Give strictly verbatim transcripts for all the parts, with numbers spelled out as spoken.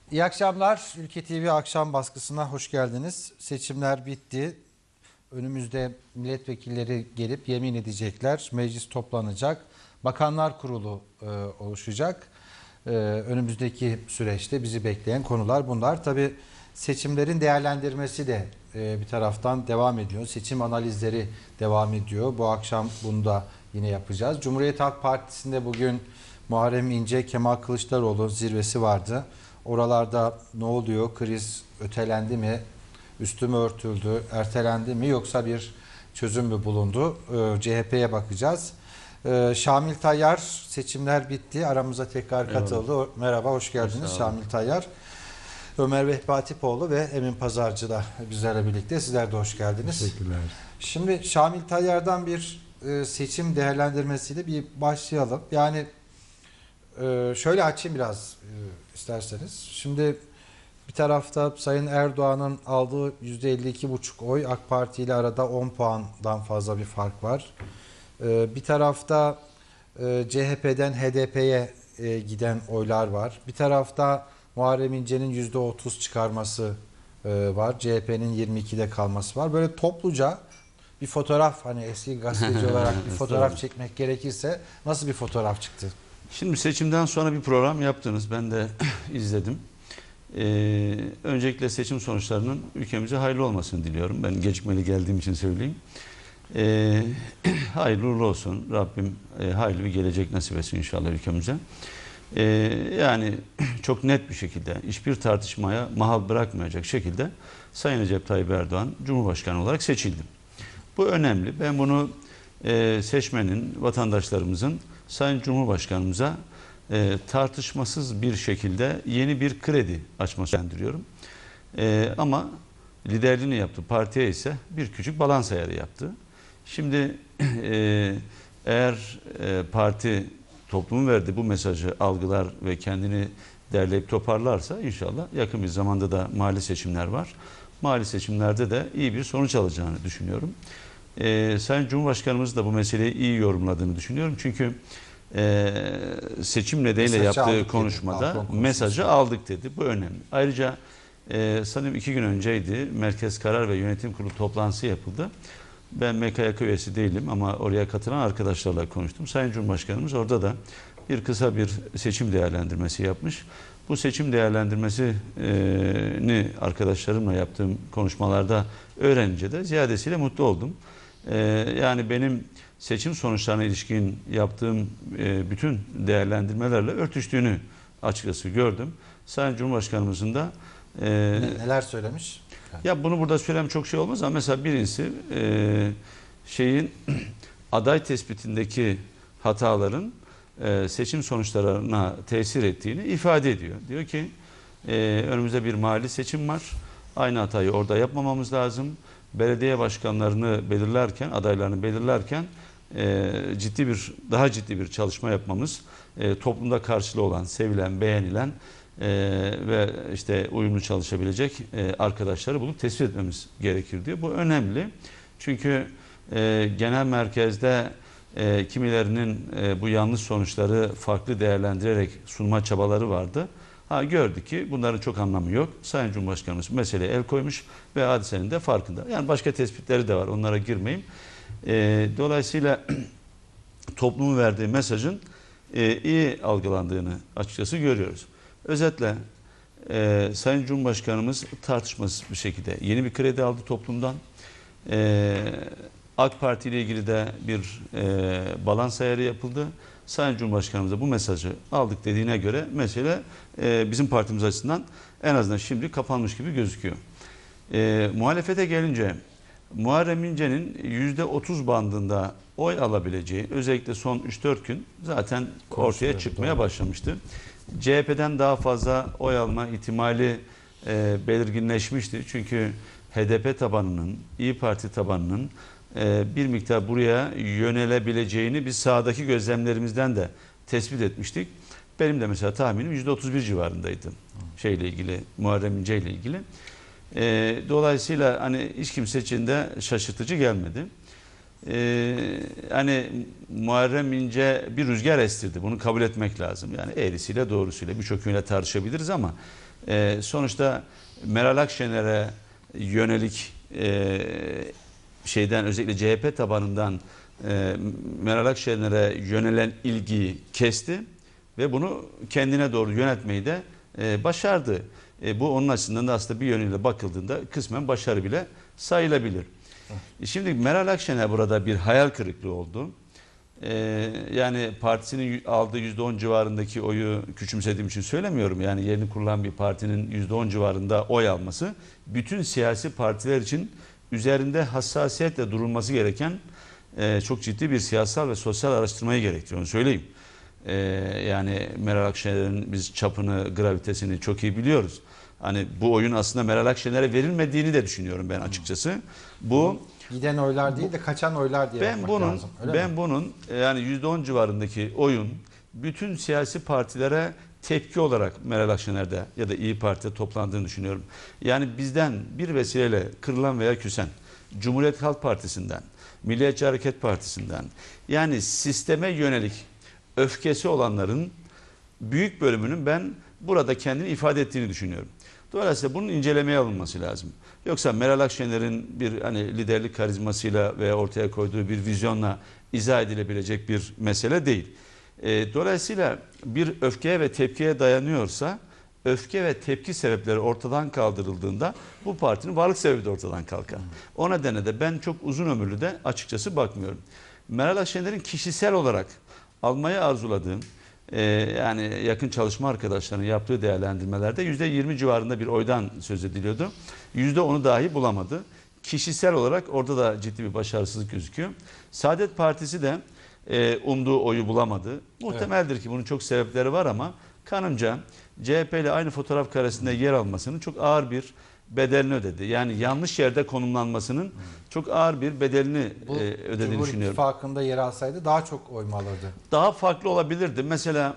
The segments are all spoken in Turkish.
İyi akşamlar. Ülke T V akşam baskısına hoş geldiniz. Seçimler bitti. Önümüzde milletvekilleri gelip yemin edecekler. Meclis toplanacak. Bakanlar Kurulu e, oluşacak. E, önümüzdeki süreçte bizi bekleyen konular bunlar. Tabii seçimlerin değerlendirmesi de e, bir taraftan devam ediyor. Seçim analizleri devam ediyor. Bu akşam bunu da yine yapacağız. Cumhuriyet Halk Partisi'nde bugün Muharrem İnce, Kemal Kılıçdaroğlu zirvesi vardı. Oralarda ne oluyor? Kriz ötelendi mi? Üstü mü örtüldü? Ertelendi mi? Yoksa bir çözüm mü bulundu? Ee, C H P'ye bakacağız. Ee, Şamil Tayyar, seçimler bitti. Aramıza tekrar katıldı. Eyvallah. Merhaba, hoş geldiniz Şamil Tayyar. Ömer Vehbi ve Emin Pazarcı da bizlerle birlikte. Sizler de hoş geldiniz. Teşekkürler. Şimdi Şamil Tayyar'dan bir e, seçim değerlendirmesiyle bir başlayalım. Yani e, şöyle açayım biraz e, isterseniz. Şimdi bir tarafta Sayın Erdoğan'ın aldığı yüzde elli iki buçuk oy, AK Parti ile arada on puandan fazla bir fark var. E, bir tarafta e, C H P'den H D P'ye e, giden oylar var. Bir tarafta Muharrem İnce'nin yüzde otuz çıkarması e, var. C H P'nin yirmi ikide kalması var. Böyle topluca bir fotoğraf, hani eski gazeteci olarak bir fotoğraf çekmek gerekirse nasıl bir fotoğraf çıktı? Şimdi seçimden sonra bir program yaptınız. Ben de izledim. Ee, öncelikle seçim sonuçlarının ülkemize hayırlı olmasını diliyorum. Ben gecikmeli geldiğim için söyleyeyim. Ee, hayırlı uğurlu olsun. Rabbim e, hayırlı bir gelecek nasip etsin inşallah ülkemize. Ee, yani çok net bir şekilde, hiçbir tartışmaya mahal bırakmayacak şekilde Sayın Recep Tayyip Erdoğan Cumhurbaşkanı olarak seçildi. Bu önemli. Ben bunu e, seçmenin, vatandaşlarımızın Sayın Cumhurbaşkanımıza e, tartışmasız bir şekilde yeni bir kredi açmasını endiriyorum. E, ama liderliğini yaptı. Partiye ise bir küçük balans ayarı yaptı. Şimdi e, eğer e, parti toplumun verdiği bu mesajı algılar ve kendini derleyip toparlarsa inşallah yakın bir zamanda da mali seçimler var. Mali seçimlerde de iyi bir sonuç alacağını düşünüyorum. Ee, Sayın Cumhurbaşkanımız da bu meseleyi iyi yorumladığını düşünüyorum. Çünkü e, seçim nedeniyle mesajı yaptığı konuşmada dedi, mesajı aldık dedi. Bu önemli. Ayrıca e, sanırım iki gün önceydi. Merkez Karar ve Yönetim Kurulu toplantısı yapıldı. Ben M K Y K üyesi değilim ama oraya katılan arkadaşlarla konuştum. Sayın Cumhurbaşkanımız orada da bir kısa bir seçim değerlendirmesi yapmış. Bu seçim değerlendirmesini arkadaşlarımla yaptığım konuşmalarda öğrenince de ziyadesiyle mutlu oldum. Yani benim seçim sonuçlarına ilişkin yaptığım bütün değerlendirmelerle örtüştüğünü açıkçası gördüm. Sayın Cumhurbaşkanımızın da neler söylemiş? Ya bunu burada söylem çok şey olmaz ama mesela birincisi şeyin aday tespitindeki hataların seçim sonuçlarına tesir ettiğini ifade ediyor. Diyor ki önümüzde bir mahalli seçim var. Aynı hatayı orada yapmamamız lazım. Belediye başkanlarını belirlerken, adaylarını belirlerken ciddi bir, daha ciddi bir çalışma yapmamız, toplumda karşılığı olan, sevilen, beğenilen ve işte uyumlu çalışabilecek arkadaşları bulup tespit etmemiz gerekir diyor. Bu önemli. Çünkü genel merkezde E, kimilerinin e, bu yanlış sonuçları farklı değerlendirerek sunma çabaları vardı. Ha, gördük ki bunların çok anlamı yok. Sayın Cumhurbaşkanımız meseleye el koymuş ve hadisenin de farkında. Yani başka tespitleri de var. Onlara girmeyeyim. E, dolayısıyla toplumun verdiği mesajın e, iyi algılandığını açıkçası görüyoruz. Özetle e, Sayın Cumhurbaşkanımız tartışmasız bir şekilde yeni bir kredi aldı toplumdan. E, AK Parti ile ilgili de bir e, balans ayarı yapıldı. Sayın Cumhurbaşkanımız da bu mesajı aldık dediğine göre mesele e, bizim partimiz açısından en azından şimdi kapanmış gibi gözüküyor. E, muhalefete gelince Muharrem İnce'nin yüzde otuz bandında oy alabileceği özellikle son üç dört gün zaten ortaya çıkmaya başlamıştı. C H P'den daha fazla oy alma ihtimali e, belirginleşmişti. Çünkü H D P tabanının, İyi Parti tabanının bir miktar buraya yönelebileceğini biz sahadaki gözlemlerimizden de tespit etmiştik. Benim de mesela tahminim yüzde otuz bir civarındaydı şeyle ilgili, Muharrem İnce ile ilgili. Dolayısıyla hani hiç kimse için de şaşırtıcı gelmedi. Hani Muharrem İnce bir rüzgar estirdi. Bunu kabul etmek lazım. Yani eğrisiyle doğrusuyla birçok yönle tartışabiliriz ama E, sonuçta Meral Akşener'e yönelik e, şeyden özellikle C H P tabanından e, Meral Akşener'e yönelen ilgiyi kesti ve bunu kendine doğru yönetmeyi de e, başardı. E, bu onun açısından da aslında bir yönüyle bakıldığında kısmen başarı bile sayılabilir. E, şimdi Meral Akşener burada bir hayal kırıklığı oldu. E, yani partisinin aldığı yüzde on civarındaki oyu küçümsediğim için söylemiyorum. Yani yeni kurulan bir partinin yüzde on civarında oy alması bütün siyasi partiler için üzerinde hassasiyetle durulması gereken e, çok ciddi bir siyasal ve sosyal araştırmayı gerektiriyor. Onu söyleyeyim. E, yani Meral Akşener'in biz çapını, gravitesini çok iyi biliyoruz. Hani bu oyun aslında Meral Akşener'e verilmediğini de düşünüyorum ben açıkçası. Bu giden oylar değil de kaçan oylar diye ben bakmak bunun lazım. Öyle ben mi? bunun yani yüzde on civarındaki oyun bütün siyasi partilere tepki olarak Meral Akşener'de ya da İyi Parti'de toplandığını düşünüyorum. Yani bizden bir vesileyle kırılan veya küsen Cumhuriyet Halk Partisi'nden, Milliyetçi Hareket Partisi'nden yani sisteme yönelik öfkesi olanların büyük bölümünün ben burada kendini ifade ettiğini düşünüyorum. Dolayısıyla bunun incelemeye alınması lazım. Yoksa Meral Akşener'in bir hani liderlik karizmasıyla veya ortaya koyduğu bir vizyonla izah edilebilecek bir mesele değil. E, dolayısıyla bir öfkeye ve tepkiye dayanıyorsa öfke ve tepki sebepleri ortadan kaldırıldığında bu partinin varlık sebebi de ortadan kalkar. O nedenle de ben çok uzun ömürlü de açıkçası bakmıyorum. Meral Akşener'in kişisel olarak almayı arzuladığım Ee, yani yakın çalışma arkadaşlarının yaptığı değerlendirmelerde yüzde yirmi civarında bir oydan söz ediliyordu. yüzde onu dahi bulamadı. Kişisel olarak orada da ciddi bir başarısızlık gözüküyor. Saadet Partisi de e, umduğu oyu bulamadı. Muhtemeldir evet. ki bunun çok sebepleri var ama kanımca C H P ile aynı fotoğraf karesinde yer almasının çok ağır bir bedelini ödedi. Yani yanlış yerde konumlanmasının hmm. çok ağır bir bedelini Bu, e, ödediğini Cumhur düşünüyorum. İttifakı'nda yer alsaydı daha çok oy mu alırdı? Daha farklı olabilirdi. Mesela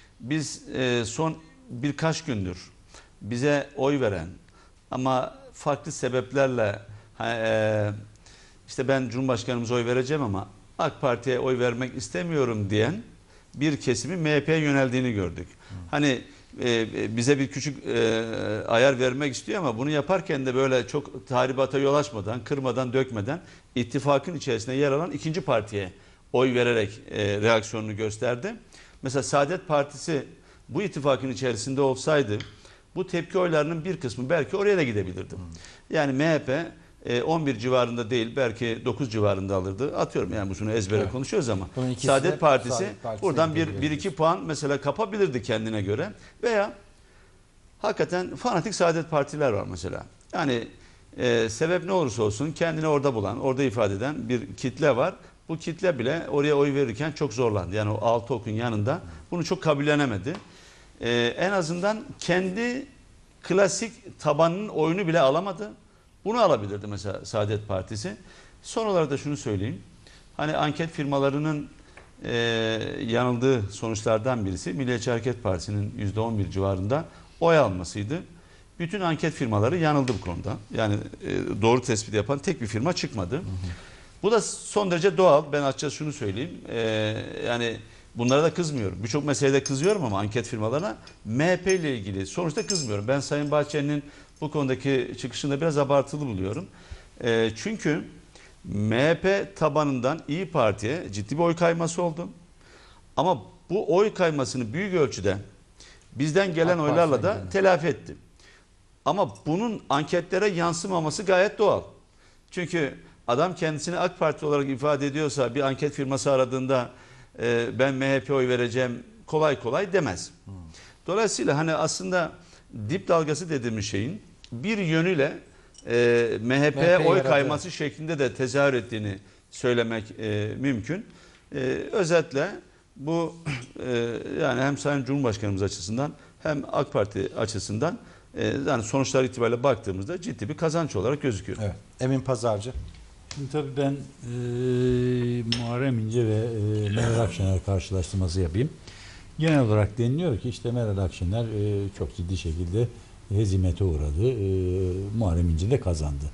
biz e, son birkaç gündür bize oy veren ama farklı sebeplerle e, işte ben Cumhurbaşkanımıza oy vereceğim ama AK Parti'ye oy vermek istemiyorum diyen bir kesimin M H P'ye yöneldiğini gördük. Hmm. Hani e, bize bir küçük e, ayar vermek istiyor ama bunu yaparken de böyle çok tahribata yol açmadan, kırmadan, dökmeden ittifakın içerisinde yer alan ikinci partiye oy vererek e, reaksiyonunu gösterdi. Mesela Saadet Partisi bu ittifakın içerisinde olsaydı bu tepki oylarının bir kısmı belki oraya da gidebilirdi. Hmm. Yani M H P e, on bir civarında değil belki dokuz civarında alırdı. Atıyorum yani bunu ezbere evet. konuşuyoruz ama Saadet Partisi, Saadet Partisi buradan bir, bir iki puan mesela kapabilirdi kendine göre veya hakikaten fanatik Saadet Partiler var mesela. Yani e, sebep ne olursa olsun kendini orada bulan, orada ifade eden bir kitle var. Bu kitle bile oraya oy verirken çok zorlandı. Yani o altı okun yanında bunu çok kabullenemedi. Ee, en azından kendi klasik tabanının oyunu bile alamadı. Bunu alabilirdi mesela Saadet Partisi. Son olarak da şunu söyleyeyim. Hani anket firmalarının e, yanıldığı sonuçlardan birisi Milliyetçi Hareket Partisi'nin yüzde on bir civarında oy almasıydı. Bütün anket firmaları yanıldı bu konuda. Yani e, doğru tespit yapan tek bir firma çıkmadı. Hı hı. Bu da son derece doğal. Ben açıkçası şunu söyleyeyim. Ee, yani bunlara da kızmıyorum. Birçok meselede kızıyorum ama anket firmalarına M H P ile ilgili sonuçta kızmıyorum. Ben Sayın Bahçeli'nin bu konudaki çıkışını biraz abartılı buluyorum. Ee, çünkü M H P tabanından İyi Parti'ye ciddi bir oy kayması oldu. Ama bu oy kaymasını büyük ölçüde bizden gelen AK oylarla da yani. telafi etti. Ama bunun anketlere yansımaması gayet doğal. Çünkü adam kendisini AK Parti olarak ifade ediyorsa bir anket firması aradığında e, ben M H P oy vereceğim kolay kolay demez. Hmm. Dolayısıyla hani aslında dip dalgası dediğimiz şeyin bir yönüyle e, M H P'ye oy yaradı. kayması şeklinde de tezahür ettiğini söylemek e, mümkün. E, özetle bu e, yani hem Sayın Cumhurbaşkanımız açısından hem AK Parti açısından e, yani sonuçlar itibariyle baktığımızda ciddi bir kazanç olarak gözüküyor. Evet. Emin Pazarcı. Şimdi tabii ben e, Muharrem İnce ve e, Meral Akşener karşılaştırması yapayım. Genel olarak deniliyor ki işte Meral Akşener e, çok ciddi şekilde hezimete uğradı. E, Muharrem İnce de kazandı.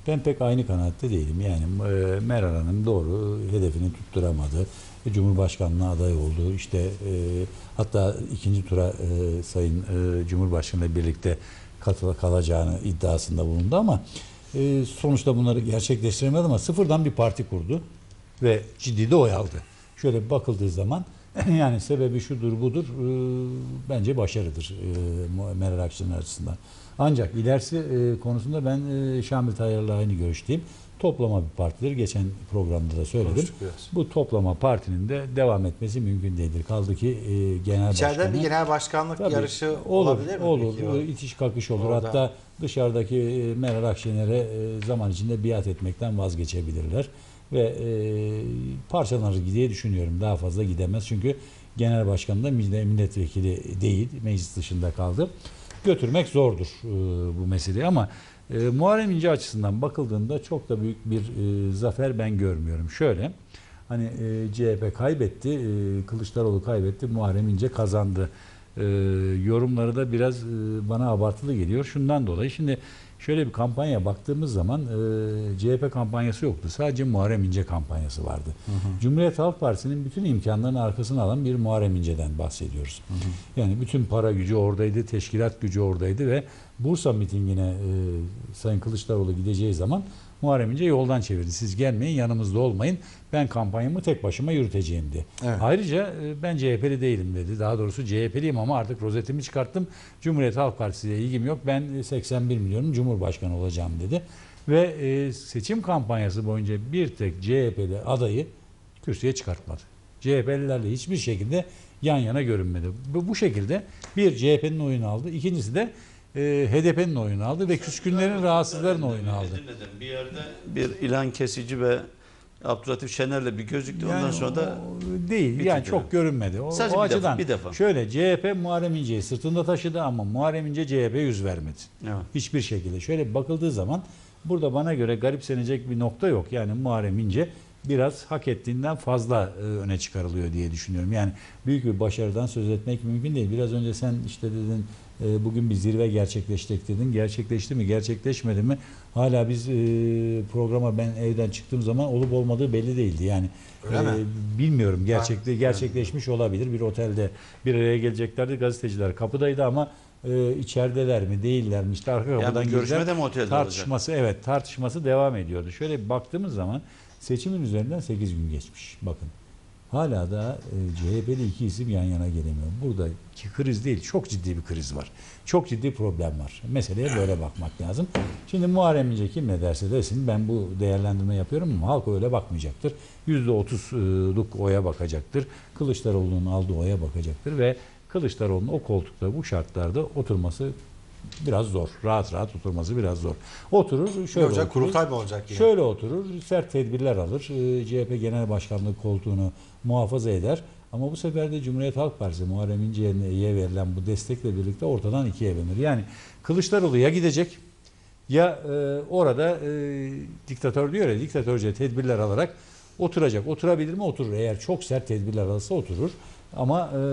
Ben pek aynı kanaatte değilim. Yani e, Meral Hanım doğru hedefini tutturamadı. E, Cumhurbaşkanlığına aday oldu. İşte e, hatta ikinci tura e, Sayın e, Cumhurbaşkanı ile birlikte katıla kalacağını iddiasında bulundu ama e, sonuçta bunları gerçekleştiremedi ama sıfırdan bir parti kurdu ve ciddi de oy aldı. Şöyle bir bakıldığı zaman yani sebebi şudur budur e, bence başarıdır e, Meral Akşener açısından. Ancak ilerisi e, konusunda ben e, Şamil Tayyar'la aynı görüşteyim. Toplama bir partidir. Geçen programda da söyledim. Bu toplama partinin de devam etmesi mümkün değildir. Kaldı ki e, genel İçeride başkanı... bir genel başkanlık Tabii, yarışı olur, olabilir mi? olur. Peki o? İtiş kakış olur. Orada. Hatta dışarıdaki e, Meral Akşener'e e, zaman içinde biat etmekten vazgeçebilirler. Ve e, parçalanır diye düşünüyorum. Daha fazla gidemez. Çünkü genel başkan da milletvekili değil. Meclis dışında kaldı. Götürmek zordur e, bu meseleyi ama e, Muharrem İnce açısından bakıldığında çok da büyük bir e, zafer ben görmüyorum. Şöyle hani e, C H P kaybetti, e, Kılıçdaroğlu kaybetti, Muharrem İnce kazandı. E, yorumları da biraz e, bana abartılı geliyor. Şundan dolayı şimdi şöyle bir kampanya baktığımız zaman e, C H P kampanyası yoktu. Sadece Muharrem İnce kampanyası vardı. Hı hı. Cumhuriyet Halk Partisi'nin bütün imkanlarını arkasına alan bir Muharrem İnce'den bahsediyoruz. Hı hı. Yani bütün para gücü oradaydı, teşkilat gücü oradaydı ve Bursa mitingine e, Sayın Kılıçdaroğlu gideceği zaman Muharrem İnce yoldan çevirdi. Siz gelmeyin, yanımızda olmayın. Ben kampanyamı tek başıma yürüteceğim diye. Evet. Ayrıca e, ben C H P'li değilim dedi. Daha doğrusu C H P'liyim ama artık rozetimi çıkarttım. Cumhuriyet Halk Partisi ile ilgim yok. Ben seksen bir milyonun Cumhurbaşkanı olacağım dedi. Ve e, seçim kampanyası boyunca bir tek C H P'li adayı kürsüye çıkartmadı. C H P'lilerle hiçbir şekilde yan yana görünmedi. Bu, bu şekilde bir C H P'nin oyunu aldı. İkincisi de e, H D P'nin oyunu aldı ve küskünlerin, rahatsızların oyunu aldı. Edirne'den bir yerde bir ilan kesici ve Abdülatif Şener'le bir gözüktü. Ondan Yani sonra da değil. bitirdi. Yani çok görünmedi. O, Sadece o bir açıdan defa, bir defa. şöyle C H P Muharrem İnce'yi sırtında taşıdı ama Muharrem İnce C H P'ye yüz vermedi. Evet. Hiçbir şekilde. Şöyle bakıldığı zaman burada bana göre garipsenecek bir nokta yok. Yani Muharrem İnce biraz hak ettiğinden fazla e, öne çıkarılıyor diye düşünüyorum. Yani büyük bir başarıdan söz etmek mümkün değil. Biraz önce sen işte dedin e, bugün bir zirve gerçekleşecek dedin. Gerçekleşti mi, gerçekleşmedi mi? Hala biz e, programa ben evden çıktığım zaman olup olmadığı belli değildi. Yani Öyle e, mi? bilmiyorum. Gerçekte gerçekleşmiş olabilir. Bir otelde bir araya geleceklerdi. Gazeteciler kapıdaydı ama e, içerideler mi, değiller mi? İşte arka kapıdan yani bu görüşme girdiler. de mi otelde Tartışması olacak? evet, tartışması devam ediyordu. Şöyle bir baktığımız zaman seçimin üzerinden sekiz gün geçmiş. Bakın. Hala da e, C H P'li iki isim yan yana gelemiyor. Buradaki kriz değil, çok ciddi bir kriz var. Çok ciddi problem var. Meseleye böyle bakmak lazım. Şimdi Muharrem İnce kim ne derse desin ben bu değerlendirme yapıyorum ama halk öyle bakmayacaktır. yüzde otuzluk oya bakacaktır. Kılıçdaroğlu'nun aldığı oya bakacaktır ve Kılıçdaroğlu'nun o koltukta bu şartlarda oturması biraz zor. Rahat rahat oturması biraz zor. Oturur, şöyle olacak, oturur. kurultay mı olacak yine? Şöyle oturur, sert tedbirler alır. Ee, C H P Genel Başkanlığı koltuğunu muhafaza eder. Ama bu sefer de Cumhuriyet Halk Partisi Muharrem İnce'ye verilen bu destekle birlikte ortadan ikiye bölünür. Yani Kılıçdaroğlu ya gidecek ya e, orada e, diktatör diyor ya, diktatörce tedbirler alarak oturacak. Oturabilir mi? Oturur. Eğer çok sert tedbirler alırsa oturur. Ama e,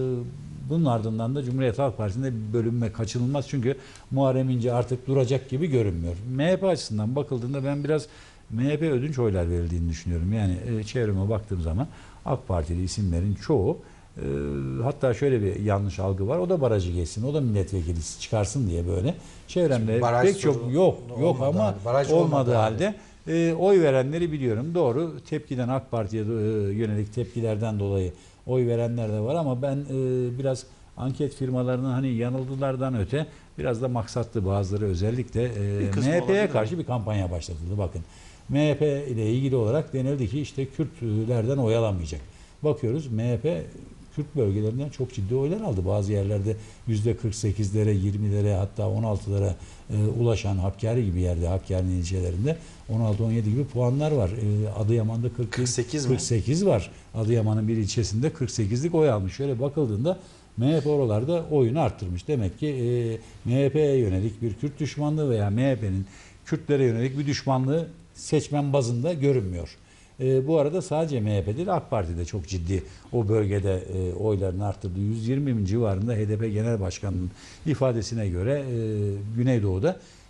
bunun ardından da Cumhuriyet Halk Partisi'nde bir bölünme kaçınılmaz. Çünkü Muharrem İnce artık duracak gibi görünmüyor. M H P açısından bakıldığında ben biraz M H P ödünç oylar verildiğini düşünüyorum. Yani e, çevreme baktığım zaman AK Partili isimlerin çoğu e, hatta şöyle bir yanlış algı var. O da barajı geçsin. O da milletvekili çıkarsın diye böyle. Çevremde pek çok yok yok ama baraj olmadığı halde e, oy verenleri biliyorum. Doğru. Tepkiden AK Parti'ye e, yönelik tepkilerden dolayı oy verenler de var ama ben e, biraz anket firmalarının hani yanıldılardan öte biraz da maksatlı bazıları özellikle e, Bir kısmı M H P'ye olabilir karşı bir kampanya başlatıldı. Bakın M H P ile ilgili olarak denildi ki işte Kürtlerden oy alamayacak. Bakıyoruz M H P Kürt bölgelerinden çok ciddi oylar aldı. Bazı yerlerde yüzde kırk sekizlere, yirmilere hatta on altılara e, ulaşan Hakkari gibi yerde, Hakkari'nin ilçelerinde on altı on yedi gibi puanlar var. E, Adıyaman'da kırk, kırk sekiz mi? kırk sekiz var. Adıyaman'ın bir ilçesinde kırk sekizlik oy almış. Şöyle bakıldığında M H P oralarda oyunu arttırmış. Demek ki e, M H P'ye yönelik bir Kürt düşmanlığı veya M H P'nin Kürtlere yönelik bir düşmanlığı seçmen bazında görünmüyor. E, bu arada sadece M H P değil AK Parti de çok ciddi o bölgede e, oylarını arttırdı. yüz yirmi bin civarında H D P Genel Başkanı'nın ifadesine göre e, Güneydoğu'da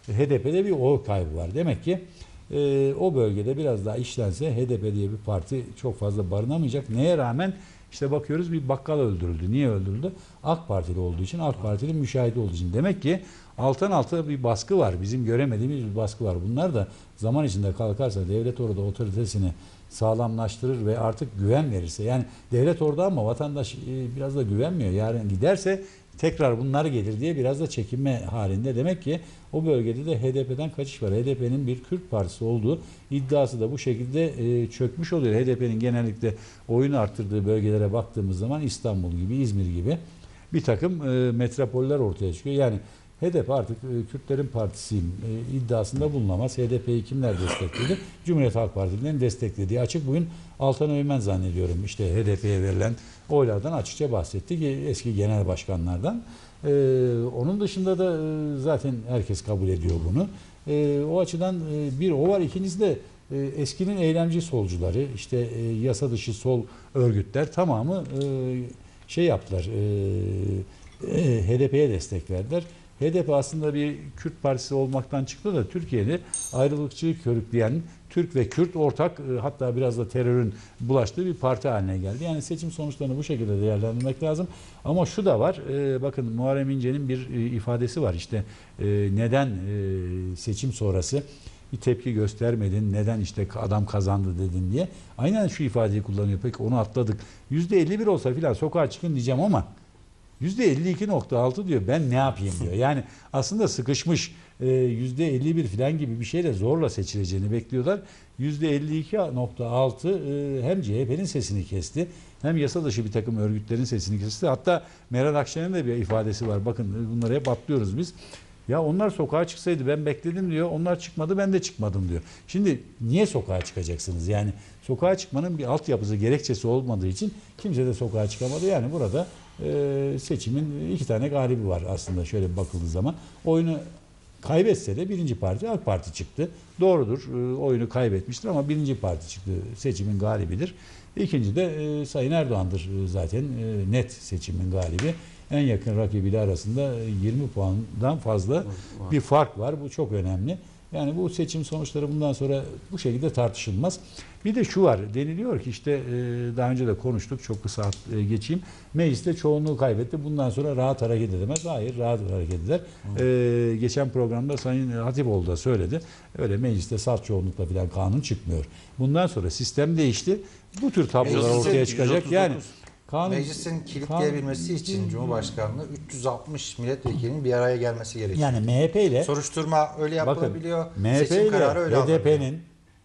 H D P'de bir oy kaybı var. Demek ki e, o bölgede biraz daha işlense H D P diye bir parti çok fazla barınamayacak. Neye rağmen işte bakıyoruz bir bakkal öldürüldü. Niye öldürüldü? AK Partili olduğu için, AK Parti'nin müşahidi olduğu için. Demek ki alttan alta bir baskı var. Bizim göremediğimiz bir baskı var. Bunlar da zaman içinde kalkarsa devlet orada otoritesini sağlamlaştırır ve artık güven verirse. Yani devlet orada ama vatandaş e, biraz da güvenmiyor. Yarın giderse tekrar bunlar gelir diye biraz da çekinme halinde. Demek ki o bölgede de H D P'den kaçış var. H D P'nin bir Kürt partisi olduğu iddiası da bu şekilde e, çökmüş oluyor. H D P'nin genellikle oyunu arttırdığı bölgelere baktığımız zaman İstanbul gibi, İzmir gibi bir takım e, metropoller ortaya çıkıyor. Yani H D P artık e, Kürtlerin partisiyim e, iddiasında bulunamaz. H D P'yi kimler destekledi? Cumhuriyet Halk Partisi'nin desteklediği açık. Bugün Altan Öğmen zannediyorum işte H D P'ye verilen oylardan açıkça bahsetti ki eski genel başkanlardan. E, onun dışında da e, zaten herkes kabul ediyor bunu. E, o açıdan e, bir o var. İkincisi de e, eskinin eylemci solcuları, işte e, yasa dışı sol örgütler tamamı e, şey yaptılar. E, e, H D P'ye destek verdiler. H D P aslında bir Kürt partisi olmaktan çıktı da Türkiye'de ayrılıkçıyı körükleyen Türk ve Kürt ortak hatta biraz da terörün bulaştığı bir parti haline geldi. Yani seçim sonuçlarını bu şekilde değerlendirmek lazım. Ama şu da var. Bakın Muharrem İnce'nin bir ifadesi var. İşte neden seçim sonrası bir tepki göstermedin, neden işte adam kazandı dedin diye. Aynen şu ifadeyi kullanıyor. Peki onu atladık. yüzde elli bir olsa filan sokağa çıkın diyeceğim ama yüzde elli iki nokta altı diyor ben ne yapayım diyor. Yani aslında sıkışmış yüzde elli bir falan gibi bir şeyle zorla seçileceğini bekliyorlar. yüzde elli iki nokta altı hem C H P'nin sesini kesti hem yasa dışı bir takım örgütlerin sesini kesti. Hatta Meral Akşener'in de bir ifadesi var. Bakın bunları hep atlıyoruz biz. Ya onlar sokağa çıksaydı ben bekledim diyor. Onlar çıkmadı ben de çıkmadım diyor. Şimdi niye sokağa çıkacaksınız? Yani sokağa çıkmanın bir altyapısı gerekçesi olmadığı için kimse de sokağa çıkamadı. Yani burada e, seçimin iki tane galibi var aslında şöyle bakıldığı zaman. Oyunu kaybetse de birinci parti AK Parti çıktı. Doğrudur e, oyunu kaybetmiştir ama birinci parti çıktı. Seçimin galibidir. İkinci de e, Sayın Erdoğan'dır zaten e, net seçimin galibi. En yakın rakibiyle arasında yirmi puandan fazla bir fark var. Bu çok önemli. Yani bu seçim sonuçları bundan sonra bu şekilde tartışılmaz. Bir de şu var. Deniliyor ki işte daha önce de konuştuk. Çok kısa geçeyim. Mecliste çoğunluğu kaybetti. Bundan sonra rahat hareket edemez. Hayır, rahat hareket eder. Ee, geçen programda Sayın Hatipoğlu da söyledi. Öyle mecliste salt çoğunlukla falan kanun çıkmıyor. Bundan sonra sistem değişti. Bu tür tablolar ortaya çıkacak. Yani Kanun, Meclisin kilitleyebilmesi kanun, için Cumhurbaşkanlığı üç yüz altmış milletvekilinin bir araya gelmesi gerekiyor. Yani M H P ile soruşturma öyle yapılabiliyor. Bakın, M H P seçim ile kararı öyle H D P'nin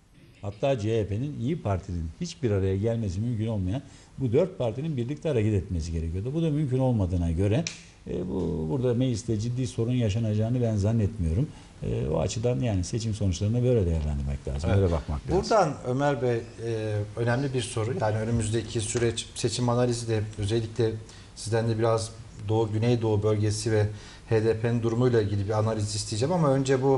hatta C H P'nin İyi Parti'nin hiçbir araya gelmesi mümkün olmayan bu dört partinin birlikte hareket etmesi gerekiyordu. Bu da mümkün olmadığına göre e, bu burada mecliste ciddi sorun yaşanacağını ben zannetmiyorum. E, o açıdan yani seçim sonuçlarına böyle değerlendirmek lazım. Evet. Böyle bakmak lazım. Buradan Ömer Bey e, önemli bir soru. Yani önümüzdeki süreç seçim analizi de özellikle sizden de biraz Doğu Güneydoğu bölgesi ve H D P'nin durumuyla ilgili bir analiz isteyeceğim ama önce bu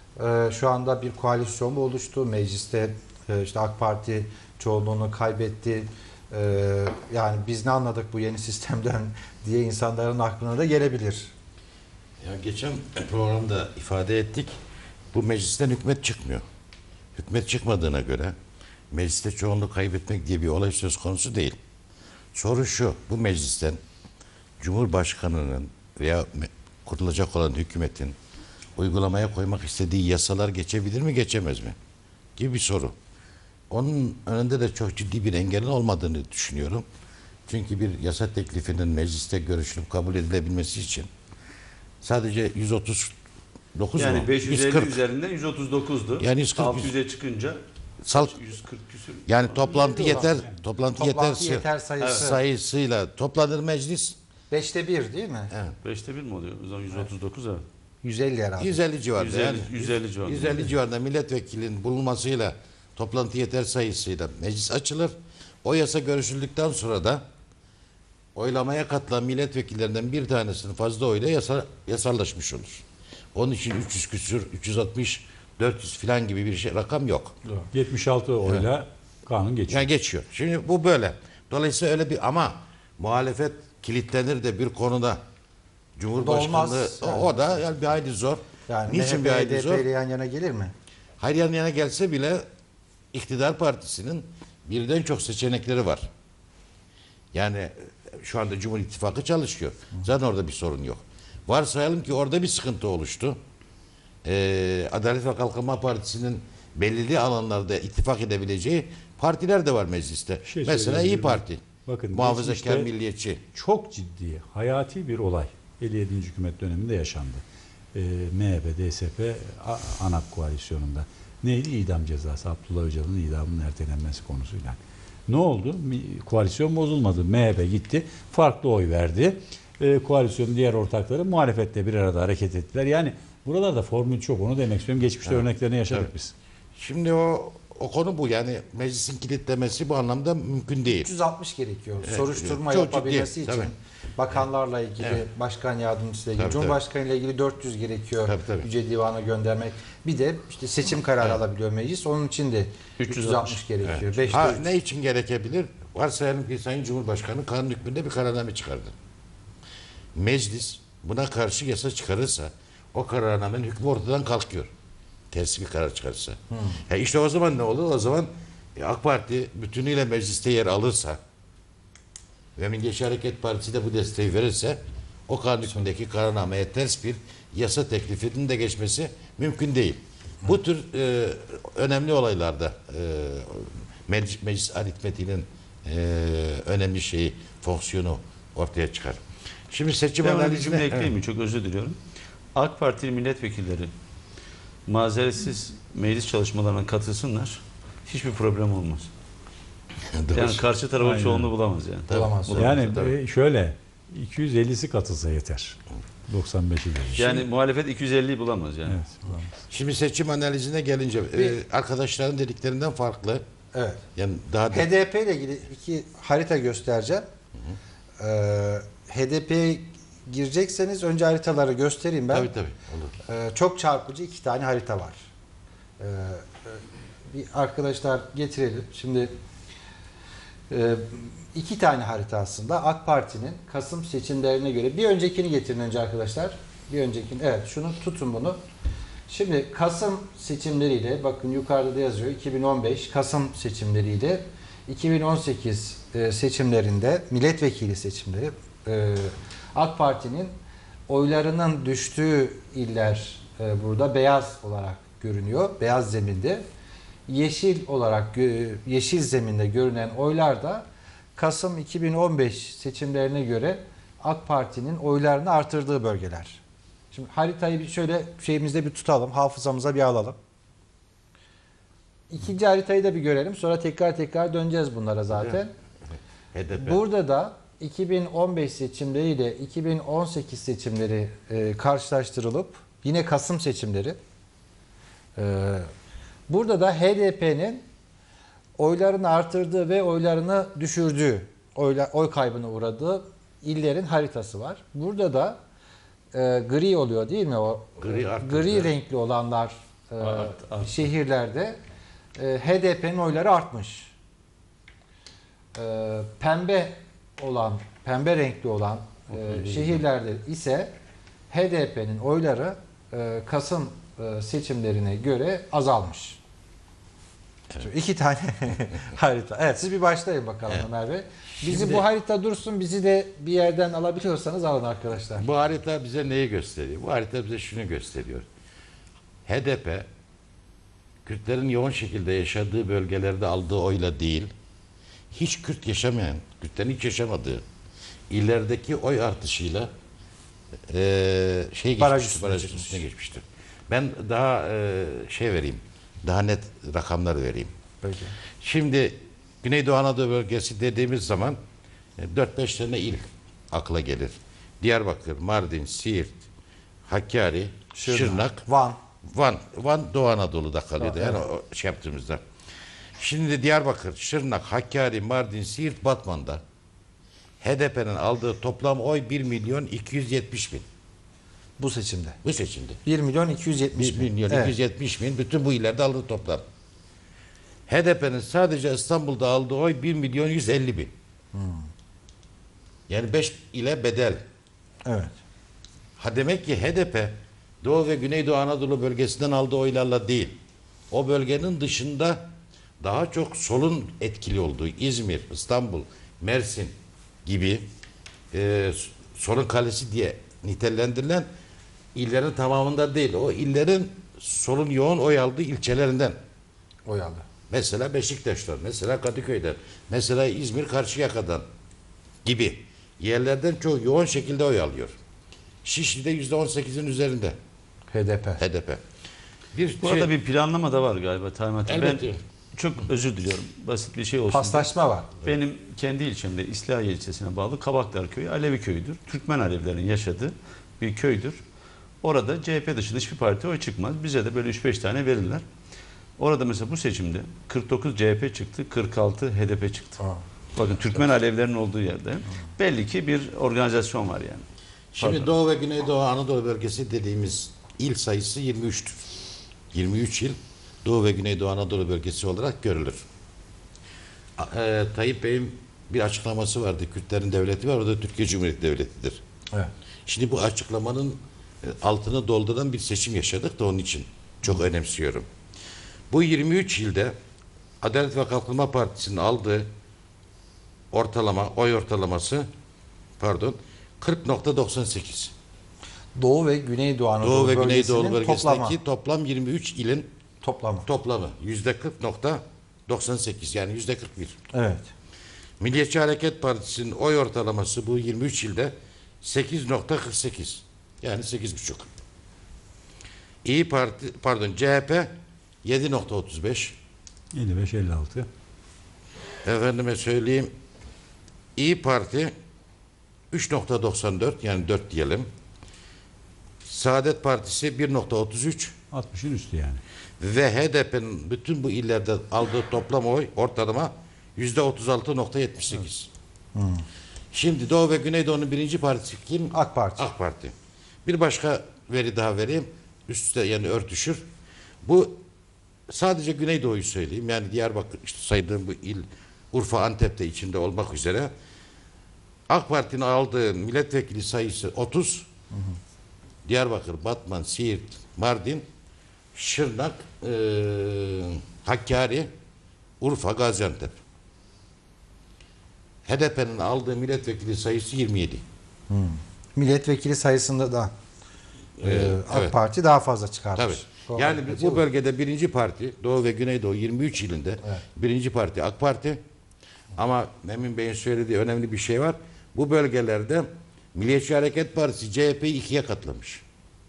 e, şu anda bir koalisyon mu oluştu? Mecliste e, işte AK Parti çoğunluğunu kaybetti. E, yani biz ne anladık bu yeni sistemden diye insanların aklına da gelebilir. Ya geçen programda ifade ettik. Bu meclisten hükümet çıkmıyor. Hükümet çıkmadığına göre mecliste çoğunluk kaybetmek diye bir olay söz konusu değil. Soru şu, bu meclisten Cumhurbaşkanı'nın veya kurulacak olan hükümetin uygulamaya koymak istediği yasalar geçebilir mi, geçemez mi? Gibi bir soru. Onun önünde de çok ciddi bir engelin olmadığını düşünüyorum. Çünkü bir yasa teklifinin mecliste görüşülüp kabul edilebilmesi için sadece yüz otuz dokuz yani mu? beş yüz elli yüz kırk üzerinden yüz otuz dokuzdu. Yani yüz kırk altı yüze çıkınca sal, yüz kırk küsür. yani toplantı yeter toplantı, Toplantı yeter, yeter sayısı sayısıyla toplanır meclis. beşte bir değil mi? Evet. beşte bir mi oluyor? O zaman yüz otuz dokuz evet. yüz elli herhalde. yüz elli civarında. yüz elli, yani. yüz elli civarında. yüz elli civarında milletvekilinin bulunmasıyla toplantı yeter sayısıyla meclis açılır. O yasa görüşüldükten sonra da oylamaya katılan milletvekillerinden bir tanesinin fazla oyla yasa, yasallaşmış olur. Onun için üç yüz küsür, üç yüz altmış, dört yüz falan gibi bir şey rakam yok. yetmiş altı oyla evet. Kanun geçiyor. Yani geçiyor. Şimdi bu böyle. Dolayısıyla öyle bir ama muhalefet kilitlenir de bir konuda Cumhurbaşkanlığı Olmaz, o, o da yani bir hayli zor. Yani Niçin M bir H P hayli H D zor? P ile yan yana gelir mi? Hayır, yan yana gelse bile iktidar partisinin birden çok seçenekleri var. Yani e, şu anda Cumhur İttifakı çalışıyor. Zaten orada bir sorun yok. Varsayalım ki orada bir sıkıntı oluştu. Ee, Adalet ve Kalkınma Partisi'nin belirli alanlarda ittifak edebileceği partiler de var mecliste. Şey Mesela İyi söyleyebilirim. Parti. Bakın, Muhafazakar, geçmişte milliyetçi. çok ciddi, hayati bir olay elli yedinci hükümet döneminde yaşandı. Ee, M H P, D S P, A- ANAP koalisyonunda. Neydi? İdam cezası. Abdullah Öcalan'ın idamının ertelenmesi konusuyla. Ne oldu? Mi- Koalisyon bozulmadı. M H P gitti. Farklı oy verdi. Ee, koalisyonun diğer ortakları muhalefetle bir arada hareket ettiler. Yani buralarda formül çok. Onu demek istiyorum. Geçmişte Evet. örneklerini yaşadık Evet. biz. Şimdi o o konu bu. Yani meclisin kilitlemesi bu anlamda mümkün değil. üç yüz altmış gerekiyor. Evet, Soruşturma çok yapabilmesi ciddi, için. tabii. Bakanlarla ilgili, Evet. başkan yardımcısıyla ilgili, Tabii, Cumhurbaşkanı ile ilgili dört yüz gerekiyor. Tabii, tabii. Yüce Divan'a göndermek. Bir de işte seçim kararı alabiliyor meclis. Onun için de üç yüz altmış gerekiyor. Evet. Beşte Ha, üç. ne için gerekebilir? Varsayalım ki Sayın Cumhurbaşkanı kanun hükmünde bir kararname çıkardı. Meclis buna karşı yasa çıkarırsa o kararnamenin hükmü ortadan kalkıyor. Tersi bir karar çıkarırsa. Hmm. E işte o zaman ne olur? O zaman e, AK Parti bütünüyle mecliste yer alırsa ve Milliyetçi Hareket Partisi de bu desteği verirse o kanun hükmündeki kararnameye ters bir yasa teklifinin de geçmesi mümkün değil. Bu tür e, önemli olaylarda e, meclis, meclis aritmetiğinin e, önemli şeyi, fonksiyonu ortaya çıkar. Şimdi seçim Ben ona bir analizine... cümle ekleyeyim Evet. mi? Çok özür diliyorum. AK Partili milletvekilleri mazeretsiz meclis çalışmalarına katılsınlar. Hiçbir problem olmaz. Doğru. Yani karşı tarafa Aynen. çoğunluğu bulamaz yani. Bulamaz. Bulamaz. Yani tabii. e, şöyle iki yüz ellisi katılsa yeter. doksan beşi gelir. Yani muhalefet iki yüz elliyi bulamaz yani. Evet, bulamaz. Şimdi seçim analizine gelince e, arkadaşların dediklerinden farklı. Evet. Yani daha da... H D P ile ilgili iki harita göstereceğim. Ee, H D P'ye girecekseniz önce haritaları göstereyim ben. Tabii tabii. Olur. Ee, çok çarpıcı iki tane harita var. Ee, bir arkadaşlar getirelim. Şimdi e, iki tane harita aslında AK Parti'nin Kasım seçimlerine göre. Bir öncekini getirin önce arkadaşlar. Bir öncekini. Evet, şunu tutun bunu. Şimdi Kasım seçimleriyle, bakın yukarıda da yazıyor, iki bin on beş Kasım seçimleriyle iki bin on sekiz e, seçimlerinde milletvekili seçimleri e, AK Parti'nin oylarının düştüğü iller e, burada beyaz olarak görünüyor. Beyaz zeminde. Yeşil olarak gö- yeşil zeminde görünen oylar da Kasım iki bin on beş seçimlerine göre AK Parti'nin oylarını artırdığı bölgeler. Şimdi haritayı bir şöyle şeyimizde bir tutalım, hafızamıza bir alalım. İkinci haritayı da bir görelim. Sonra tekrar tekrar döneceğiz bunlara zaten. H D P. Burada da iki bin on beş seçimleri ile iki bin on sekiz seçimleri e, karşılaştırılıp yine Kasım seçimleri. E, burada da H D P'nin oylarını artırdığı ve oylarını düşürdüğü, oyla, oy kaybına uğradığı illerin haritası var. Burada da e, gri oluyor değil mi o? Gri arttı, gri evet. renkli olanlar e, Art- arttı. şehirlerde e, H D P'nin oyları artmış. E, pembe olan, pembe renkli olan e, şehirlerde ise H D P'nin oyları e, Kasım e, seçimlerine göre azalmış. Şu iki tane harita. Evet, siz bir başlayın bakalım Evet. Ömer Bey. Bizi Şimdi- bu harita dursun, bizi de bir yerden alabiliyorsanız alın arkadaşlar. Bu harita bize neyi gösteriyor? Bu harita bize şunu gösteriyor. H D P Kürtlerin yoğun şekilde yaşadığı bölgelerde aldığı oyla değil, hiç Kürt yaşamayan, Kürtlerin hiç yaşamadığı illerdeki oy artışıyla eee şey Baraj geçmiştir, üstüne barajın çıkmış. üstüne geçmiştir. Ben daha eee, şey vereyim, daha net rakamlar vereyim. Peki. Şimdi Güneydoğu Anadolu bölgesi dediğimiz zaman e, dört beş tane il akla gelir. Diyarbakır, Mardin, Siirt, Hakkari, Şırnak, Şırnak, Van. Van. Van Doğu Anadolu'da kalıyordu. Van, Yani evet. o şey yaptığımızda. Şimdi Diyarbakır, Şırnak, Hakkari, Mardin, Siirt, Batman'da H D P'nin aldığı toplam oy bir milyon iki yüz yetmiş bin. Bu seçimde. Bu seçimde. bir milyon iki yüz yetmiş bir bin. milyon Evet. iki yüz yetmiş bin bütün bu illerde aldığı toplam. H D P'nin sadece İstanbul'da aldığı oy bir milyon yüz elli bin. Yani beş ile bedel. Evet. Ha demek ki H D P Doğu ve Güneydoğu Anadolu bölgesinden aldığı oylarla değil. O bölgenin dışında daha çok solun etkili olduğu İzmir, İstanbul, Mersin gibi e, solun kalesi diye nitelendirilen illerin tamamında değil. O illerin solun yoğun oy aldığı ilçelerinden. Oy aldı. Mesela Beşiktaş'tan, mesela Kadıköy'den, mesela İzmir Karşıyaka'dan gibi yerlerden çok yoğun şekilde oy alıyor. Şişli'de yüzde on sekizin üzerinde H D P. H D P. Bir Bu şey, arada bir planlama da var galiba Taymat. Ben Elbette. çok özür diliyorum. Basit bir şey olsun. Paslaşma var. Benim kendi ilçemde İslahiye ilçesine bağlı Kabaklar Köyü Alevi köyüdür. Türkmen Alevilerin yaşadığı bir köydür. Orada C H P dışında hiçbir parti oy çıkmaz. Bize de böyle üç beş tane verirler. Orada mesela bu seçimde kırk dokuz C H P çıktı, kırk altı H D P çıktı. Aa. Bakın Türkmen Alevilerin olduğu yerde belli ki bir organizasyon var yani. Şimdi Pardon. Doğu ve Güneydoğu Anadolu bölgesi dediğimiz il sayısı yirmi üçtür. yirmi üç il Doğu ve Güneydoğu Anadolu bölgesi olarak görülür. A- E, Tayyip Bey'in bir açıklaması vardı. Kürtlerin devleti var, o da Türkiye Cumhuriyeti Devleti'dir. Evet. Şimdi bu açıklamanın e, altını dolduran bir seçim yaşadık da onun için çok önemsiyorum. Bu yirmi üç ilde Adalet ve Kalkınma Partisi'nin aldığı ortalama, oy ortalaması pardon kırk nokta doksan sekiz. Doğu ve Güneydoğu Anadolu Doğu ve bölgesinin Güneydoğu bölgesindeki toplama. toplam yirmi üç ilin Toplamı. toplamı yüzde kırk nokta doksan sekiz, yani yüzde kırk bir. Evet. Milliyetçi Hareket Partisi'nin oy ortalaması bu yirmi üç ilde sekiz nokta kırk sekiz, yani sekiz buçuk. İyi Parti pardon C H P yedi nokta otuz beş. elli beş elli altı. Efendime söyleyeyim, İyi Parti üç nokta doksan dört, yani dört diyelim. Saadet Partisi bir nokta otuz üç altmışın üstü yani. ve H D P'nin bütün bu illerde aldığı toplam oy ortalama yüzde otuz altı nokta yetmiş sekiz. Şimdi Doğu ve Güneydoğu'nun birinci partisi kim? AK Parti. AK Parti. Bir başka veri daha vereyim. Üstte yani örtüşür. Bu sadece Güneydoğu'yu söyleyeyim. Yani Diyarbakır, işte saydığım bu il, Urfa, Antep'te içinde olmak üzere. AK Parti'nin aldığı milletvekili sayısı otuz. Hı hı. Diyarbakır, Batman, Siirt, Mardin, Şırnak, e, Hakkari, Urfa, Gaziantep. H D P'nin aldığı milletvekili sayısı yirmi yedi. Hmm. Milletvekili sayısında da e, Ee, AK evet. Parti daha fazla çıkarmış. Tabii. O- Yani o- bu bölgede birinci parti, Doğu ve Güneydoğu yirmi üç ilinde Evet. birinci parti AK Parti. Ama Emin Bey'in söylediği önemli bir şey var. Bu bölgelerde Milliyetçi Hareket Partisi C H P'yi ikiye katlamış.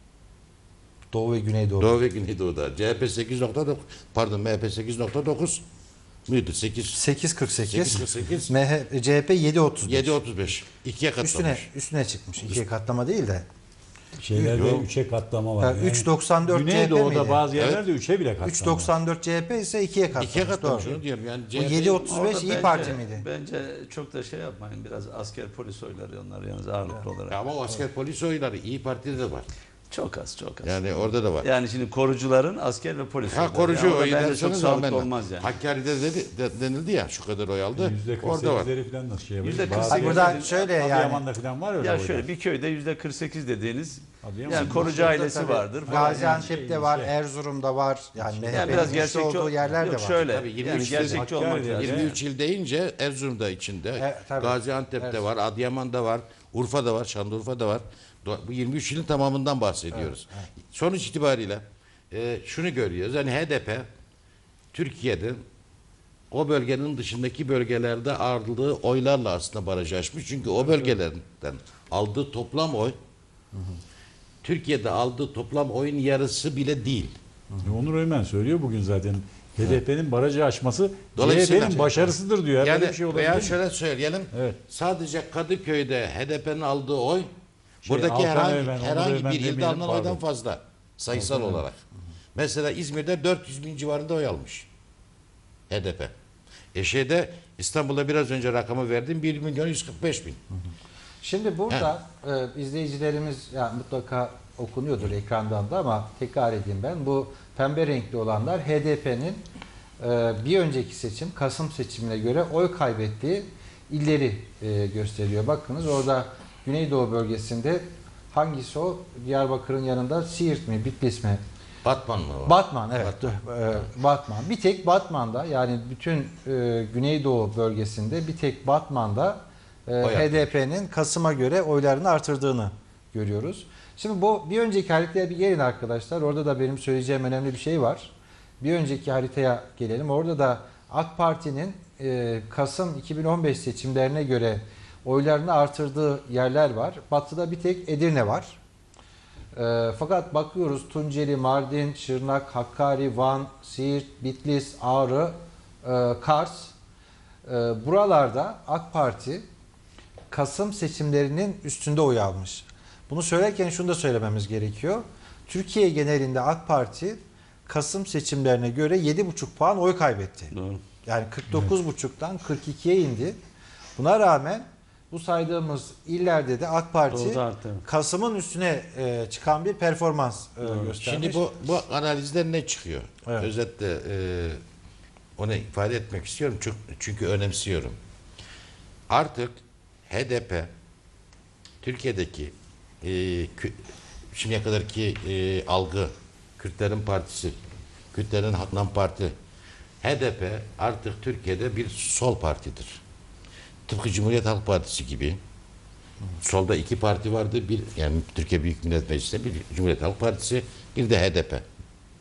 Doğu ve Güneydoğu. Doğu ve Güneydoğu'da. C H P sekiz nokta dokuz, pardon M H P sekiz nokta dokuz müydü? sekiz, sekiz kırk sekiz. sekiz kırk sekiz. M H C H P yedi otuz beş. yedi otuz beş. İkiye Üstüne katlamış. üstüne çıkmış. İkiye katlama değil de. Şeylerde Yok. üçe katlama var. Yani üç doksan dört C H P Güneydoğu'da miydi? bazı yerlerde üçe bile katlama. üç doksan dört C H P ise ikiye katlamış. İkiye katlamış, Doğru. onu diyorum. Yani Bu C H P yedi otuz beş Orada İyi bence- Parti miydi? Bence çok da şey yapmayın. Biraz asker polis oyları onlar yalnız ağırlıklı olarak. ama o asker polis oyları İyi Parti'de de var. Çok az çok az. Yani orada da var. Yani şimdi korucuların asker ve polis Ha oyları. korucu Yani orada oy bence çok derseniz sağlıklı amenna. olmaz yani. Hakkari'de dedi, de, denildi ya şu kadar oy aldı. yüzde kırk Orada var. sekizleri falan nasıl şey yapıyor? Yüzde kırk Bazı sekiz Burada yerlerde- şöyle yani. Adıyaman'da falan var öyle Ya oylar. şöyle bir köyde yüzde kırk sekiz dediğiniz Adıyaman yani mı? korucu ailesi Tabii. vardır. falan. Gaziantep'te şey, var, şey. Erzurum'da var. Yani Yani M H biraz P'nin gerçekçi olduğu yerler de yok var. şöyle. Tabii, yirmi yani üç gerçekçi Hakkari olmak yani. lazım. yirmi üç il deyince Erzurum'da içinde, E, tabii. Gaziantep'te Evet. var, Adıyaman'da var, Urfa'da var, Şanlıurfa'da var. Do- Bu yirmi üç ilin tamamından bahsediyoruz. Sonuç itibariyle e, şunu görüyoruz. Yani H D P Türkiye'de o bölgenin dışındaki bölgelerde aldığı oylarla aslında barajı aşmış. Çünkü o bölgelerden aldığı toplam oy Türkiye'de aldığı toplam oyun yarısı bile değil. Onur Öymen söylüyor bugün zaten. H D P'nin barajı aşması C H Dolayısıyla- P'nin başarısıdır diyor. Yani Böyle bir şey olabilir veya mi? şöyle söyleyelim. Evet. Sadece Kadıköy'de H D P'nin aldığı oy Şey, buradaki Altan herhangi, Öğmen, Onur herhangi Öğmen bir ilde demeyelim, alınan oydan pardon. fazla sayısal olarak. Mesela İzmir'de dört yüz bin civarında oy almış H D P. E şeyde İstanbul'da biraz önce rakamı verdim bir milyon yüz kırk beş bin. Şimdi burada e, izleyicilerimiz yani mutlaka okunuyordur ekrandan da ama tekrar edeyim ben. Bu pembe renkli olanlar H D P'nin e, bir önceki seçim Kasım seçimine göre oy kaybettiği illeri e, gösteriyor. Bakınız orada Güneydoğu bölgesinde hangisi o? Diyarbakır'ın yanında Siirt mi, Bitlis mi? Batman mı o? Batman, evet. Ee, Batman. Bir tek Batman'da, yani bütün e, Güneydoğu bölgesinde bir tek Batman'da e, H D P'nin Kasım'a göre oylarını artırdığını görüyoruz. Şimdi bu bir önceki haritaya bir gelin arkadaşlar. Orada da benim söyleyeceğim önemli bir şey var. Bir önceki haritaya gelelim. Orada da AK Parti'nin e, Kasım iki bin on beş seçimlerine göre oylarını artırdığı yerler var. Batı'da bir tek Edirne var. E, fakat bakıyoruz Tunceli, Mardin, Şırnak, Hakkari, Van, Siirt, Bitlis, Ağrı, e, Kars. E, buralarda AK Parti Kasım seçimlerinin üstünde oy almış. Bunu söylerken şunu da söylememiz gerekiyor. Türkiye genelinde AK Parti Kasım seçimlerine göre yedi buçuk puan oy kaybetti. Doğru. Yani kırk dokuz buçuktan kırk ikiye indi. Buna rağmen bu saydığımız illerde de AK Parti Kasım'ın üstüne e, çıkan bir performans e, göstermiş. Şimdi bu bu analizden ne çıkıyor? Evet. Özetle e, onu ifade etmek istiyorum çünkü, çünkü önemsiyorum. Artık H D P Türkiye'deki e, kü, şimdiye kadarki e, algı Kürtlerin Partisi, Kürtlerin Haknan Parti, H D P artık Türkiye'de bir sol partidir. Tıpkı Cumhuriyet Halk Partisi gibi. Solda iki parti vardı. Bir, yani Türkiye Büyük Millet Meclisi'nde bir Cumhuriyet Halk Partisi, bir de H D P.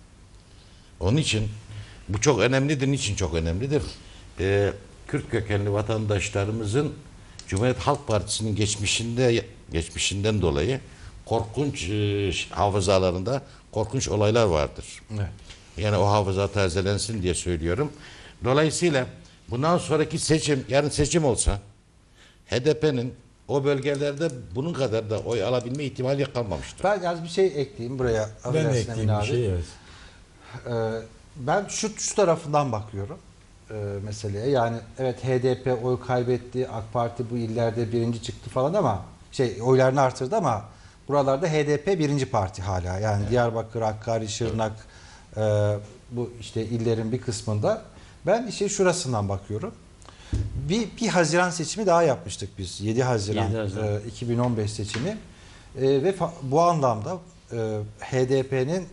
Onun için bu çok önemlidir. Niçin çok önemlidir? Ee, Kürt kökenli vatandaşlarımızın Cumhuriyet Halk Partisi'nin geçmişinde geçmişinden dolayı korkunç e, hafızalarında korkunç olaylar vardır. Evet. Yani o hafıza tazelensin diye söylüyorum. Dolayısıyla bundan sonraki seçim, yarın seçim olsa H D P'nin o bölgelerde bunun kadar da oy alabilme ihtimali kalmamıştır. Ben az bir şey ekleyeyim buraya. Ben de Affedersin ekleyeyim Emin bir abi. şey, evet. Ee, ben şu, şu tarafından bakıyorum e, meseleye. Yani evet H D P oy kaybetti, AK Parti bu illerde birinci çıktı falan ama şey oylarını artırdı ama buralarda H D P birinci parti hala. Yani evet. Diyarbakır, Hakkari, Şırnak e, bu işte illerin bir kısmında. Ben işe şurasından bakıyorum. Bir, bir Haziran seçimi daha yapmıştık biz. yedi Haziran, yedi Haziran. E, iki bin on beş seçimi. E, ve bu anlamda e, H D P'nin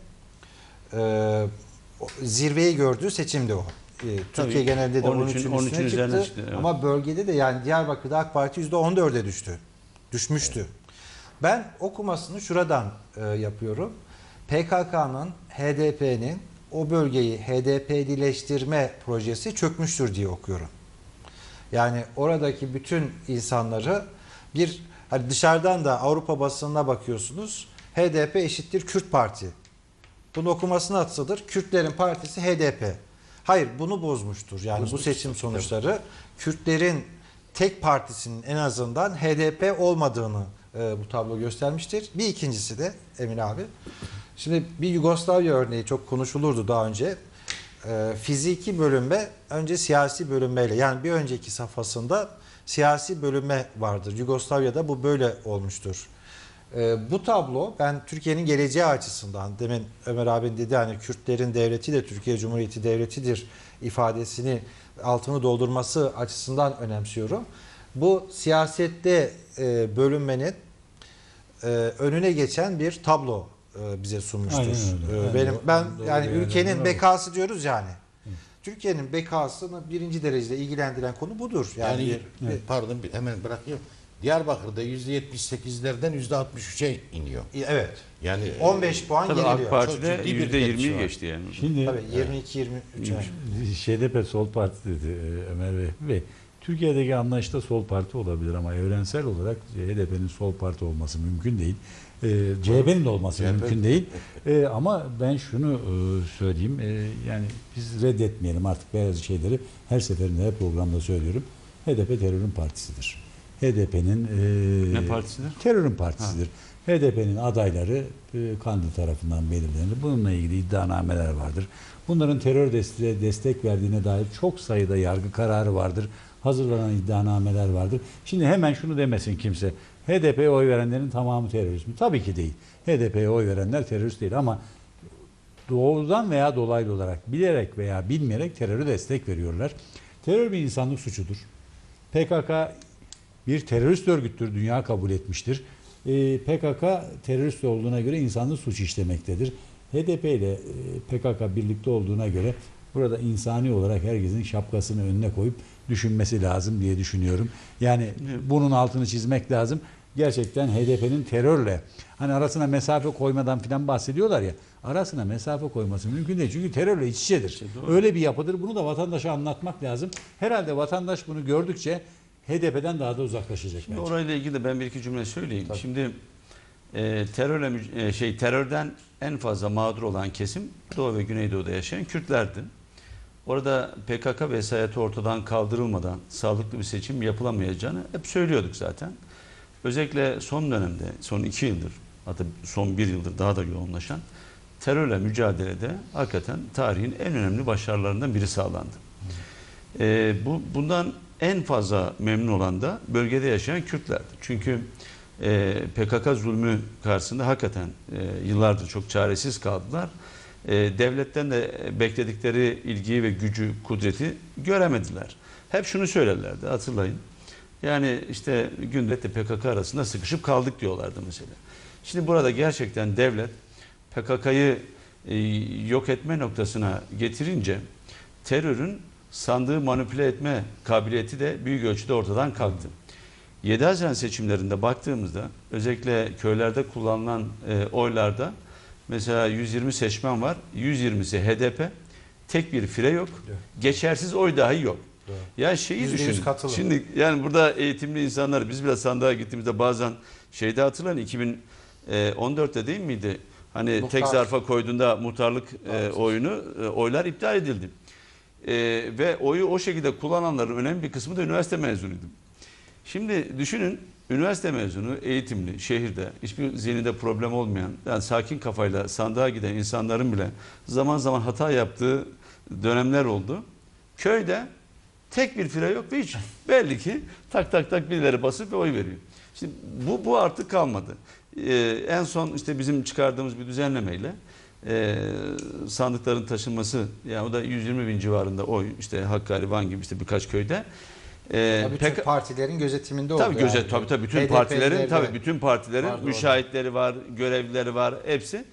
e, zirveyi gördüğü seçimdi o. E, Türkiye genelinde de on üçün üstüne çıktı. çıktı evet. Ama bölgede de yani Diyarbakır'da AK Parti yüzde on dörde düştü. Düşmüştü. Evet. Ben okumasını şuradan e, yapıyorum. P K K'nın, H D P'nin o bölgeyi H D P'lileştirme projesi çökmüştür diye okuyorum. Yani oradaki bütün insanları bir hani dışarıdan da Avrupa basınına bakıyorsunuz. H D P eşittir Kürt Parti. Bunu okumasını atsadır. Kürtlerin partisi H D P. Hayır, bunu bozmuştur. Yani Bozmuş, bu seçim sonuçları tabii. Kürtlerin tek partisinin en azından H D P olmadığını e, bu tablo göstermiştir. Bir ikincisi de Emin abi. Şimdi bir Yugoslavya örneği çok konuşulurdu daha önce. E, fiziki bölünme önce siyasi bölünmeyle, yani bir önceki safhasında siyasi bölünme vardır. Yugoslavya'da bu böyle olmuştur. E, bu tablo ben Türkiye'nin geleceği açısından, demin Ömer abin dedi hani Kürtlerin devleti de Türkiye Cumhuriyeti devletidir ifadesini altını doldurması açısından önemsiyorum. Bu siyasette e, bölünmenin e, önüne geçen bir tablo e, bize sunmuştur. Aynen, e, benim ben doğru, yani doğru, ülkenin doğru. bekası diyoruz yani. Hı. Türkiye'nin bekasını birinci derecede ilgilendiren konu budur. Yani, yani bir, evet. pardon bir, hemen bırakayım. Diyarbakır'da yüzde yetmiş sekizlerden yüzde altmış üçe iniyor. Evet. Yani on beş puan tabii geriliyor. AK Parti'de yüzde yirmiyi geçti yani. Şimdi tabii yirmi iki yirmi üç. H D P sol parti dedi Ömer Bey. Ve Türkiye'deki anlayışta sol parti olabilir ama evrensel olarak H D P'nin sol parti olması mümkün değil. C H P'nin de olması C H P mümkün değil. E, ama ben şunu e, söyleyeyim. E, yani biz reddetmeyelim artık bazı şeyleri. Her seferinde her programda söylüyorum. H D P terörün partisidir. H D P'nin e, ne partisidir? Terörün partisidir. Ha. H D P'nin adayları e, Kandil tarafından belirlenir. Bununla ilgili iddianameler vardır. Bunların terör desteğe destek verdiğine dair çok sayıda yargı kararı vardır. Hazırlanan iddianameler vardır. Şimdi hemen şunu demesin kimse. H D P'ye oy verenlerin tamamı terörist mi? Tabii ki değil. H D P'ye oy verenler terörist değil ama doğrudan veya dolaylı olarak bilerek veya bilmeyerek terörü destek veriyorlar. Terör bir insanlık suçudur. P K K bir terörist örgüttür. Dünya kabul etmiştir. E, P K K terörist olduğuna göre insanlı suç işlemektedir. H D P ile e, P K K birlikte olduğuna göre burada insani olarak herkesin şapkasını önüne koyup düşünmesi lazım diye düşünüyorum. Yani bunun altını çizmek lazım. Gerçekten H D P'nin terörle hani arasına mesafe koymadan filan bahsediyorlar ya, arasına mesafe koyması mümkün değil. Çünkü terörle iç içedir. İşte Öyle bir yapıdır. Bunu da vatandaşa anlatmak lazım. Herhalde vatandaş bunu gördükçe H D P'den daha da uzaklaşacak. Şimdi bence. orayla ilgili de ben bir iki cümle söyleyeyim. Tabii. Şimdi e, terörle müc- e, şey terörden en fazla mağdur olan kesim Doğu ve Güneydoğu'da yaşayan Kürtlerdi. Orada P K K vesayeti ortadan kaldırılmadan sağlıklı bir seçim yapılamayacağını hep söylüyorduk zaten. Özellikle son dönemde, son iki yıldır, hatta son bir yıldır daha da yoğunlaşan terörle mücadelede hakikaten tarihin en önemli başarılarından biri sağlandı. Ee, bu bundan en fazla memnun olan da bölgede yaşayan Kürtlerdi. Çünkü e, P K K zulmü karşısında hakikaten e, yıllardır çok çaresiz kaldılar. E, devletten de bekledikleri ilgiyi ve gücü, kudreti göremediler. Hep şunu söylerlerdi, hatırlayın. Yani işte günde P K K arasında sıkışıp kaldık diyorlardı mesela. Şimdi burada gerçekten devlet P K K'yı e, yok etme noktasına getirince terörün sandığı manipüle etme kabiliyeti de büyük ölçüde ortadan kalktı. yedi Haziran seçimlerinde baktığımızda özellikle köylerde kullanılan e, oylarda mesela yüz yirmi seçmen var. yüz yirmisi H D P. Tek bir fire yok. Geçersiz oy dahi yok. Ya şeyi Yüzde yüz düşün. katılım. Şimdi yani burada eğitimli insanlar, biz bile sandığa gittiğimizde bazen şeyde hatırlayın, iki bin on dörtte değil miydi? Hani Muhtar. tek zarfa koyduğunda muhtarlık e, oyunu e, oylar iptal edildi. E, ve oyu o şekilde kullananların önemli bir kısmı da üniversite mezunuydu. Şimdi düşünün, üniversite mezunu, eğitimli, şehirde hiçbir zihninde problem olmayan, yani sakin kafayla sandığa giden insanların bile zaman zaman hata yaptığı dönemler oldu. Köyde tek bir fire yok ve hiç belli ki tak tak tak birileri basıp ve oy veriyor. Şimdi bu, bu artık kalmadı. Ee, en son işte bizim çıkardığımız bir düzenlemeyle e, sandıkların taşınması, yani o da yüz yirmi bin civarında oy, işte Hakkari, Van gibi işte birkaç köyde. Ee, Tabii bütün P K partilerin gözetiminde oldu. Tabii gözet, yani. tabii tabii bütün H D P'liler partilerin de tabii bütün partilerin vardı müşahitleri var, görevlileri var, hepsi.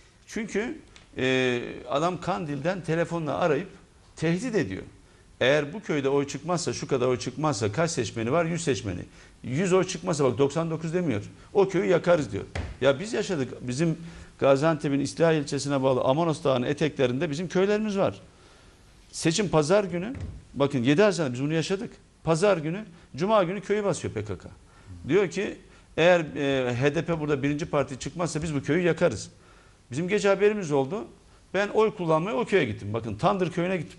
Çünkü e, adam Kandil'den telefonla arayıp tehdit ediyor. Eğer bu köyde oy çıkmazsa, şu kadar oy çıkmazsa, kaç seçmeni var? yüz seçmeni. yüz oy çıkmazsa, bak doksan dokuz demiyor. O köyü yakarız diyor. Ya biz yaşadık. Bizim Gaziantep'in İslahiye ilçesine bağlı Amanos Dağı'nın eteklerinde bizim köylerimiz var. Seçim pazar günü, bakın yedi Haziran'da biz bunu yaşadık. Pazar günü, Cuma günü köyü basıyor P K K. Diyor ki eğer e, H D P burada birinci parti çıkmazsa biz bu köyü yakarız. Bizim gece haberimiz oldu. Ben oy kullanmaya o köye gittim. Bakın Tandır köyüne gittim.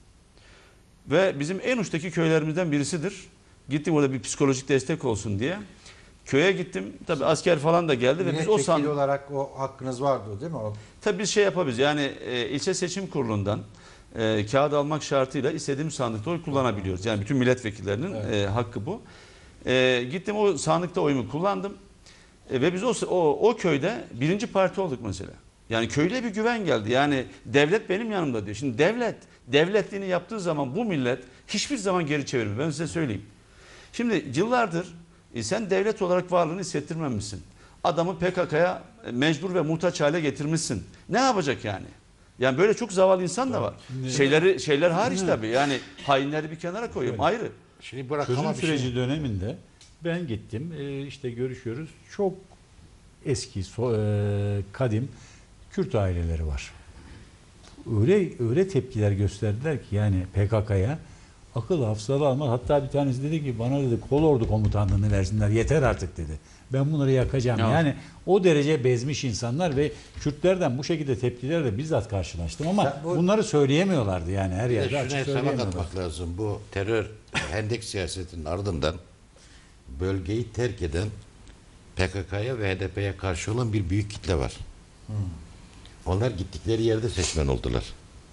Ve bizim en uçtaki köylerimizden birisidir. Gittim orada bir psikolojik destek olsun diye. Köye gittim. Tabii asker falan da geldi ve biz o Milletvekili sandık... olarak o hakkınız vardı değil mi? O Tabii biz şey yapabiliriz. Yani e, ilçe seçim kurulundan e, kağıt almak şartıyla istediğimiz sandıkta oy kullanabiliyoruz. Yani bütün milletvekillerinin Evet. e, hakkı bu. E, gittim o sandıkta oyumu kullandım. E, ve biz o, o, o köyde birinci parti olduk mesela. Yani köyle bir güven geldi. Yani devlet benim yanımda diyor. Şimdi devlet, devletliğini yaptığı zaman bu millet hiçbir zaman geri çevirmiyor. Ben size söyleyeyim. Şimdi yıllardır e, sen devlet olarak varlığını hissettirmemişsin. Adamı P K K'ya mecbur ve muhtaç hale getirmişsin. Ne yapacak yani? Yani böyle çok zavallı insan da var. Şeyleri şeyler hariç tabii. Yani hainleri bir kenara koyuyorum. Ayrı. Şimdi bırak Çözüm ama bir süreci şey. döneminde ben gittim, e, işte görüşüyoruz. Çok eski, so- e, kadim Kürt aileleri var. Öyle öyle tepkiler gösterdiler ki yani P K K'ya akıl hafızalı almaz. Hatta bir tanesi dedi ki bana dedi kolordu komutanlığını versinler yeter artık dedi. Ben bunları yakacağım. Ya. Yani o derece bezmiş insanlar ve Kürtlerden bu şekilde tepkilerle bizzat karşılaştım ama Ya bu- bunları söyleyemiyorlardı yani her Bir de yerde şuna açık hesaba söyleyemiyorlar. katmak lazım. Bu terör hendek siyasetinin ardından bölgeyi terk eden P K K'ya ve H D P'ye karşı olan bir büyük kitle var. Onlar gittikleri yerde seçmen oldular.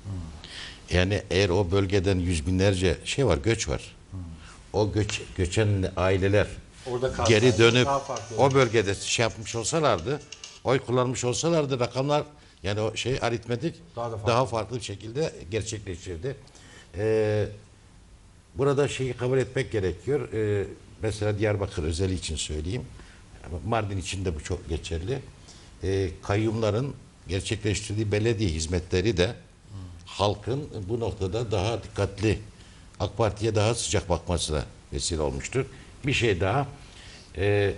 Yani eğer o bölgeden yüz binlerce şey var, göç var. O göç göçen aileler Orada kalsalar geri dönüp daha farklı o bölgede şey yapmış olsalardı, oy kullanmış olsalardı rakamlar, yani o şey aritmetik Daha daha, da farklı. farklı bir şekilde gerçekleşirdi. Ee, burada şeyi kabul etmek gerekiyor. Ee, mesela Diyarbakır özeli için söyleyeyim. Mardin için de bu çok geçerli. E, kayyumların gerçekleştirdiği belediye hizmetleri de halkın bu noktada daha dikkatli, AK Parti'ye daha sıcak bakmasına vesile olmuştur. Bir şey daha, e,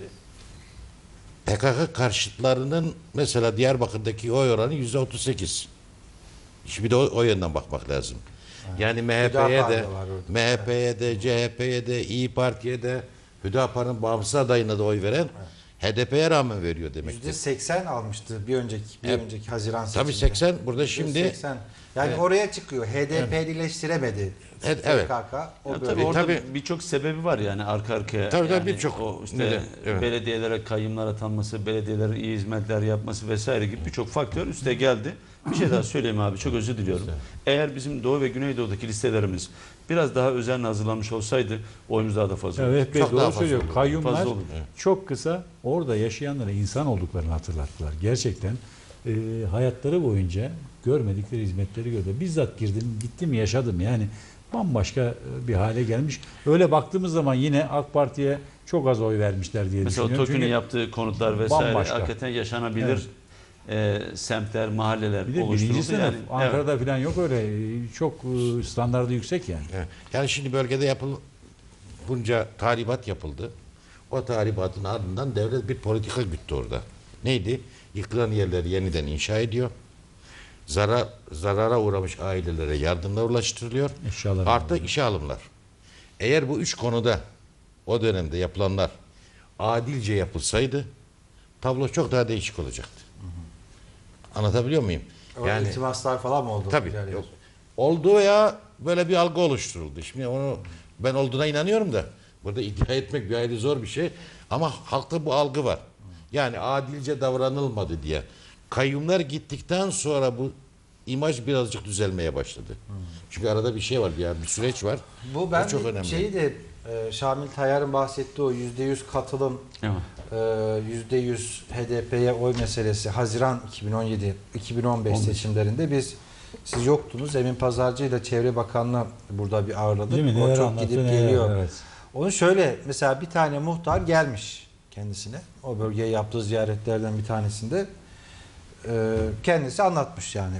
P K K karşıtlarının mesela Diyarbakır'daki oy oranı yüzde otuz sekiz. Şimdi de o, o yönden bakmak lazım. Yani M H P'ye Hüdapar de, da var orada. M H P'ye de, C H P'ye de, İyi Parti'ye de, Hüdapar'ın bağımsız adayına da oy veren H D P'ye rağmen veriyor demektir. yüzde seksen almıştı bir önceki bir Evet. önceki Haziran seçiminde. Tabii seksen burada yüzde şimdi seksen. Yani Evet. oraya çıkıyor. H D P'lileştiremedi. Evet, evet. P K K. O Ya böyle. tabii orada tabii. birçok sebebi var yani arka arkaya. Tabii, tabii, yani birçok o işte neden, evet. belediyelere kayyımlar atanması, belediyelerin iyi hizmetler yapması vesaire gibi birçok faktör üste geldi. Bir şey daha söyleyeyim abi, çok özür diliyorum. Eğer bizim Doğu ve Güneydoğu'daki listelerimiz biraz daha özenle hazırlanmış olsaydı oyumuz daha da fazla olurdu. Evet, Bey Çok daha doğru fazla söylüyor. olur. Kayyumlar Fazla olur. çok kısa orada yaşayanlara insan olduklarını hatırlattılar. Gerçekten e, hayatları boyunca görmedikleri hizmetleri gördü. Bizzat girdim, gittim, yaşadım. Yani bambaşka bir hale gelmiş. Öyle baktığımız zaman yine AK Parti'ye çok az oy vermişler diye Mesela o düşünüyorum. TOKİ'nin Çünkü yaptığı konutlar vesaire bambaşka. hakikaten yaşanabilir e, semtler, mahalleler bir de birinci oluşturuldu. sınıf. Yani, Ankara'da falan yok öyle. Çok e, standardı yüksek yani. Evet. Yani şimdi bölgede yapıl bunca tahribat yapıldı. O tahribatın ardından devlet bir politika güttü orada. Neydi? Yıkılan yerleri yeniden inşa ediyor. Zarar, zarara uğramış ailelere yardımlar ulaştırılıyor. Eşyalar Artı alınıyor. işe alımlar. Eğer bu üç konuda o dönemde yapılanlar adilce yapılsaydı tablo çok daha değişik olacaktı. Anlatabiliyor muyum? O iltimaslar falan mı oldu? Tabii. Yani. Yok. Oldu veya böyle bir algı oluşturuldu. Şimdi onu ben olduğuna inanıyorum da burada iddia etmek bir ayrı zor bir şey. Ama halkta bu algı var. Yani adilce davranılmadı diye. Kayyumlar gittikten sonra bu imaj birazcık düzelmeye başladı. Çünkü arada bir şey var, yani bir süreç var. Bu ben O çok bir önemli. şeyi de e, Şamil Tayyar'ın bahsettiği o yüzde yüz katılım, evet. e, yüzde yüz H D P'ye oy meselesi Haziran iki bin on yedi iki bin on beş seçimlerinde biz siz yoktunuz. Emin Pazarcı ile Çevre Bakanlığı burada bir ağırladık. Değil mi? O Neler çok anlattı, gidip neler, geliyor. evet. Onu şöyle mesela bir tane muhtar gelmiş kendisine. O bölgeye yaptığı ziyaretlerden bir tanesinde e, kendisi anlatmış yani.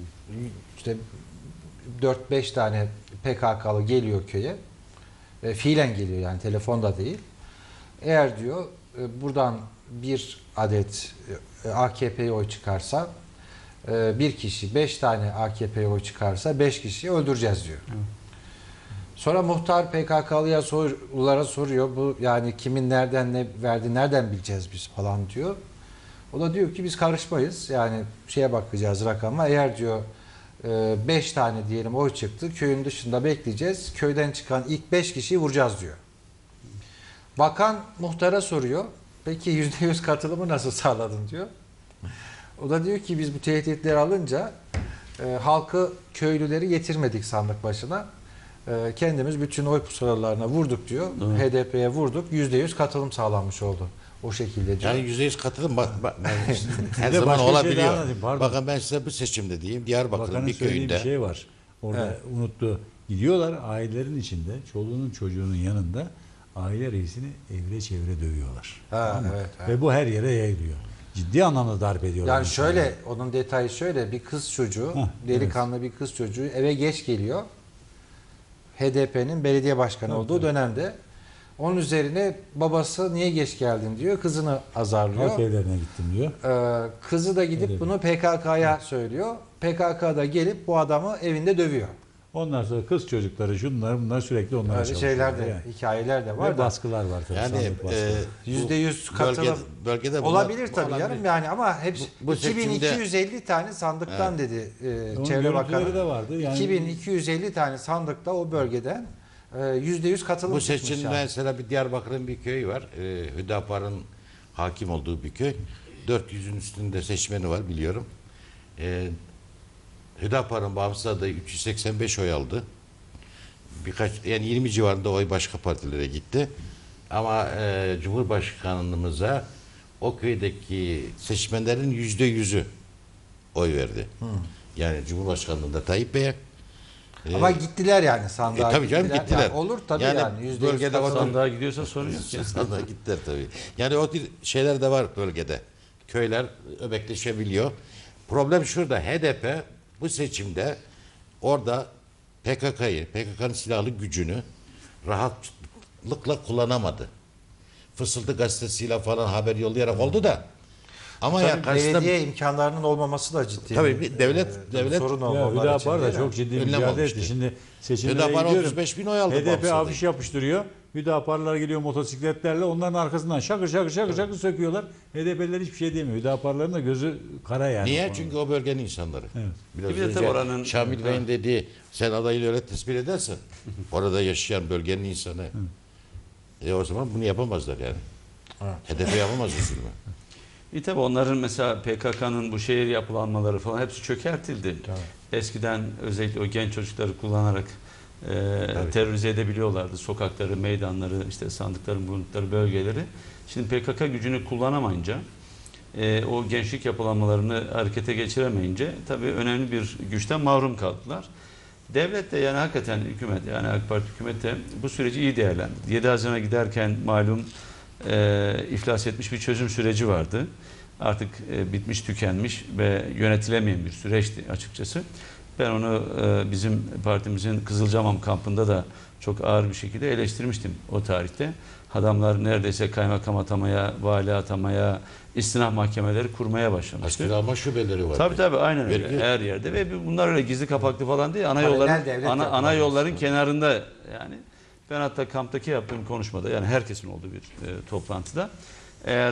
İşte dört beş tane P K K'lı geliyor köye. E, fiilen geliyor yani telefonda değil. Eğer diyor e, buradan bir adet e, A K P'ye oy çıkarsa e, bir kişi beş tane A K P'ye oy çıkarsa beş kişiyi öldüreceğiz diyor. Evet. Sonra muhtar P K K'lıya sorulara soruyor. Bu yani kimin nereden ne verdi nereden bileceğiz biz falan diyor. O da diyor ki biz karışmayız. Yani şeye bakacağız rakama. Eğer diyor beş tane diyelim oy çıktı. Köyün dışında bekleyeceğiz. Köyden çıkan ilk beş kişiyi vuracağız diyor. Bakan muhtara soruyor. Peki yüzde yüz katılımı nasıl sağladın diyor. O da diyor ki biz bu tehditleri alınca e, halkı, köylüleri getirmedik sandık başına. E, kendimiz bütün oy pusulalarına vurduk diyor. Evet. H D P'ye vurduk. yüzde yüz katılım sağlanmış oldu. O şekilde diyor. Yani yüzde yüz katılım bak, bak, her Bir de zaman başka bir şey daha olabiliyor. anlatayım, pardon. Bakın ben size bu seçimde diyeyim. Diyarbakır'ın Bakanın bir söylediği köyünde bir şey var. Orada Evet. unuttu. Gidiyorlar ailelerin içinde, çoluğunun çocuğunun yanında aile reisini evre çevre dövüyorlar. Ha, Tamam mı? evet, evet. Ve bu her yere yayılıyor. Ciddi anlamda darp ediyorlar. Yani insanları. şöyle, onun detayı şöyle, bir kız çocuğu, Heh, delikanlı bir kız çocuğu eve geç geliyor. H D P'nin belediye başkanı Evet, olduğu evet. dönemde. Onun üzerine babası niye geç geldin diyor, kızını azarlıyor. Halk evlerine gittim diyor. Ee, kızı da gidip Öyle bunu P K K'ya söylüyor. P K K da gelip bu adamı evinde dövüyor. Ondan sonra kız çocukları şunlar bunlar sürekli onlara Öyle şeyler de, yani. hikayeler de var Ve da. baskılar var tabii. yani sandık baskıları. e, Yüzde yüz bu katılım bölge- bölgede bunlar- olabilir tabii olabilir. canım yani ama hepsi Bu- bu iki bin iki yüz elli tane sandıktan dedi e, Onun Çevre Bakanı. görüntüleri de vardı. Yani iki bin iki yüz elli tane sandıkta o bölgeden e, yüzde yüz katılım Bu çıkmış seçimde yani. mesela bir Diyarbakır'ın bir köyü var. Ee, Hüdapar'ın hakim olduğu bir köy. dört yüzün üstünde seçmeni var biliyorum. Ee, Hüdapar'ın bağımsız adayı üç yüz seksen beş oy aldı. Birkaç yani yirmi civarında oy başka partilere gitti. Ama e, Cumhurbaşkanımıza o köydeki seçmenlerin yüzde yüzü oy verdi. Yani Cumhurbaşkanlığında Tayyip Bey'e, Ama gittiler yani sandığa. E, tabii canım gittiler. Yani olur tabii yani. Yani yüzde yüz bölgede katılım. o- Sandığa gidiyorsa sorun yok. Yani. Sandığa gittiler tabii. Yani o tür şeyler de var bölgede. Köyler öbekleşebiliyor. Problem şurada. H D P bu seçimde orada P K K'yı, P K K'nın silahlı gücünü rahatlıkla kullanamadı. Fısıltı gazetesiyle falan haber yollayarak oldu da. Ama ya Tabii karşısında belediye imkanlarının olmaması da ciddi. Tabii bir devlet- e, devlet- sorun oldu Ya onlar Hüdapar için da değil mi? çok ciddi Önlem mücadele almıştı. etti. Şimdi seçimlere Hüdapar gidiyorum. otuz beş bin oy aldı H D P Bursa'da. afiş yapıştırıyor. Hüdaparlar geliyor motosikletlerle. Onların arkasından şakır şakır şakır şakır söküyorlar. H D P'liler hiçbir şey demiyor. Hüdaparların da gözü kara yani. Niye? Çünkü o bölgenin insanları. Evet. Biraz Bir de önce tabii oranın- Şamil Bey'in dediği sen adayı öyle tespit edersen orada yaşayan bölgenin insanı e o zaman bunu yapamazlar yani. H D P yapamaz bu zulmü. E tabi onların mesela P K K'nın bu şehir yapılanmaları falan hepsi çökertildi. Eskiden özellikle o genç çocukları kullanarak e, terörize edebiliyorlardı. Sokakları, meydanları, işte sandıkların bulundukları bölgeleri. Şimdi P K K gücünü kullanamayınca, e, o gençlik yapılanmalarını harekete geçiremeyince tabii önemli bir güçten mahrum kaldılar. Devlet de yani hakikaten hükümet yani AK Parti hükümeti de bu süreci iyi değerlendirdi. yedi Haziran'a giderken malum e, iflas etmiş bir çözüm süreci vardı. Artık e, bitmiş, tükenmiş ve yönetilemeyen bir süreçti açıkçası. Ben onu e, bizim partimizin Kızılcahamam kampında da çok ağır bir şekilde eleştirmiştim o tarihte. Adamlar neredeyse kaymakam atamaya, vali atamaya, istinaf mahkemeleri kurmaya başlamıştı. Askeri alma şubeleri var. Tabii tabii aynen öyle. Vergi- Her yerde ve bunlar öyle gizli kapaklı falan değil. Ana Paralel yolların devlet ana, yapılanması. ana yolların kenarında yani. Ben hatta kamptaki yaptığım konuşmada yani herkesin olduğu bir e, toplantıda eğer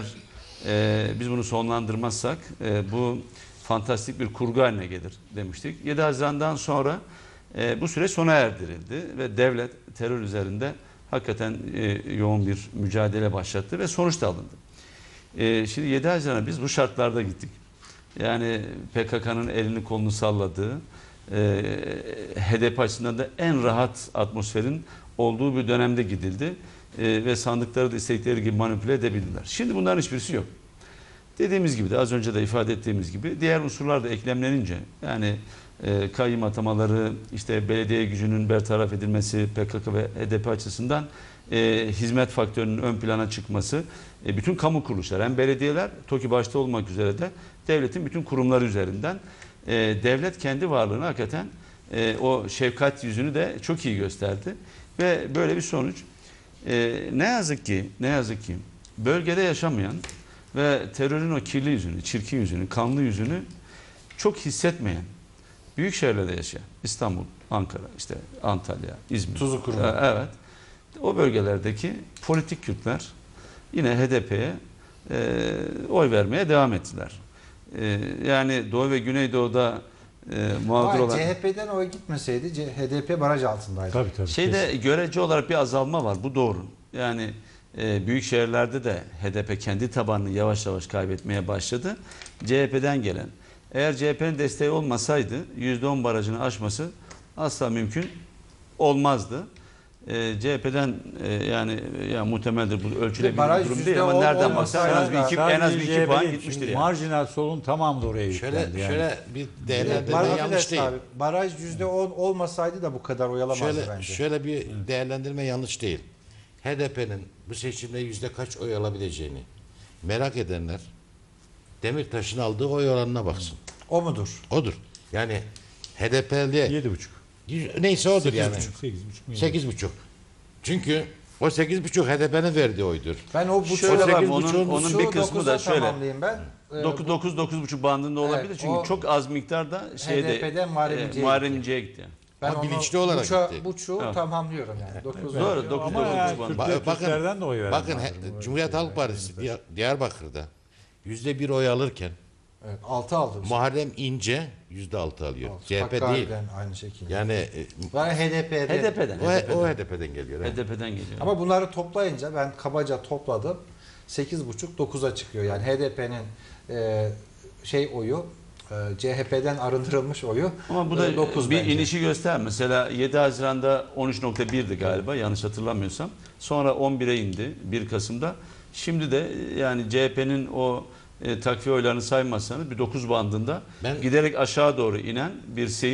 e, biz bunu sonlandırmazsak e, bu fantastik bir kurgu haline gelir demiştik. yedi Haziran'dan sonra e, bu süreç sona erdirildi ve devlet terör üzerinde hakikaten e, yoğun bir mücadele başlattı ve sonuç da alındı. E, şimdi yedi Haziran'a biz bu şartlarda gittik. Yani P K K'nın elini kolunu salladığı, e, H D P açısından da en rahat atmosferin olduğu bir dönemde gidildi. E, ve sandıkları da istedikleri gibi manipüle edebildiler. Şimdi bunların hiçbirisi yok. Dediğimiz gibi de az önce de ifade ettiğimiz gibi diğer unsurlar da eklemlenince yani e, kayyım atamaları, işte belediye gücünün bertaraf edilmesi, P K K ve H D P açısından e, hizmet faktörünün ön plana çıkması, e, bütün kamu kuruluşları hem belediyeler, TOKİ başta olmak üzere de devletin bütün kurumları üzerinden e, devlet kendi varlığını hakikaten e, o şefkat yüzünü de çok iyi gösterdi ve böyle bir sonuç. E, ne yazık ki, ne yazık ki bölgede yaşamayan ve terörün o kirli yüzünü, çirkin yüzünü, kanlı yüzünü çok hissetmeyen, büyük şehirlerde yaşayan, İstanbul, Ankara, işte Antalya, İzmir. Tuzu Ee, Evet. O bölgelerdeki politik Kürtler yine H D P'ye e, oy vermeye devam ettiler. E, yani Doğu ve Güneydoğu'da e, mağdur Hayır, olan... C H P'den oy gitmeseydi C- H D P baraj altındaydı. Tabii tabii. Şeyde görece olarak bir azalma var. Bu doğru. Yani e, büyük şehirlerde de H D P kendi tabanını yavaş yavaş kaybetmeye başladı. C H P'den gelen. Eğer C H P'nin desteği olmasaydı yüzde on barajını aşması asla mümkün olmazdı. E, C H P'den e, yani ya muhtemeldir bu ölçülebilir Baraj bir durum yüzde değil ama on nereden baksan en az bir olmasaydı iki, Sadece en az bir iki C H P puan değil, gitmiştir çünkü yani. Marjinal solun tamamı da oraya Şöyle yüklendi. yani. şöyle bir Baraj, değerlendirme yanlış değil. abi, baraj yüzde on olmasaydı da bu kadar oy alamazdı Şöyle bence. şöyle bir değerlendirme yanlış değil. H D P'nin bu seçimde yüzde kaç oy alabileceğini merak edenler Demirtaş'ın aldığı oy oranına baksın. O mudur? Odur. Yani H D P'li Yedi buçuk. neyse odur yani. Sekiz buçuk. mu? Sekiz buçuk. Çünkü o sekiz buçuk H D P'nin verdiği oydur. Ben o bu Şöyle bak, sekiz onun- buçuğun onun şu bir kısmı dokuza da şöyle. tamamlayayım ben. Ee, dokuz dokuz dokuz buçuk bandında olabilir Evet, çünkü o çok az miktarda şeyde H D P'den Muharrem İnce'ye Muharrem gitti. İnce'ye gitti. ben Ama onu bilinçli olarak buçuğa- gitti. buçuğu Evet. tamamlıyorum yani. dokuz Doğru, dokuz Ama dokuz yani buçuk Kürtler, Ba- bakın- Kürtlerden de oy veren Bakın vardır. he- Bu Cumhuriyet şeyler. Halk Partisi Diyar- Diyarbakır'da yüzde bir oy alırken Evet, altı aldı. Muharrem İnce yüzde altı alıyor. Altı. C H P değil. Hakkari'den aynı şekilde. Yani e, Ben H D P'de. H D P'den. o, H D P'den. o H D P'den geliyor. evet. H D P'den geliyor. Ama bunları toplayınca ben kabaca topladım. sekiz buçuk dokuza çıkıyor. Yani H D P'nin e, şey oyu e, C H P'den arındırılmış oyu Ama bu da e, dokuz bir bence. inişi göster. Mesela yedi Haziran'da on üç nokta birdi galiba yanlış hatırlamıyorsam. Sonra on bire indi bir Kasım'da. Şimdi de yani C H P'nin o e, takviye oylarını saymazsanız bir dokuz bandında Ben- giderek aşağı doğru inen bir seyir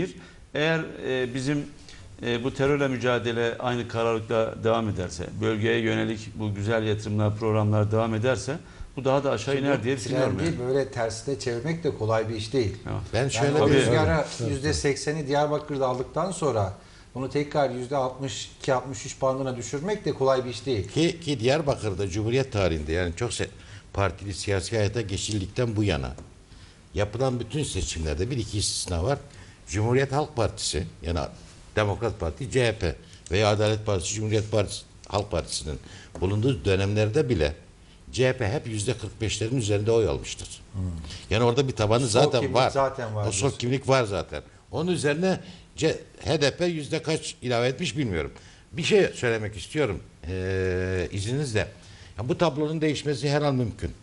Eğer e, bizim e, bu terörle mücadele aynı kararlılıkla devam ederse, bölgeye yönelik bu güzel yatırımlar, programlar devam ederse bu daha da aşağı iner diye düşünüyorum. Değil, Yani. böyle tersine çevirmek de kolay bir iş değil. Evet. Ben Yani şöyle o bir rüzgara yüzde sekseni Diyarbakır'da aldıktan sonra bunu tekrar yüzde altmış iki altmış üç bandına düşürmek de kolay bir iş değil. Ki, ki Diyarbakır'da Cumhuriyet tarihinde yani çok se- partili siyasi hayata geçildikten bu yana yapılan bütün seçimlerde bir iki istisna var. Cumhuriyet Halk Partisi yani Demokrat Parti, C H P veya Adalet Partisi, Cumhuriyet Partisi, Halk Partisi'nin bulunduğu dönemlerde bile C H P hep yüzde kırk beşlerin üzerinde oy almıştır. Yani orada bir tabanı Sol zaten kimlik var. zaten var O sol diyorsun. kimlik var zaten. Onun üzerine C- H D P yüzde kaç ilave etmiş bilmiyorum. Bir şey söylemek istiyorum ee, izninizle. Ya bu tablonun değişmesi her an mümkün.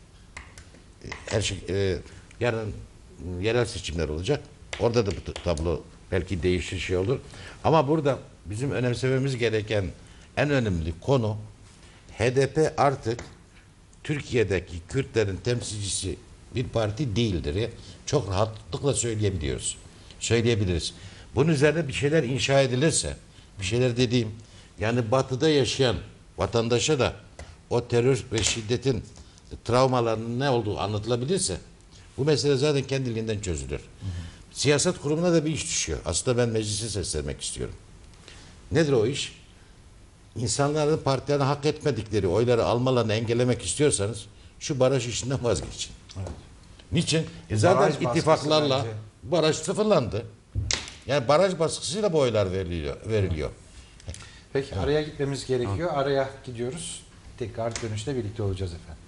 Her şey, e, yarın m, yerel seçimler olacak. Orada da bu tablo belki değişir şey olur. Ama burada bizim önemsememiz gereken en önemli konu H D P artık Türkiye'deki Kürtlerin temsilcisi bir parti değildir. Çok rahatlıkla söyleyebiliyoruz. Söyleyebiliriz. Bunun üzerine bir şeyler inşa edilirse, bir şeyler dediğim, yani batıda yaşayan vatandaşa da o terör ve şiddetin travmalarının ne olduğu anlatılabilirse, bu mesele zaten kendiliğinden çözülür. Hı hı. Siyaset kurumuna da bir iş düşüyor. Aslında ben meclise seslenmek istiyorum. Nedir o iş? İnsanların partilerine hak etmedikleri oyları almalarını engellemek istiyorsanız şu baraj işinden vazgeçin. Evet. Niçin? E zaten Baraj baskısı ittifaklarla bence. baraj sıfırlandı. Yani baraj baskısıyla bu oylar veriliyor. veriliyor. Peki araya gitmemiz gerekiyor. Araya gidiyoruz. Tekrar dönüşte birlikte olacağız efendim.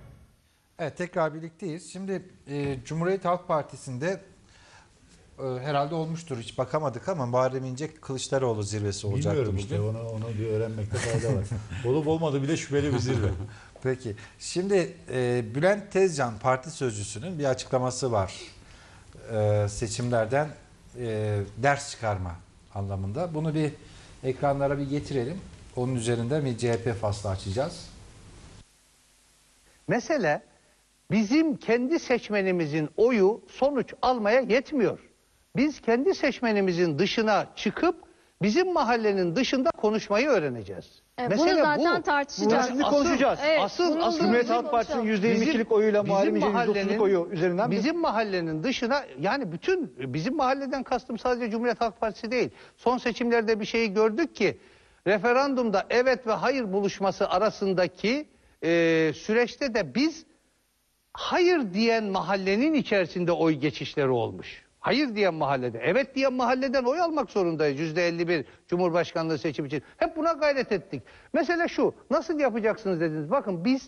Evet, tekrar birlikteyiz. Şimdi e, Cumhuriyet Halk Partisi'nde e, herhalde olmuştur. Hiç bakamadık ama Muharrem İnce Kılıçdaroğlu zirvesi olacaktı Bilmiyorum bugün. işte onu, onu bir öğrenmekte fayda var. Olup olmadı bile şüpheli bir zirve. Peki. Şimdi e, Bülent Tezcan parti sözcüsünün bir açıklaması var. E, seçimlerden e, ders çıkarma anlamında. Bunu bir ekranlara bir getirelim. Onun üzerinde bir C H P faslı açacağız. Mesele bizim kendi seçmenimizin oyu sonuç almaya yetmiyor. Biz kendi seçmenimizin dışına çıkıp bizim mahallenin dışında konuşmayı öğreneceğiz. E, bunu zaten tartışacağız. Şimdi Asıl- konuşacağız. Evet, asıl bunu- asıl Cumhuriyet Halk Partisi'nin Bizim- yüzde bizim- yirmi ikilik oyuyla bizim Muharrem İnce'nin yüzde otuzluk mahallenin- oyu üzerinden bir- bizim mahallenin dışına yani bütün bizim mahalleden kastım sadece Cumhuriyet Halk Partisi değil. Son seçimlerde bir şeyi gördük ki referandumda evet ve hayır buluşması arasındaki e, süreçte de biz hayır diyen mahallenin içerisinde oy geçişleri olmuş. Hayır diyen mahallede, evet diyen mahalleden oy almak zorundayız. yüzde elli bir Cumhurbaşkanlığı seçimi için. Hep buna gayret ettik. Mesele şu, nasıl yapacaksınız dediniz. Bakın biz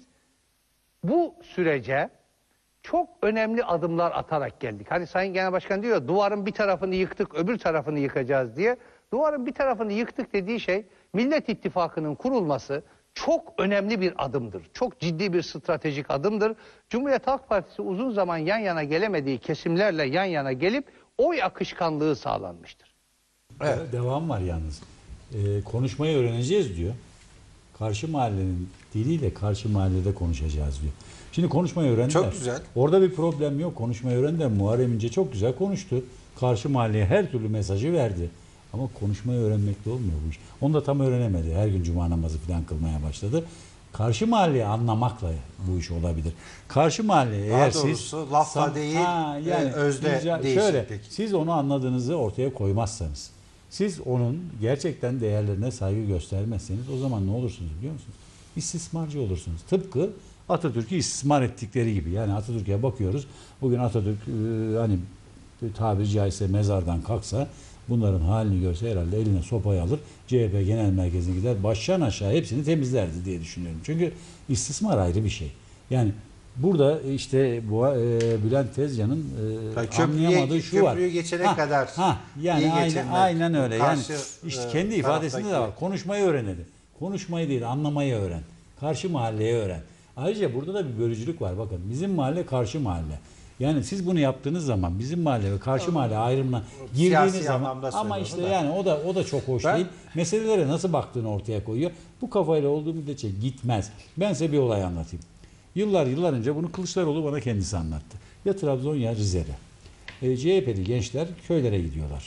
bu sürece çok önemli adımlar atarak geldik. Hani Sayın Genel Başkan diyor, duvarın bir tarafını yıktık, öbür tarafını yıkacağız diye. Duvarın bir tarafını yıktık dediği şey, Millet İttifakı'nın kurulması çok önemli bir adımdır. Çok ciddi bir stratejik adımdır. Cumhuriyet Halk Partisi uzun zaman yan yana gelemediği kesimlerle yan yana gelip oy akışkanlığı sağlanmıştır. Evet. Devam var yalnız. Ee, konuşmayı öğreneceğiz diyor. Karşı mahallenin diliyle karşı mahallede konuşacağız diyor. Şimdi konuşmayı öğrendiler. Çok güzel. Orada bir problem yok. Konuşmayı öğrendiler. Muharrem İnce çok güzel konuştu. Karşı mahalleye her türlü mesajı verdi. Ama konuşmayı öğrenmekle olmuyor bu iş. Onu da tam öğrenemedi. Her gün cuma namazı falan kılmaya başladı. Karşı mahalleyi anlamakla bu iş olabilir. Karşı mahalleye Daha eğer doğrusu siz lafla sam- değil, yani e, özde rica- değişir şöyle, peki. siz onu anladığınızı ortaya koymazsanız, siz onun gerçekten değerlerine saygı göstermezseniz o zaman ne olursunuz biliyor musunuz? İstismarcı olursunuz. Tıpkı Atatürk'ü istismar ettikleri gibi. Yani Atatürk'e bakıyoruz. Bugün Atatürk e, hani tabiri caizse mezardan kalksa bunların halini görse herhalde eline sopayı alır. C H P Genel Merkezi'ne gider. Baştan aşağı hepsini temizlerdi diye düşünüyorum. Çünkü istismar ayrı bir şey. Yani burada işte bu e, Bülent Tezcan'ın e, Yani köprüye- anlayamadığı şu var. köprüyü geçene Ha, kadar ha, yani iyi aynen, geçinmek. aynen öyle. Yani Karşı, işte e, kendi ifadesinde de taraftaki- var. Konuşmayı öğrenelim. Konuşmayı değil, anlamayı öğren. Karşı mahalleye öğren. Ayrıca burada da bir bölücülük var. Bakın bizim mahalle karşı mahalle. Yani siz bunu yaptığınız zaman bizim mahalle ve karşı mahalle ayrımına girdiğiniz Siyasi zaman anlamda ama söylüyorum işte da. yani o da o da çok hoş Ben- değil. Meselelere nasıl baktığını ortaya koyuyor. Bu kafayla olduğu müddetçe gitmez. Ben size bir olay anlatayım. Yıllar yıllar önce bunu Kılıçdaroğlu bana kendisi anlattı. Ya Trabzon ya Rize'de. E, C H P'li gençler köylere gidiyorlar.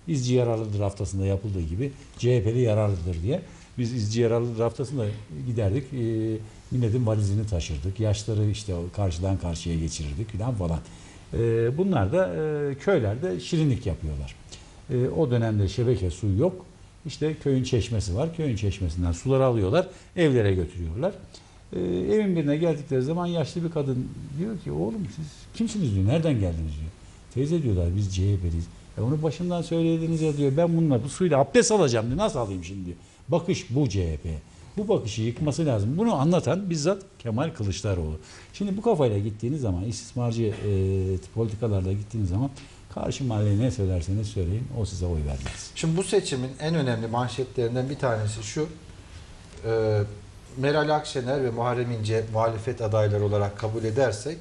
İzci yararlıdır haftasında yapıldığı gibi C H P'li yararlıdır diye. Biz izci yararlıdır haftasında giderdik. E, milletin valizini taşırdık. Yaşları işte karşıdan karşıya geçirirdik falan falan. E, bunlar da e, köylerde şirinlik yapıyorlar. E, o dönemde şebeke suyu yok. İşte köyün çeşmesi var. Köyün çeşmesinden suları alıyorlar. Evlere götürüyorlar. E, evin birine geldikleri zaman yaşlı bir kadın diyor ki oğlum siz kimsiniz diyor. Nereden geldiniz diyor. Teyze diyorlar biz C H P'liyiz. E onu başından söylediniz ya diyor. Ben bununla bu suyla abdest alacağım diyor. Nasıl alayım şimdi diyor. Bakış bu C H P. Bu bakışı yıkması lazım. Bunu anlatan bizzat Kemal Kılıçdaroğlu. Şimdi bu kafayla gittiğiniz zaman, istismarcı e, politikalarla gittiğiniz zaman karşı mahalleye ne söylerseniz söyleyin o size oy vermez. Şimdi bu seçimin en önemli manşetlerinden bir tanesi şu. E, Meral Akşener ve Muharrem İnce muhalefet adayları olarak kabul edersek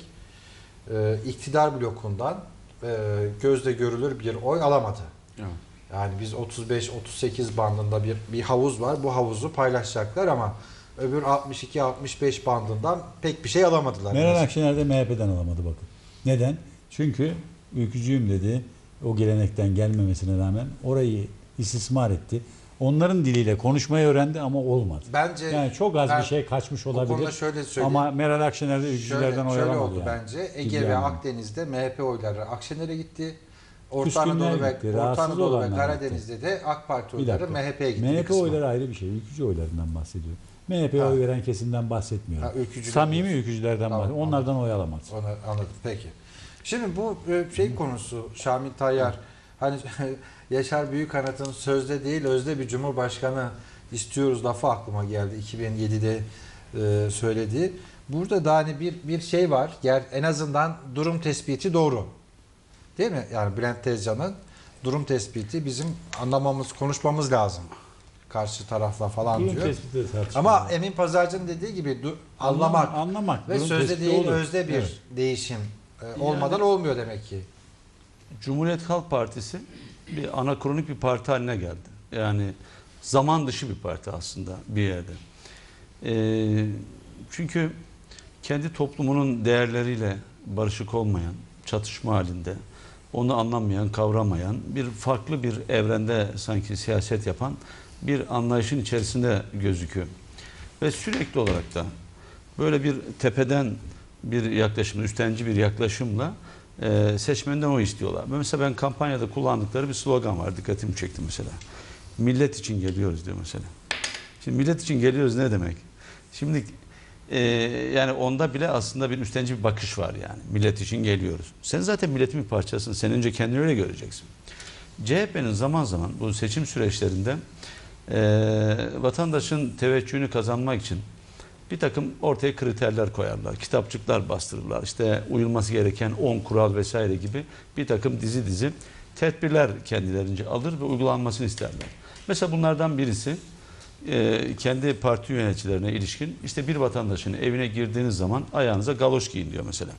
e, iktidar blokundan e, gözle görülür bir oy alamadı. Evet. Yani biz otuz beş otuz sekiz bandında bir bir havuz var. Bu havuzu paylaşacaklar ama öbür altmış iki altmış beş bandından pek bir şey alamadılar. Meral Mesela. Akşener de M H P'den alamadı bakın. Neden? Çünkü ülkücüyüm dedi. O gelenekten gelmemesine rağmen orayı istismar etti. Onların diliyle konuşmayı öğrendi ama olmadı. Bence Yani çok az ben bir şey kaçmış o konuda olabilir. şöyle söyleyeyim. Ama Meral Akşener de Şöyle, ülkücülerden oy şöyle alamadı oldu yani. bence. Ege Ciddi ve anlamda. Akdeniz'de M H P oyları Akşener'e gitti. Orta Küskünler Anadolu ve gitti, Orta rahatsız Anadolu ve olanlar Karadeniz'de de AK Parti Bir oyları dakika. M H P'ye gitti. M bir H P kısmı. oyları ayrı bir şey. Ülkücü oylarından bahsediyor. M H P'ye Ha. oy veren kesimden bahsetmiyorum. Ha, ülkücüler Samimi diyorsun. ülkücülerden Tamam, bahsediyorum. Onlardan oy alamadı. Onu anladım. Peki. Şimdi bu e, şey konusu Şamil Tayyar hani Yaşar Büyükanıt'ın sözde değil özde bir cumhurbaşkanı istiyoruz lafı aklıma geldi. iki bin yedide e, söylediği. Burada da hani bir bir şey var. Ger en azından durum tespiti doğru. Değil mi? Yani Bülent Tezcan'ın durum tespiti bizim anlamamız, konuşmamız lazım. Karşı tarafla falan Durum diyor. tespiti de tartışılıyor. Ama Emin Pazarcı'nın dediği gibi du- anlamak, anlamak ve durum sözde tespiti değil olur. özde bir Evet. değişim e, olmadan olmuyor demek ki. Cumhuriyet Halk Partisi bir anakronik bir parti haline geldi. Yani zaman dışı bir parti aslında bir yerde. Ee, çünkü kendi toplumunun değerleriyle barışık olmayan, çatışma halinde, onu anlamayan, kavramayan, bir farklı bir evrende sanki siyaset yapan bir anlayışın içerisinde gözüküyor. Ve sürekli olarak da böyle bir tepeden bir yaklaşım, üstenci bir yaklaşımla e, seçmenden o istiyorlar. Mesela ben kampanyada kullandıkları bir slogan var, dikkatimi çekti mesela. Millet için geliyoruz diyor mesela. Şimdi millet için geliyoruz ne demek? Şimdi e, yani onda bile aslında bir üstenci bir bakış var yani. Millet için geliyoruz. Sen zaten milletin bir parçasın. Sen önce kendini öyle göreceksin. C H P'nin zaman zaman bu seçim süreçlerinde e, vatandaşın teveccühünü kazanmak için bir takım ortaya kriterler koyarlar. Kitapçıklar bastırırlar. İşte uyulması gereken on kural vesaire gibi bir takım dizi dizi tedbirler kendilerince alır ve uygulanmasını isterler. Mesela bunlardan birisi e, kendi parti yöneticilerine ilişkin işte bir vatandaşın evine girdiğiniz zaman ayağınıza galoş giyin diyor mesela.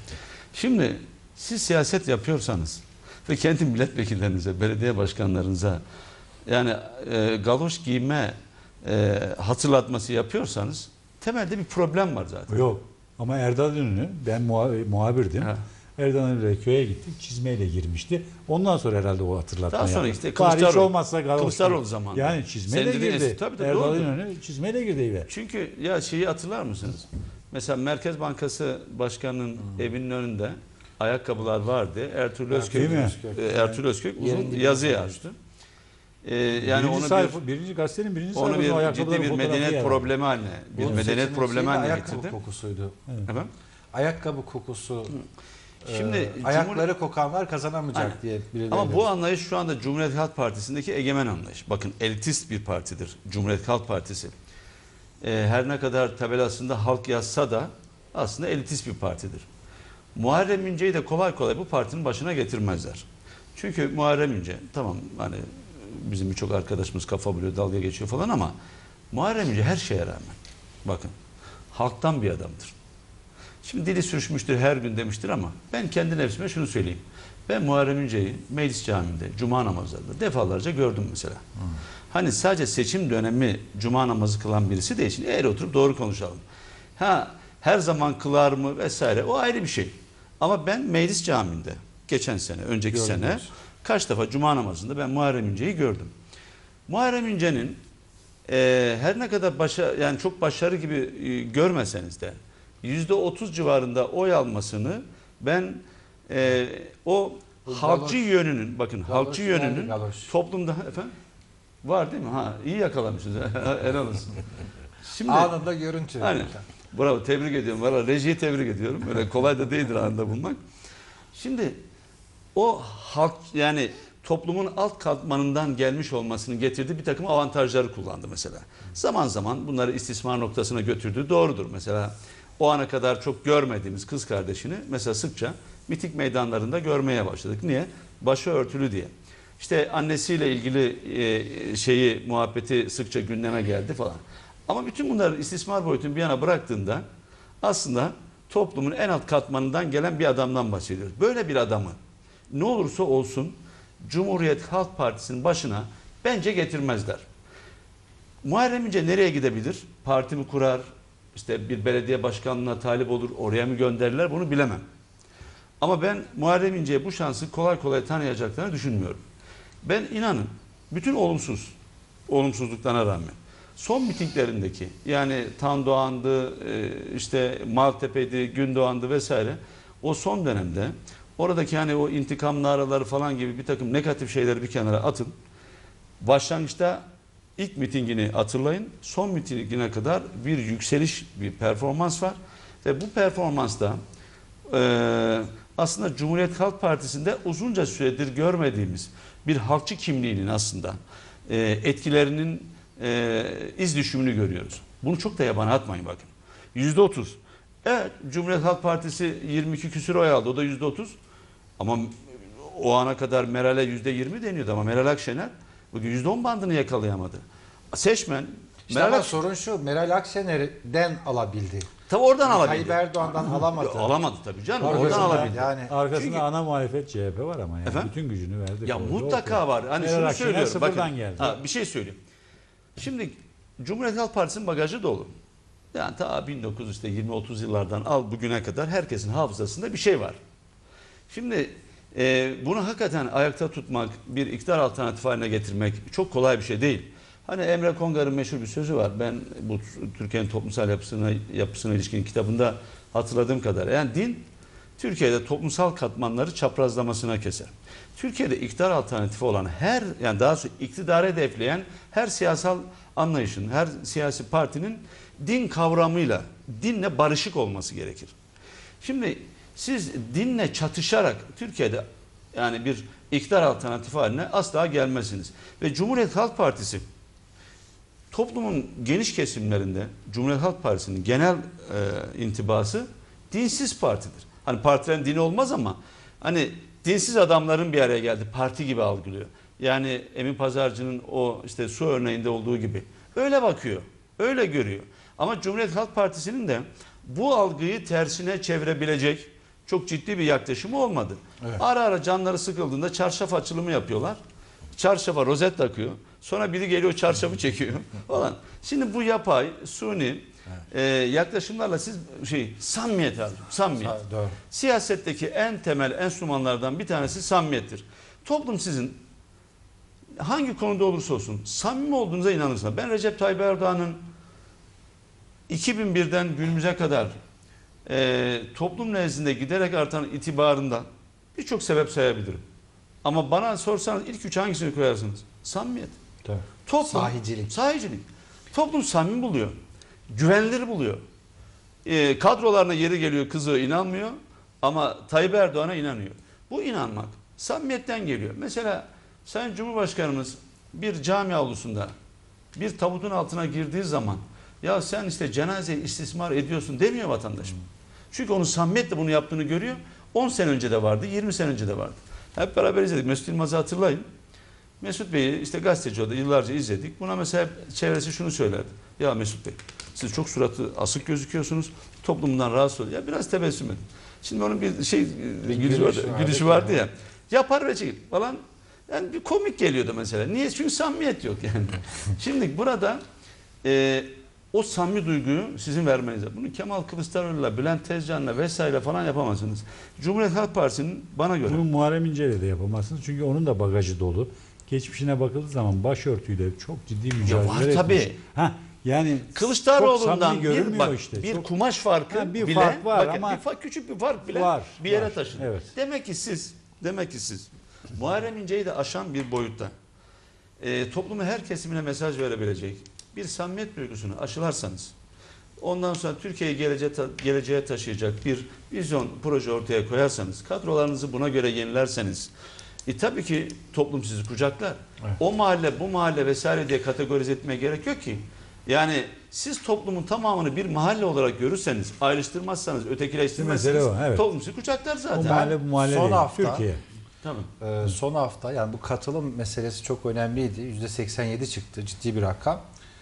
Şimdi siz siyaset yapıyorsanız ve kendi milletvekillerinize, belediye başkanlarınıza yani e, galoş giyme e, hatırlatması yapıyorsanız temelde bir problem var zaten. Yok. Ama Erdal İnönü, ben muha- muhabirdim. Ha. Erdal İnönü köye gittik, çizmeyle girmişti. Ondan sonra herhalde o hatırlatma Daha sonra yaptı. işte Bari hiç Kılıçdaroğlu- olmazsa galoş Kılıçdaroğlu giy. zamanında. Yani çizmeyle Sen dediğin girdi. eski- tabii tabii, Erdal doğrudur. İnönü çizmeyle girdi eve. Çünkü ya şeyi hatırlar mısınız? Mesela Merkez Bankası Başkanı'nın Hmm. evinin önünde ayakkabılar vardı. Ertuğrul Evet, Özkök, değil mi? e, Ertuğrul Özkök uzun Yerinde bir yazı yazı. yazdı. Ee, yani birinci onu sayfa, bir birinci gazetenin birinci onu sayfasında bir ayakkabıların ciddi bir fotoğrafı medeniyet yer aldı. problemi haline, bir Bunun medeniyet seçimin problemi şeyi de haline ayakkabı getirdi. kokusuydu. Efendim? Ayakkabı kokusu. Şimdi e, ayakları kokanlar kazanamayacak Aynen. diye birileri. Ama bu anlayış şu anda Cumhuriyet Halk Partisi'ndeki egemen anlayış. Bakın elitist bir partidir Cumhuriyet Halk Partisi. Ee, her ne kadar tabelasında halk yazsa da aslında elitist bir partidir. Muharrem İnce'yi de kolay kolay bu partinin başına getirmezler. Çünkü Muharrem İnce tamam hani bizim birçok arkadaşımız kafa buluyor, dalga geçiyor falan ama Muharrem İnce her şeye rağmen bakın halktan bir adamdır. Şimdi dili sürüşmüştür her gün demiştir ama ben kendi nefsime şunu söyleyeyim. Ben Muharrem İnce'yi meclis caminde, cuma namazlarında defalarca gördüm mesela. Hmm. Hani sadece seçim dönemi cuma namazı kılan birisi değil. Şimdi eğer oturup doğru konuşalım. Ha her zaman kılar mı vesaire o ayrı bir şey. Ama ben meclis caminde geçen sene, önceki Gördüm sene diyorsun. kaç defa cuma namazında ben Muharrem İnce'yi gördüm. Muharrem İnce'nin e, her ne kadar başa, yani çok başarı gibi e, görmeseniz de yüzde otuz civarında oy almasını ben e, o Bu halkçı galoş. yönünün, bakın Galoş halkçı geldi, yönünün galoş. toplumda efendim var değil mi? Ha, iyi yakalamışsınız. Helal olsun. Şimdi Anında görüntü. aynen. Bravo, tebrik ediyorum. Valla rejiyi tebrik ediyorum. Öyle kolay da değildir anında bulmak. Şimdi o halk, yani toplumun alt katmanından gelmiş olmasının getirdiği bir takım avantajları kullandı mesela. Zaman zaman bunları istismar noktasına götürdüğü doğrudur. Mesela o ana kadar çok görmediğimiz kız kardeşini mesela sıkça miting meydanlarında görmeye başladık. Niye? Başı örtülü diye. İşte annesiyle ilgili e, şeyi, muhabbeti sıkça gündeme geldi falan. Ama bütün bunları istismar boyutunu bir yana bıraktığında aslında toplumun en alt katmanından gelen bir adamdan bahsediyoruz. Böyle bir adamı ne olursa olsun Cumhuriyet Halk Partisi'nin başına bence getirmezler. Muharrem İnce nereye gidebilir? Parti mi kurar? İşte bir belediye başkanlığına talip olur, oraya mı gönderirler? Bunu bilemem. Ama ben Muharrem İnce'ye bu şansı kolay kolay tanıyacaklarını düşünmüyorum. Ben inanın bütün olumsuz, olumsuzluklarına rağmen son mitinglerindeki, yani Tandoğan'dı, işte Maltepe'di, Gündoğan'dı vesaire, o son dönemde oradaki hani o intikam naraları falan gibi bir takım negatif şeyleri bir kenara atın. Başlangıçta ilk mitingini hatırlayın. Son mitingine kadar bir yükseliş, bir performans var. Ve bu performansta e, aslında Cumhuriyet Halk Partisi'nde uzunca süredir görmediğimiz bir halkçı kimliğinin aslında e, etkilerinin e, iz düşümünü görüyoruz. Bunu çok da yabana atmayın bakın. yüzde otuz. Evet, Cumhuriyet Halk Partisi yirmi iki küsur oy aldı. O da yüzde otuz. Ama o ana kadar Meral'e yüzde yirmi deniyordu ama Meral Akşener bugün yüzde on bandını yakalayamadı. Seçmen İşte Meral ama Akşener, sorun şu, Meral Akşener'den alabildi. tabii oradan Tayyip alabildi. Erdoğan'dan alamadı. Alamadı tabii canım. Arkasında- Oradan alabildi. Yani Arkasında Çünkü- ana muhalefet C H P var ama yani Efendim? bütün gücünü verdi. Ya koydu, mutlaka ortaya. var. Hani Meral şunu Akşener söylüyorum. sıfırdan Bakın, geldi. ha, bir şey söyleyeyim. Şimdi Cumhuriyet Halk Partisi'nin bagajı dolu. Yani ta bin dokuz yüz yirmi otuz yıllardan al bugüne kadar herkesin hafızasında bir şey var. Şimdi e, bunu hakikaten ayakta tutmak, bir iktidar alternatifi haline getirmek çok kolay bir şey değil. Hani Emre Kongar'ın meşhur bir sözü var. Ben bu Türkiye'nin toplumsal yapısına, yapısına ilişkin kitabında hatırladığım kadar. Yani din Türkiye'de toplumsal katmanları çaprazlamasına keser. Türkiye'de iktidar alternatifi olan her, yani daha sonra iktidarı hedefleyen her siyasal anlayışın, her siyasi partinin din kavramıyla, dinle barışık olması gerekir. Şimdi siz dinle çatışarak Türkiye'de yani bir iktidar alternatifi haline asla gelmezsiniz. Ve Cumhuriyet Halk Partisi toplumun geniş kesimlerinde Cumhuriyet Halk Partisi'nin genel e, intibası dinsiz partidir. Hani partilerin dini olmaz ama hani dinsiz adamların bir araya geldi parti gibi algılıyor. Yani Emin Pazarcı'nın o işte su örneğinde olduğu gibi öyle bakıyor, öyle görüyor. Ama Cumhuriyet Halk Partisi'nin de bu algıyı tersine çevirebilecek çok ciddi bir yaklaşımı olmadı. Evet. Ara ara canları sıkıldığında çarşaf açılımı yapıyorlar. Çarşafa rozet takıyor. Sonra biri geliyor çarşafı çekiyor falan. Şimdi bu yapay, suni e, yaklaşımlarla siz şey samimiyet abi, samimiyet. Ha, doğru. Siyasetteki en temel enstrümanlardan bir tanesi samimiyettir. Toplum sizin hangi konuda olursa olsun samimi olduğunuza inanırsa. Ben Recep Tayyip Erdoğan'ın iki bin birden günümüze kadar e, toplum nezdinde giderek artan itibarından birçok sebep sayabilirim. Ama bana sorsanız ilk üç hangisini koyarsınız? Samimiyet. Tabii. Toplum, Sahicilik. Sahicilik. Toplum samimi buluyor. Güvenilir buluyor. E, kadrolarına yeri geliyor kızı inanmıyor ama Tayyip Erdoğan'a inanıyor. Bu inanmak samimiyetten geliyor. Mesela Sayın Cumhurbaşkanımız bir cami avlusunda bir tabutun altına girdiği zaman ya sen işte cenazeyi istismar ediyorsun demiyor vatandaşım. Çünkü onun samimiyetle bunu yaptığını görüyor. on sene önce de vardı, yirmi sene önce de vardı. Hep beraber izledik. Mesut Yılmaz'ı hatırlayın. Mesut Bey'i işte gazeteci oldu, yıllarca izledik. Buna mesela çevresi şunu söylerdi. Ya Mesut Bey siz çok suratı asık gözüküyorsunuz. Toplumdan rahatsız oluyor. Ya biraz tebessüm edin. Şimdi onun bir şey Bir gülüşü, gülüş vardı, vardı. gülüşü vardı ya. Yapar ve çekil falan. Yani bir komik geliyordu mesela. Niye? Çünkü samimiyet yok yani. Şimdi burada e, o samimi duyguyu sizin vermenize. Bunu Kemal Kılıçdaroğlu'yla, Bülent Tezcan'la vesaire falan yapamazsınız. Cumhuriyet Halk Partisi'nin bana göre Bunu Muharrem İnce'yle de yapamazsınız. Çünkü onun da bagajı dolu. Geçmişine bakıldığı zaman başörtüyle çok ciddi mücadele var etmiş. tabii. Ha, yani çok Kılıçdaroğlu'ndan samimi bir, görünmüyor bak, işte. bir Çok- kumaş farkı Ha, bir bile fark var bakın, ama- bir fark, küçük bir fark bile Var, bir yere var. taşınır. Evet. Demek ki siz demek ki siz Muharrem İnce'yi de aşan bir boyutta e, toplumun her kesimine mesaj verebilecek bir samimiyet duygusunu aşılarsanız, ondan sonra Türkiye'yi geleceğe, ta- geleceğe taşıyacak bir vizyon proje ortaya koyarsanız, kadrolarınızı buna göre yenilerseniz, e, tabii ki toplum sizi kucaklar. Evet. O mahalle, bu mahalle vesaire diye kategorize etmeye gerek yok ki. Yani siz toplumun tamamını bir mahalle olarak görürseniz, ayrıştırmazsanız, ötekileştirmezseniz Mesele o, evet. toplum sizi kucaklar O zaten. mahalle bu mahalle son değil. hafta- Türkiye. Tamam. Ee, son hafta yani bu katılım meselesi çok önemliydi. yüzde seksen yedi çıktı, ciddi bir rakam.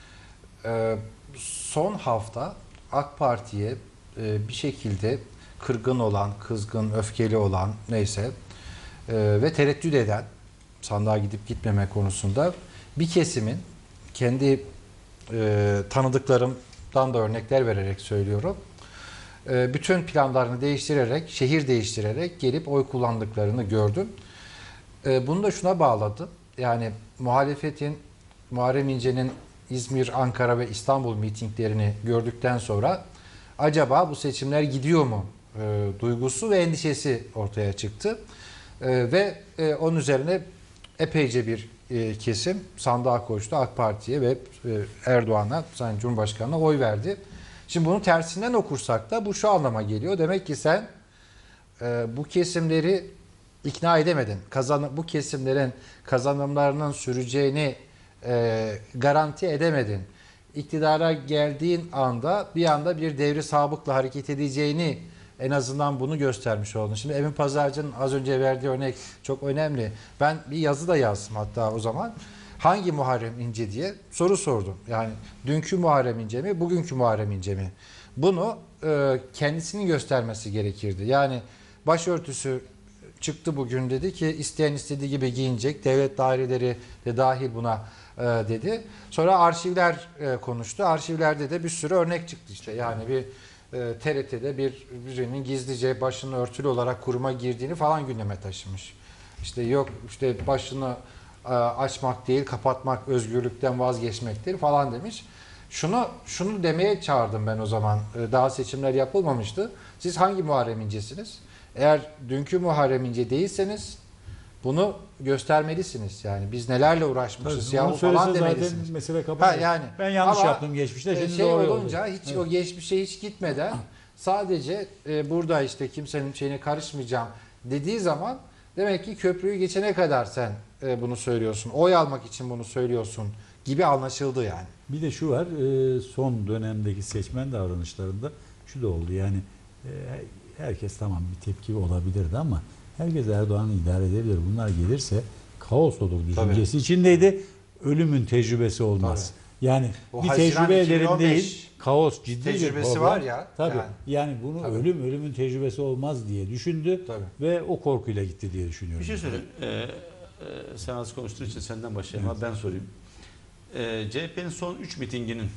Ee, son hafta AK Parti'ye e, bir şekilde kırgın olan, kızgın, öfkeli olan neyse e, ve tereddüt eden, sandığa gidip gitmeme konusunda bir kesimin kendi e, tanıdıklarımdan da örnekler vererek söylüyorum. E, bütün planlarını değiştirerek, şehir değiştirerek gelip oy kullandıklarını gördüm. E, bunu da şuna bağladı. Yani muhalefetin, Muharrem İnce'nin İzmir, Ankara ve İstanbul mitinglerini gördükten sonra acaba bu seçimler gidiyor mu e, duygusu ve endişesi ortaya çıktı. E, ve e, onun üzerine epeyce bir e, kesim sandığa koştu. AK Parti'ye ve e, Erdoğan'a, Sayın Cumhurbaşkanı'na oy verdi. Şimdi bunu tersinden okursak da bu şu anlama geliyor. Demek ki sen e, bu kesimleri ikna edemedin. Kazan, bu kesimlerin kazanımlarının süreceğini e, garanti edemedin. İktidara geldiğin anda bir anda bir devri sabıkla hareket edeceğini, en azından bunu göstermiş oldun. Şimdi Emin Pazarcı'nın az önce verdiği örnek çok önemli. Ben bir yazı da yazdım hatta o zaman. Hangi Muharrem İnce diye soru sordum. Yani dünkü Muharrem İnce mi, bugünkü Muharrem İnce mi? Bunu e, kendisinin göstermesi gerekirdi. Yani başörtüsü çıktı bugün, dedi ki isteyen istediği gibi giyinecek. Devlet daireleri de dahil buna e, dedi. Sonra arşivler e, konuştu. Arşivlerde de bir sürü örnek çıktı işte. Yani bir e, T R T'de bir birinin gizlice başını örtülü olarak kuruma girdiğini falan gündeme taşımış. İşte yok işte başını e, açmak değil, kapatmak özgürlükten vazgeçmektir falan demiş. Şunu şunu demeye çağırdım ben o zaman. E, daha seçimler yapılmamıştı. Siz hangi Muharrem İnce'siniz? Eğer dünkü Muharrem İnce değilseniz bunu göstermelisiniz. Yani biz nelerle uğraşmışız Tabii, ya onu falan söylese zaten demelisiniz. mesele kapanır. Ha, yani. Ben yanlış Ama, yaptım geçmişte. e, Şimdi şey doğru olunca oldu. hiç Evet. o geçmişe hiç gitmeden sadece e, burada işte kimsenin şeyine karışmayacağım dediği zaman demek ki köprüyü geçene kadar sen e, bunu söylüyorsun. Oy almak için bunu söylüyorsun gibi anlaşıldı yani. Bir de şu var, e, son dönemdeki seçmen davranışlarında şu da oldu. Yani e, herkes tamam bir tepki olabilirdi ama herkes Erdoğan'ı idare edebilir. Bunlar gelirse kaos olur düşüncesi Tabii. içindeydi. Ölümün tecrübesi olmaz. Yani O bir Haziran tecrübe iki bin ederim on beş değil, kaos ciddi bir tecrübesi problem. var ya, Tabii. yani. Yani, bunu Tabii. ölüm ölümün tecrübesi olmaz diye düşündü Tabii. ve o korkuyla gitti diye düşünüyorum. Bir şey söyleyeyim. Ee, e, sen az konuştuğun için senden başlayalım ama ben sorayım. Ee, C H P'nin son üç mitinginin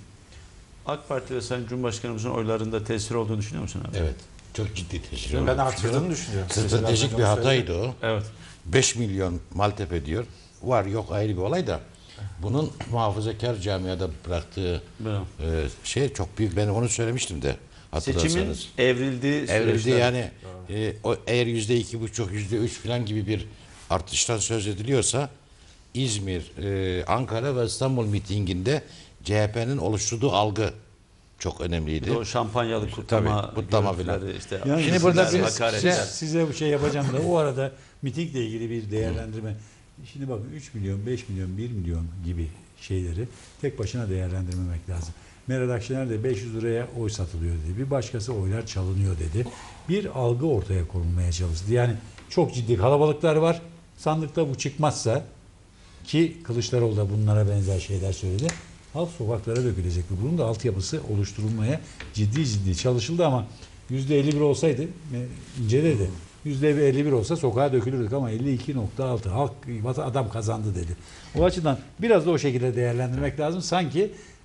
AK Parti ve Sayın Cumhurbaşkanımızın oylarında tesir olduğunu düşünüyor musun abi? Evet. Çok ciddi teşkil Ben oldu. arttırdığını düşünüyorum. Stratejik bir hataydı o. Evet. beş milyon Maltepe diyor. Var yok ayrı bir olay da. Bunun muhafazakar camiada bıraktığı Bravo. e, şey çok büyük. Ben onu söylemiştim de hatırlarsanız. Seçimin evrildiği Evrildi süreçler. yani e, o eğer yüzde iki buçuk, yüzde üç falan gibi bir artıştan söz ediliyorsa İzmir, e, Ankara ve İstanbul mitinginde C H P'nin oluşturduğu algı çok önemliydi. O şampanyalı kutlama, Tabii, kutlama görüntüleri, filan. işte Yani Şimdi burada isimler, bir- hakaretler. Size, size bir şey yapacağım da o arada mitingle ilgili bir değerlendirme. Şimdi bakın üç milyon, beş milyon, bir milyon gibi şeyleri tek başına değerlendirmemek lazım. Meral Akşener de beş yüz liraya oy satılıyor dedi. Bir başkası oylar çalınıyor dedi. Bir algı ortaya konulmaya çalıştı. Yani çok ciddi kalabalıklar var. Sandıkta bu çıkmazsa, ki Kılıçdaroğlu da bunlara benzer şeyler söyledi, halk sokaklara dökülecek. Bunun da altyapısı oluşturulmaya ciddi ciddi çalışıldı ama yüzde elli bir olsaydı, İnce dedi, yüzde elli bir olsa sokağa dökülürdük ama elli iki nokta altı halk adam kazandı dedi. O açıdan biraz da o şekilde değerlendirmek lazım. Sanki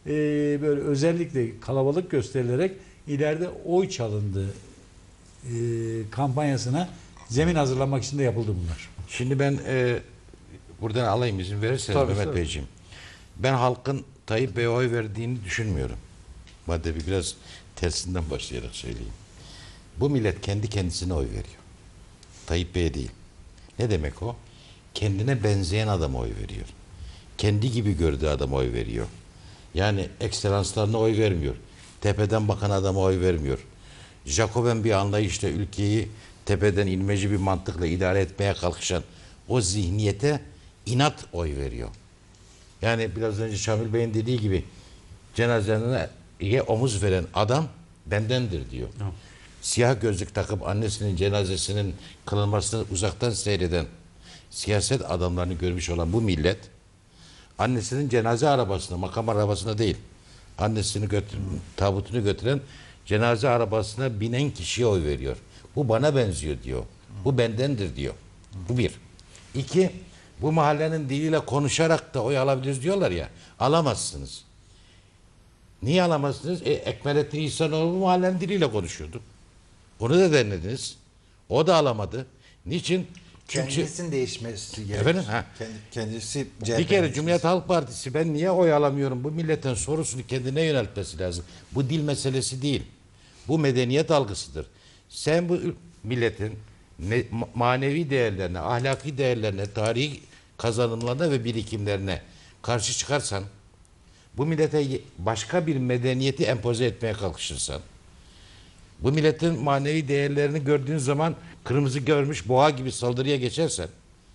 e, böyle özellikle kalabalık gösterilerek ileride oy çalındı e, kampanyasına zemin hazırlamak için de yapıldı bunlar. Şimdi ben e, buradan alayım izin verirseniz Tabii, Mehmet tabii. Beyciğim. Ben halkın Tayyip Bey'e oy verdiğini düşünmüyorum. Madde bir biraz tersinden başlayarak söyleyeyim. Bu millet kendi kendisine oy veriyor. Tayyip Bey'e değil. Ne demek o? Kendine benzeyen adama oy veriyor. Kendi gibi gördüğü adama oy veriyor. Yani ekselanslarına oy vermiyor. Tepeden bakan adama oy vermiyor. Jacoben bir anlayışla ülkeyi tepeden inmeci bir mantıkla idare etmeye kalkışan o zihniyete inat oy veriyor. Yani biraz önce Şamil Bey'in dediği gibi cenazene omuz veren adam bendendir diyor. Evet. Siyah gözlük takıp annesinin cenazesinin kılınmasını uzaktan seyreden siyaset adamlarını görmüş olan bu millet annesinin cenaze arabasına, makam arabasına değil, annesini götür, tabutunu götüren cenaze arabasına binen kişiye oy veriyor. Bu bana benziyor diyor. Bu bendendir diyor. Bu bir. İki, bu mahallenin diliyle konuşarak da oy alabiliriz diyorlar ya. Alamazsınız. Niye alamazsınız? E, Ekmelettin İhsanoğlu bu mahallenin diliyle konuşuyordu. Onu da denediniz. O da alamadı. Niçin? Çünkü Kendisinin değişmesi gerekir. Efendim? Ha. Kendi- Kendisi bir kere Cumhuriyet Halk Partisi ben niye oy alamıyorum? Bu milletin sorusunu kendine yöneltmesi lazım. Bu dil meselesi değil. Bu medeniyet algısıdır. Sen bu milletin ne, manevi değerlerine, ahlaki değerlerine, tarihi kazanımlarına ve birikimlerine karşı çıkarsan, bu millete başka bir medeniyeti empoze etmeye kalkışırsan, bu milletin manevi değerlerini gördüğün zaman kırmızı görmüş boğa gibi saldırıya geçersen,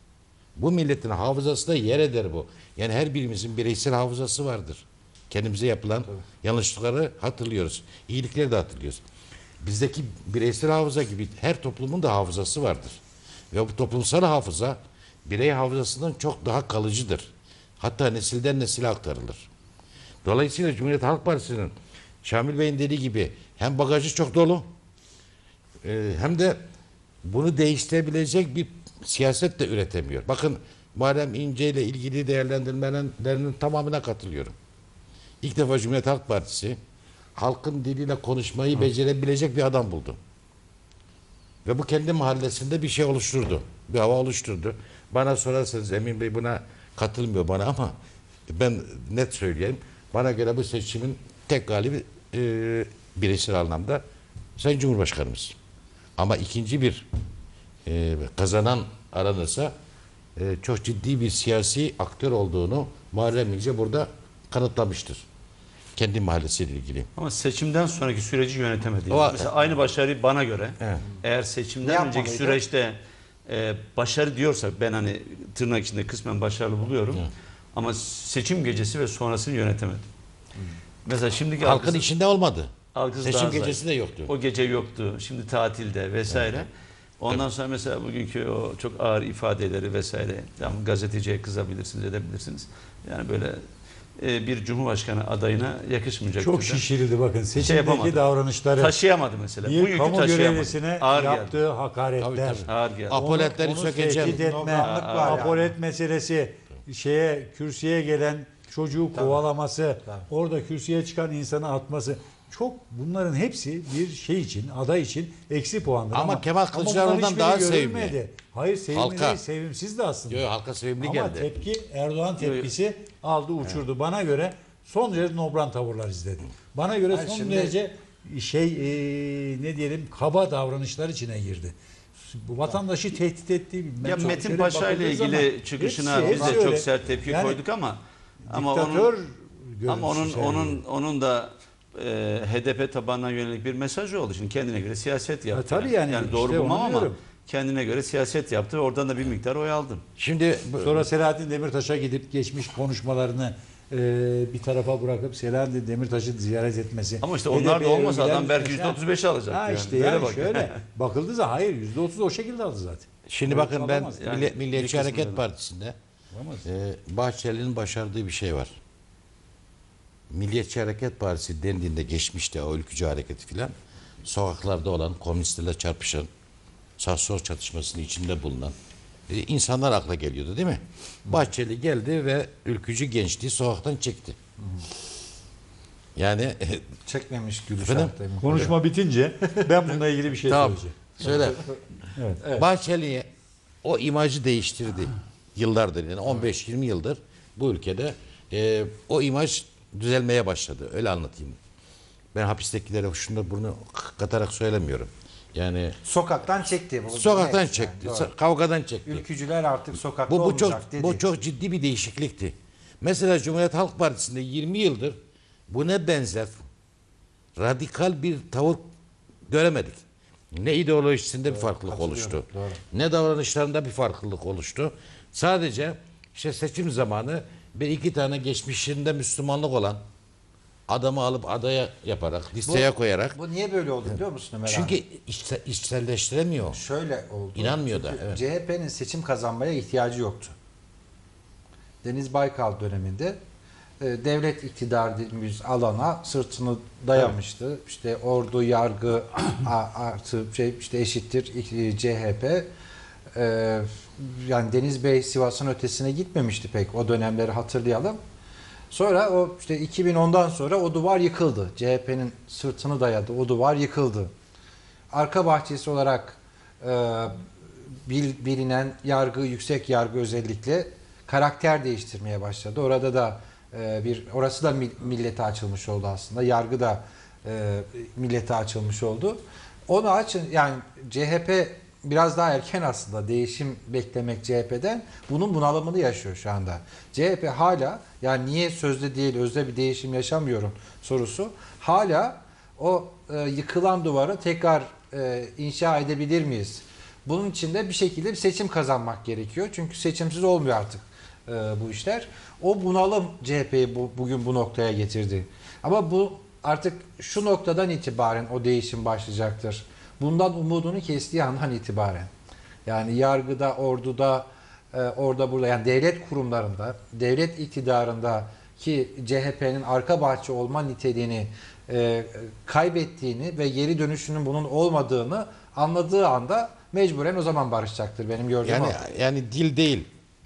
bu milletin hafızasında yer eder bu. Yani her birimizin bireysel hafızası vardır. Kendimize yapılan Tabii. yanlışlıkları hatırlıyoruz. İyilikleri de hatırlıyoruz. Bizdeki bireysel hafıza gibi her toplumun da hafızası vardır. Ve bu toplumsal hafıza birey hafızasından çok daha kalıcıdır. Hatta nesilden nesile aktarılır. Dolayısıyla Cumhuriyet Halk Partisi'nin Şamil Bey'in dediği gibi hem bagajı çok dolu e, hem de bunu değiştirebilecek bir siyaset de üretemiyor. Bakın Muharrem İnce ile ilgili değerlendirmelerinin tamamına katılıyorum. İlk defa Cumhuriyet Halk Partisi halkın diliyle konuşmayı Hı. becerebilecek bir adam buldu. Ve bu kendi mahallesinde bir şey oluşturdu. Bir hava oluşturdu. Bana sorarsanız Emin Bey buna katılmıyor bana ama ben net söyleyeyim. Bana göre bu seçimin tek galibi e, bireysel anlamda Sayın Cumhurbaşkanımız. Ama ikinci bir e, kazanan aranırsa e, çok ciddi bir siyasi aktör olduğunu Muharrem İnce burada kanıtlamıştır. Kendi mahallesiyle ilgili. Ama seçimden sonraki süreci yönetemedi. O- Mesela aynı başarıyı bana göre Evet. eğer Ne seçimden önceki yapmalıydı? süreçte e, başarı diyorsak ben hani tırnak içinde kısmen başarılı buluyorum. Evet. Ama seçim gecesi ve sonrasını yönetemedi. Mesela şimdiki Halkın algısı- içinde olmadı. algısı Seçim daha gecesi zayıf. de yoktu. O gece yoktu. Şimdi tatilde vesaire. Ondan sonra mesela bugünkü o çok ağır ifadeleri vesaire. Yani gazeteciye kızabilirsiniz, edebilirsiniz. Yani böyle e, bir cumhurbaşkanı adayına yakışmayacak. Çok türden şişirildi bakın. şey Seçimdeki yapamadı. davranışları Taşıyamadı mesela. Bu bir yükü kamu taşıyamadı. görevlisine Ağır yaptığı geldi. hakaretler. Tabii, tabii. Ağır geldi. Ap- Apoletleri onu sökeceğim. tehdit etme, Nobranlık var yani. apolet meselesi, şeye kürsüye gelen çocuğu kovalaması, Tabii. orada kürsüye çıkan insanı atması. Çok bunların hepsi bir şey için, aday için eksi puandır. Ama Kemal ama Kılıçdaroğlu'ndan bunların daha hiçbiri sevimli. görülmedi. Hayır sevimli Halka. değil, sevimsiz de aslında. Yo, halka sevimli Ama geldi. tepki Erdoğan tepkisi aldı uçurdu. Bana göre son derece nobran tavırlar izledi. Bana göre Hayır, son şimdi- derece şey e, ne diyelim kaba davranışlar içine girdi. Bu vatandaşı tehdit ettiği bir Ya çok Metin şöyle Paşa ile bakıldığı zaman ilgili çıkışına hepsi- biz de hepsi çok öyle. sert tepki Yani koyduk ama ama diktatör onun görüntüsü ama onun sergiliyor. onun onun da e, H D P tabanına yönelik bir mesajı oldu. Şimdi kendine göre siyaset yaptı. tabii yani, doğru işte bulmam onu ama diyorum. kendine göre siyaset yaptı. Oradan da bir miktar oy aldım. Şimdi bu- Sonra Selahattin Demirtaş'a gidip geçmiş konuşmalarını e, bir tarafa bırakıp Selahattin Demirtaş'ı ziyaret etmesi. Ama işte H D onlar da P'ye olmasa övgüler adam belki gitmesi. yüzde otuz beş alacak. Ha yani. işte Böyle yani bak. şöyle bakıldığı zaman hayır yüzde otuz o şekilde aldı zaten. Şimdi Öyle bakın ben alamaz. Yani Milli- bir Milliyetçi kısmı Hareket da- Partisi'nde Alamaz. e, Bahçeli'nin başardığı bir şey var. Milliyetçi Hareket Partisi dendiğinde geçmişte o ülkücü hareketi filan sokaklarda olan komünistlerle çarpışan sağ sol çatışmasının içinde bulunan e, insanlar akla geliyordu değil mi? Bahçeli geldi ve ülkücü gençliği sokaktan çekti. Yani Çekmemiş gülüş Efendim? hattı. Konuşma bitince ben bununla ilgili bir şey tamam. söyleyeceğim. Söyle. Evet. Bahçeli o imajı değiştirdi. Yıllardır yani on beş yirmi yıldır bu ülkede e, o imaj düzelmeye başladı. Öyle anlatayım. Ben hapistekilere şunu bunu katarak söylemiyorum. Yani Sokaktan çekti. Bu sokaktan net. çekti, Yani doğru. kavgadan çekti. Ülkücüler artık sokakta Bu, bu çok olmayacak dedi. bu çok ciddi bir değişiklikti. Mesela Cumhuriyet Halk Partisi'nde yirmi yıldır buna benzer radikal bir tavır göremedik. Ne ideolojisinde bir farklılık oluştu. doğru. Ne davranışlarında bir farklılık oluştu. Sadece işte seçim zamanı bir iki tane geçmişinde Müslümanlık olan adamı alıp adaya yaparak, listeye koyarak. Bu niye böyle oldu biliyor musun Ömer Çünkü abi? içse, içselleştiremiyor. Şöyle oldu. İnanmıyor da, Çünkü evet. C H P'nin seçim kazanmaya ihtiyacı yoktu. Deniz Baykal döneminde e, devlet iktidarı dediğimiz alana sırtını dayamıştı. İşte ordu, yargı a- artı şey işte eşittir e, C H P. E, yani Deniz Bey Sivas'ın ötesine gitmemişti pek. O dönemleri hatırlayalım. Sonra o işte iki bin ondan sonra o duvar yıkıldı. C H P'nin sırtını dayadı. O duvar yıkıldı. Arka bahçesi olarak e, bil, bilinen yargı, yüksek yargı özellikle karakter değiştirmeye başladı. Orada da e, bir orası da mi- millete açılmış oldu aslında. Yargı da e, millete açılmış oldu. Onu açın yani C H P biraz daha erken aslında değişim beklemek C H P'den. Bunun bunalımını yaşıyor şu anda. C H P hala yani niye sözde değil özde bir değişim yaşamıyorum sorusu hala o e, yıkılan duvarı tekrar e, inşa edebilir miyiz? Bunun için de bir şekilde bir seçim kazanmak gerekiyor. Çünkü seçimsiz olmuyor artık e, bu işler. O bunalım C H P'yi bu, bugün bu noktaya getirdi. Ama bu artık şu noktadan itibaren o değişim başlayacaktır. Bundan umudunu kestiği andan itibaren. Yani yargıda, orduda, e, orada burada yani devlet kurumlarında, devlet iktidarında ki C H P'nin arka bahçe olma niteliğini e, kaybettiğini ve geri dönüşünün bunun olmadığını anladığı anda mecburen o zaman barışacaktır benim gördüğüm Yani o. yani dil değil.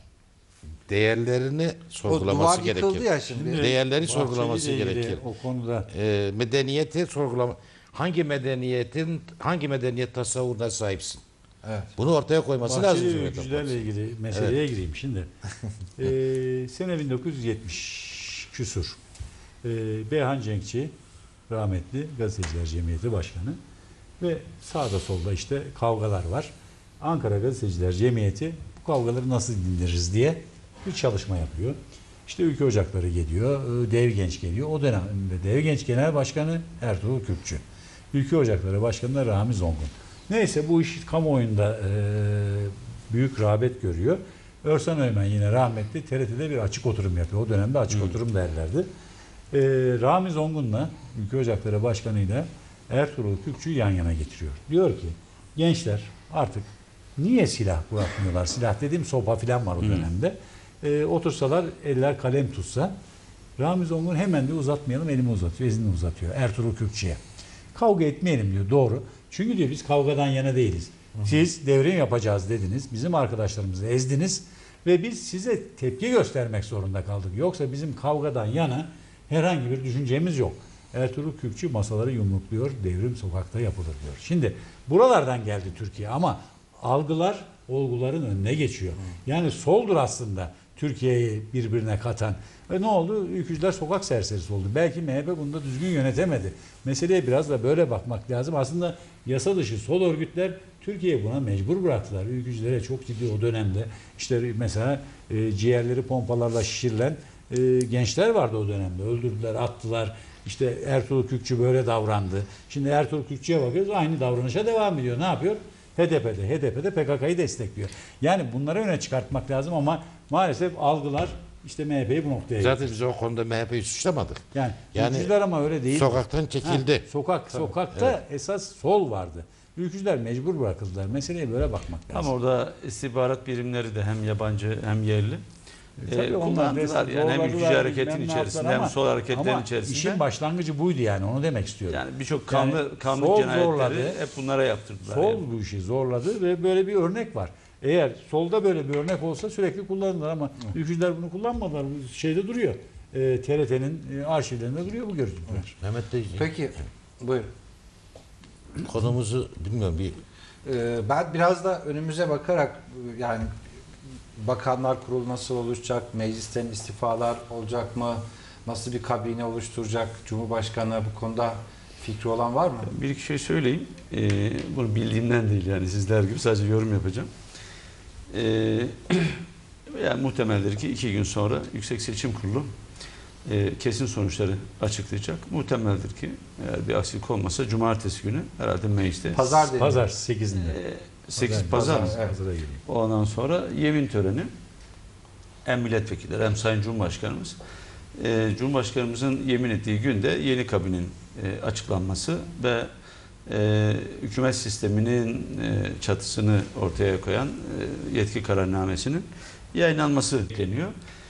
Değerlerini O sorgulaması duvar yıkıldı gerekir. ya şimdi. Değerleri Bahçeli'yle sorgulaması ilgili gerekir. O konuda Ee, medeniyeti sorgulama. Hangi medeniyetin hangi medeniyet tasavvuruna sahipsin? Evet. Bunu ortaya koyması lazım. Bahçeli Cumhuriyet Halk ülkücülerle Partisi. ilgili meseleye gireyim şimdi. ee, sene bin dokuz yüz yetmiş küsur. Ee, Beyhan Cenkçi rahmetli Gazeteciler Cemiyeti Başkanı ve sağda solda işte kavgalar var. Ankara Gazeteciler Cemiyeti bu kavgaları nasıl dindiririz diye bir çalışma yapıyor. İşte Ülke Ocakları geliyor, Dev Genç geliyor. O dönemde Dev Genç Genel Başkanı Ertuğrul Kürkçü. Ülke Ocakları Başkanı da Ramiz Ongun. Neyse bu iş kamuoyunda e, büyük rağbet görüyor. Örsan Öymen yine rahmetli T R T'de bir açık oturum yapıyor. O dönemde açık Hmm. oturum derlerdi. E, Ramiz Ongun'la Ülke Ocakları Başkanı'yla Ertuğrul Kürkçü'yü yan yana getiriyor. Diyor ki gençler artık niye silah bırakmıyorlar? Silah dediğim sopa filan var o dönemde. E, otursalar eller kalem tutsa Ramiz Ongun hemen de uzatmayalım elimi uzatıyor, elini uzatıyor Ertuğrul Kürkçü'ye. Kavga etmeyelim diyor doğru. Çünkü diyor biz kavgadan yana değiliz. Siz devrim yapacağız dediniz. Bizim arkadaşlarımızı ezdiniz ve biz size tepki göstermek zorunda kaldık. Yoksa bizim kavgadan yana herhangi bir düşüncemiz yok. Ertuğrul Kürkçü masaları yumrukluyor, devrim sokakta yapılır diyor. Şimdi buralardan geldi Türkiye ama algılar olguların önüne geçiyor. Yani soldur aslında Türkiye'yi birbirine katan. Ve ne oldu? Ülkücüler sokak serserisi oldu. Belki M H P bunu da düzgün yönetemedi. Meseleye biraz da böyle bakmak lazım. Aslında yasa dışı sol örgütler Türkiye'yi buna mecbur bıraktılar. Ülkücülere çok ciddi o dönemde işte mesela e, ciğerleri pompalarla şişirilen e, gençler vardı o dönemde. Öldürdüler, attılar. İşte Ertuğrul Kürkçü böyle davrandı. Şimdi Ertuğrul Kürkçü'ye bakıyoruz aynı davranışa devam ediyor. Ne yapıyor? H D P'de, H D P'de P K K'yı destekliyor. Yani bunları öne çıkartmak lazım ama maalesef algılar işte M H P'yi bu noktaya Zaten getirdi. biz o konuda M H P'yi suçlamadık. Yani, Yani ülkücüler ama öyle değil. Sokaktan çekildi. Ha, sokak sokakta esas sol vardı. Ülkücüler mecbur bırakıldılar. Meseleye böyle bakmak lazım. Ama orada istihbarat birimleri de hem yabancı hem yerli E, tabii e, onlar kullandılar. destek- Yani hem ülkücü zorladılar, hareketin bilmem ne içerisinde yaptılar hem ama- sol hareketlerin ama içerisinde. işin başlangıcı buydu yani onu demek istiyorum. Yani birçok kanlı Yani kanlı sol cinayetleri zorladı. hep bunlara yaptırdılar. Sol yani. bu işi zorladı ve böyle bir örnek var. Eğer solda böyle bir örnek olsa sürekli kullanırlar ama ülkücüler bunu kullanmadılar. Bu şeyde duruyor. e, T R T'nin e, arşivlerinde duruyor bu görüntüler. Mehmet Bey, Peki buyurun. konumuzu bilmiyorum bir Ee, ben biraz da önümüze bakarak yani Bakanlar Kurulu nasıl oluşacak, meclisten istifalar olacak mı, nasıl bir kabine oluşturacak, Cumhurbaşkanı bu konuda fikri olan var mı? Bir iki şey söyleyeyim. Ee, bunu bildiğimden değil yani sizler gibi sadece yorum yapacağım. Ee, yani muhtemeldir ki iki gün sonra Yüksek Seçim Kurulu e, kesin sonuçları açıklayacak. Muhtemeldir ki eğer bir aksilik olmasa cumartesi günü herhalde mecliste Pazar deniyor. Pazar sekizinde. e, sekiz pazar, Pazar, evet. Pazara geliyor. ondan sonra yemin töreni hem milletvekilleri hem Sayın Cumhurbaşkanımız e, Cumhurbaşkanımızın yemin ettiği günde yeni kabinin e, açıklanması ve e, hükümet sisteminin e, çatısını ortaya koyan e, yetki kararnamesinin yayınlanması bekleniyor.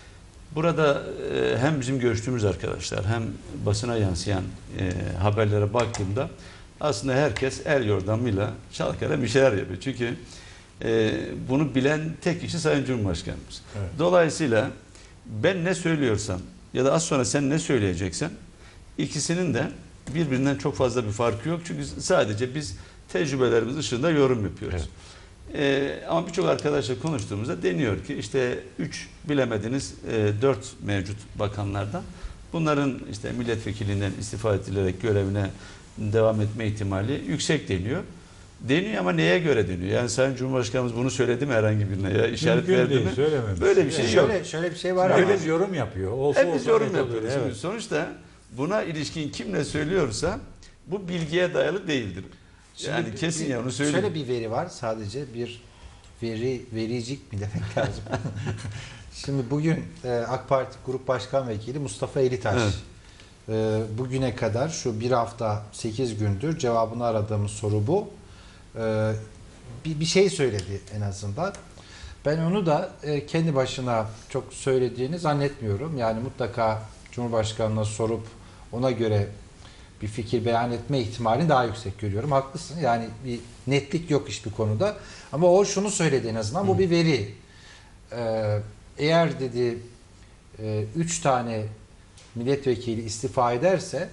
Burada e, hem bizim görüştüğümüz arkadaşlar hem basına yansıyan e, haberlere baktığımda aslında herkes el yordamıyla çalkala bir şeyler yapıyor. Çünkü e, bunu bilen tek kişi Sayın Cumhurbaşkanımız. Evet. Dolayısıyla ben ne söylüyorsam ya da az sonra sen ne söyleyeceksen ikisinin de birbirinden çok fazla bir farkı yok. Çünkü sadece biz tecrübelerimiz ışığında yorum yapıyoruz. Evet. Ee, ama birçok arkadaşla konuştuğumuzda deniyor ki işte üç bilemediniz dört mevcut bakanlardan bunların işte milletvekilinden istifa edilerek görevine devam etme ihtimali yüksek deniyor. Deniyor ama neye göre deniyor? Yani Sayın Cumhurbaşkanımız bunu söyledi mi herhangi birine ya işaret Mümkün verdi değil, mi? söylememiş. Böyle bir şey Yani yok. Şöyle, şöyle bir şey var Öyle ama bir yorum yapıyor. Olsa Hep biz olsa yorum net olur. yapıyoruz. Şimdi Evet. sonuçta buna ilişkin kim ne söylüyorsa bu bilgiye dayalı değildir. Yani Şimdi kesin bir- ya onu söyleyeyim. Şöyle bir veri var sadece bir veri vericik mi demek lazım. Şimdi bugün e, AK Parti Grup Başkan Vekili Mustafa Elitaş Evet. e, bugüne kadar şu bir hafta sekiz gündür cevabını aradığımız soru bu. E, bir, bir şey söyledi en azından. Ben onu da e, kendi başına çok söylediğini zannetmiyorum. Yani mutlaka Cumhurbaşkanı'na sorup ona göre bir fikir beyan etme ihtimalini daha yüksek görüyorum. Haklısın. Yani bir netlik yok hiçbir konuda. Ama o şunu söyledi en azından. Bu bir veri. Ee, eğer dedi e, üç tane milletvekili istifa ederse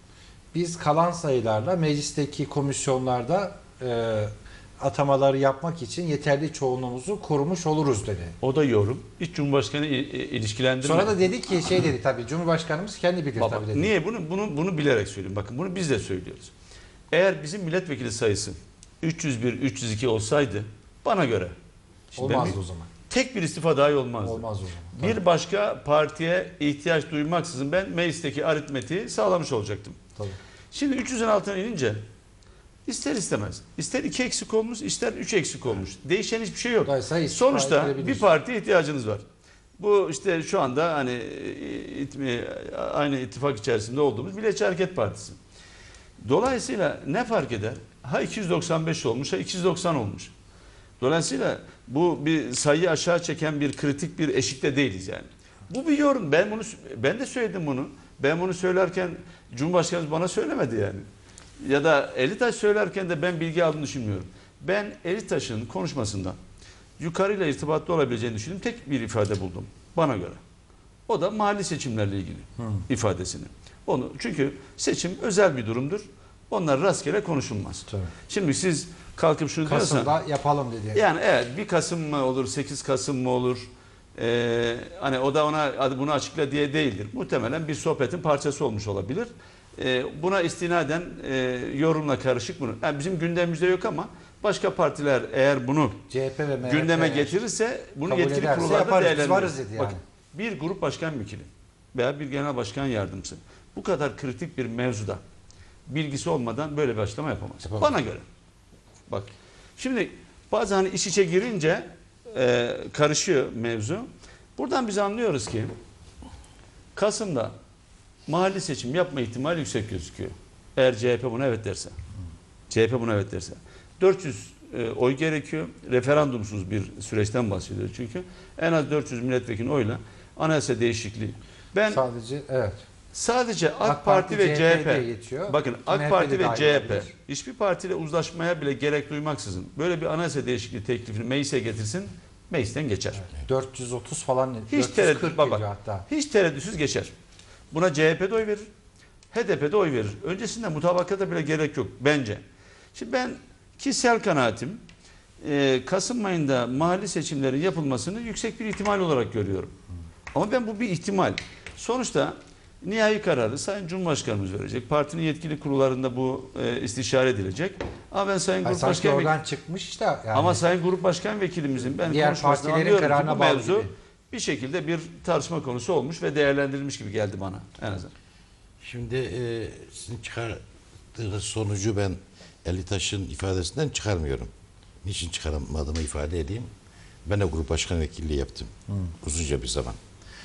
biz kalan sayılarla meclisteki komisyonlarda e, atamaları yapmak için yeterli çoğunluğumuzu korumuş oluruz dedi. O da yorum. Hiç Cumhurbaşkanı il- il- ilişkilendirmedi. Sonra da dedi ki şey dedi tabii Cumhurbaşkanımız kendi bilir Baba, tabii dedi. niye bunu bunu bunu bilerek söylüyorum. Bakın bunu biz de söylüyoruz. Eğer bizim milletvekili sayısı üç yüz bir üç yüz iki olsaydı bana göre şimdi ben Olmazdı bir- o zaman. tek bir istifa dahi olmazdı. Olmaz o zaman. Bir başka partiye ihtiyaç duymaksızın ben meclisteki aritmetiği sağlamış olacaktım. Tabii. Şimdi üç yüzün altına inince ister istemez. İster iki eksik olmuş, ister üç eksik olmuş. Değişen hiçbir şey yok. Dolayısıyla istifa Sonuçta edilebilir. bir partiye ihtiyacınız var. Bu işte şu anda hani it- aynı ittifak içerisinde olduğumuz Milliyetçi Hareket Partisi. Dolayısıyla ne fark eder? Ha iki yüz doksan beş olmuş, ha iki yüz doksan olmuş. Dolayısıyla bu bir sayıyı aşağı çeken bir kritik bir eşikte değiliz yani. Bu bir yorum. Ben bunu ben de söyledim bunu. Ben bunu söylerken Cumhurbaşkanımız bana söylemedi yani. Ya da Elitaş söylerken de ben bilgi aldığını düşünmüyorum. Ben Elitaş'ın konuşmasından yukarıyla irtibatlı olabileceğini düşündüğüm tek bir ifade buldum bana göre. O da mahalli seçimlerle ilgili ifadesini. Onu çünkü seçim özel bir durumdur. Onlar rastgele konuşulmaz. Tabii. Şimdi siz kalkıp şunu diyorsan Kasım'da yapalım dedi. yani evet bir Kasım mı olur, sekiz Kasım mı olur? Ee, hani o da ona hadi bunu açıkla diye değildir. Muhtemelen bir sohbetin parçası olmuş olabilir. Ee, buna istinaden e, yorumla karışık bunu. Yani bizim gündemimizde yok ama başka partiler eğer bunu C H P ve M H P gündeme getirirse bunu kabul yetkili ederse kurullarda yaparız, biz değerlendirir. varız dedi yani. Bakın, bir grup başkan vekili veya bir genel başkan yardımcısı bu kadar kritik bir mevzuda bilgisi olmadan böyle bir açıklama yapamaz. Yapamaz. Bana göre. Bak şimdi bazen hani iç içe girince e, karışıyor mevzu. Buradan biz anlıyoruz ki Kasım'da mahalli seçim yapma ihtimali yüksek gözüküyor. Eğer C H P buna evet derse. C H P buna evet derse. dört yüz e, oy gerekiyor. Referandumsuz bir süreçten bahsediyor çünkü. En az dört yüz milletvekili oyla anayasa değişikliği. Ben Sadece evet. sadece AK, AK Parti, Parti, ve C H P, C H P geçiyor. bakın M H AK P de Parti ve dahil C H P olabilir. hiçbir partiyle uzlaşmaya bile gerek duymaksızın böyle bir anayasa değişikliği teklifini meclise getirsin meclisten geçer. dört yüz otuz falan Hiç dört yüz kırk tereddüt, bak, geliyor bak, hatta. hiç tereddütsüz geçer. Buna C H P'de oy verir, H D P'de oy verir. Öncesinde mutabakata bile gerek yok bence. Şimdi ben kişisel kanaatim e, Kasım ayında mahalli seçimlerin yapılmasını yüksek bir ihtimal olarak görüyorum. Ama ben bu bir ihtimal. Sonuçta nihai kararı Sayın Cumhurbaşkanımız verecek. Partinin yetkili kurullarında bu e, istişare edilecek. Ama ben Sayın Hayır, Grup sanki Başkan oradan Vekili- çıkmış işte. Yani. ama Sayın Grup Başkan Vekilimizin ben Diğer konuşmasından partilerin anlıyorum ki kararına bu bağlı mevzu gibi. bir şekilde bir tartışma konusu olmuş ve değerlendirilmiş gibi geldi bana en azından. Şimdi e, sizin çıkardığınız sonucu ben Eli Taş'ın ifadesinden çıkarmıyorum. Niçin çıkaramadığımı ifade edeyim. Ben de grup başkan vekilliği yaptım. Uzunca bir zaman.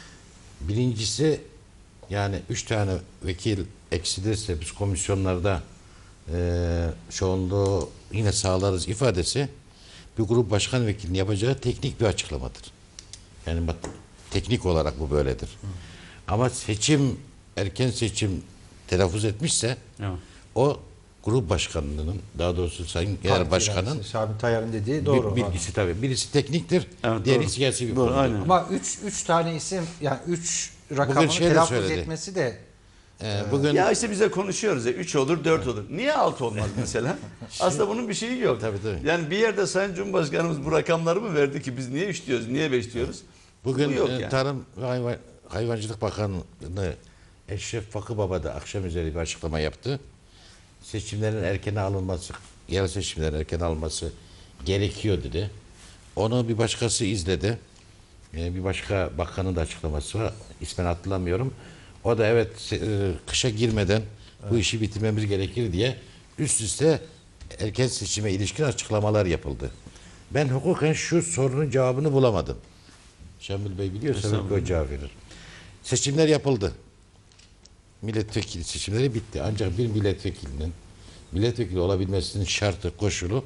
Birincisi yani üç tane vekil eksilirse biz komisyonlarda e, çoğunluğu yine sağlarız ifadesi bir grup başkan vekilinin yapacağı teknik bir açıklamadır. Yani bak, teknik olarak bu böyledir. Ama seçim, erken seçim telaffuz etmişse Evet. o grup başkanlığının, daha doğrusu Sayın Genel Parti Başkan'ın idaresi, Şahin Tayyar'ın dediği doğru. bir, bilgisi tabii. Birisi tekniktir, Evet, diğeri doğru. siyasi bir Doğru, konudur. aynen. Ama üç, üç tane isim yani üç rakamını şey de telaffuz söyledi. etmesi de Ee, bugün Ya işte bize konuşuyoruz ya üç olur dört olur. Niye altı olmaz mesela? Aslında bunun bir şeyi yok. Tabii, tabii. Yani bir yerde Sayın Cumhurbaşkanımız bu rakamları mı verdi ki biz niye üç diyoruz, niye beş diyoruz? bugün Bu yok e, yani. Tarım ve Hayvan, Hayvancılık Bakanı Eşref Fakı Baba da akşam üzeri bir açıklama yaptı. Seçimlerin erkene alınması, yerel seçimlerin erkene alınması gerekiyor dedi. Onu bir başkası izledi. Ee, bir başka bakanın da açıklaması var. İsmini hatırlamıyorum. O da evet se- e, kışa girmeden bu işi bitirmemiz gerekir diye üst üste erken seçime ilişkin açıklamalar yapıldı. Ben hukuken şu sorunun cevabını bulamadım. Şamil Bey biliyorsa belki o cevap verir. Seçimler yapıldı. Milletvekili seçimleri bitti. Ancak bir milletvekilinin milletvekili olabilmesinin şartı, koşulu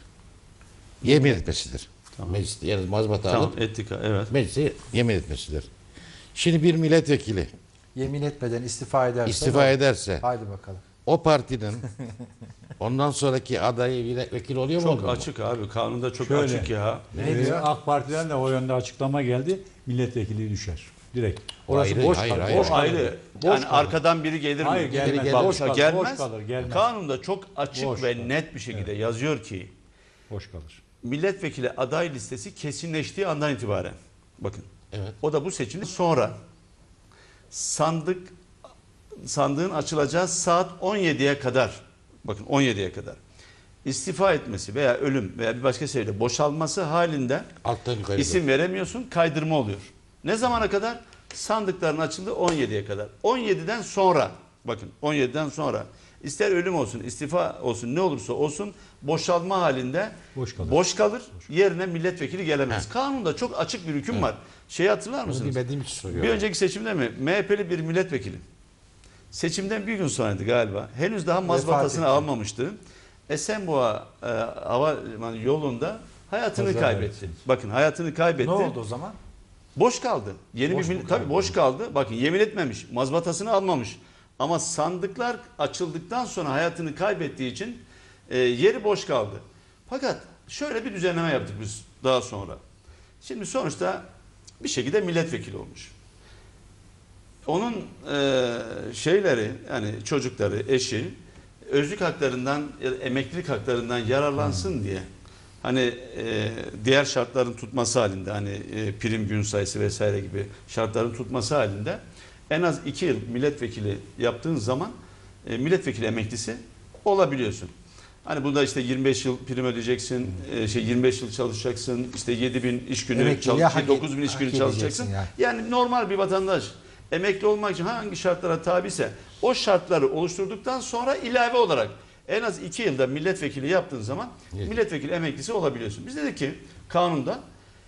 yemin etmesidir. Mecliste yani mazbata Tamam, alıp etika, evet. meclise yemin etmesidir. Şimdi bir milletvekili yemin etmeden istifa ederse istifa ederse haydi bakalım. o partinin ondan sonraki adayı milletvekili oluyor mu? Çok olmuyor mu? açık abi, kanunda çok Şöyle. açık ya. Ne Ee, diyor? AK Parti'den de o yönde açıklama geldi. Milletvekili düşer. Direkt. Orası Hayır, boş hayır, kalır. hayır. Boş O kalır. ayrı. Boş Yani kalır. arkadan biri gelir mi? Hayır, gelmez. Gelir, Bak, Boş kalır, gelmez. boş kalır, gelmez. Kanunda çok açık Boş ve kalır. net bir şekilde yazıyor ki Boş kalır. milletvekili aday listesi kesinleştiği andan itibaren. Bakın. Evet. O da bu seçimden sonra sandık sandığın açılacağı saat on yediye kadar, bakın on yediye kadar istifa etmesi veya ölüm veya bir başka sebeple boşalması halinde Alttan yukarı. isim veremiyorsun, kaydırma oluyor. Ne zamana kadar? Sandıkların açıldığı on yediye kadar. on yediden sonra, bakın on yediden sonra ister ölüm olsun, istifa olsun, ne olursa olsun boşalma halinde Boş kalır. boş kalır. Yerine milletvekili gelemez. Kanunda çok açık bir hüküm var. Şeyi hatırlar Bunu mısınız? bilmediğim için soruyorum. Bir önceki seçimde mi? M H P'li bir milletvekili. Seçimden bir gün sonraydı galiba. Henüz daha mazbatasını etti. almamıştı. Esenboğa e, Havalimanı yolunda hayatını Kaza kaybetti. evet. Bakın hayatını kaybetti. Ne oldu o zaman? Boş kaldı. Yeni Boş bir mu mil- kaldı? tabii boş kaldı. Bakın yemin etmemiş. Mazbatasını almamış. Ama sandıklar açıldıktan sonra hayatını kaybettiği için e, yeri boş kaldı. Fakat şöyle bir düzenleme yaptık biz daha sonra. Şimdi sonuçta bir şekilde milletvekili olmuş. Onun e, şeyleri yani çocukları, eşi özlük haklarından, ya da emeklilik haklarından yararlansın diye hani e, diğer şartların tutması halinde hani e, prim gün sayısı vesaire gibi şartların tutması halinde en az iki yıl milletvekili yaptığın zaman e, milletvekili emeklisi olabiliyorsun. Hani bunda işte yirmi beş yıl prim ödeyeceksin, e, şey yirmi beş yıl çalışacaksın, işte yedi bin iş günü Emekliliğe hak çalış, et- dokuz bin iş hak günü edeceksin çalışacaksın. yani. Yani normal bir vatandaş emekli olmak için hangi şartlara tabiyse o şartları oluşturduktan sonra ilave olarak en az iki yılda milletvekili yaptığın zaman Evet. milletvekili emeklisi olabiliyorsun. Biz dedik ki kanunda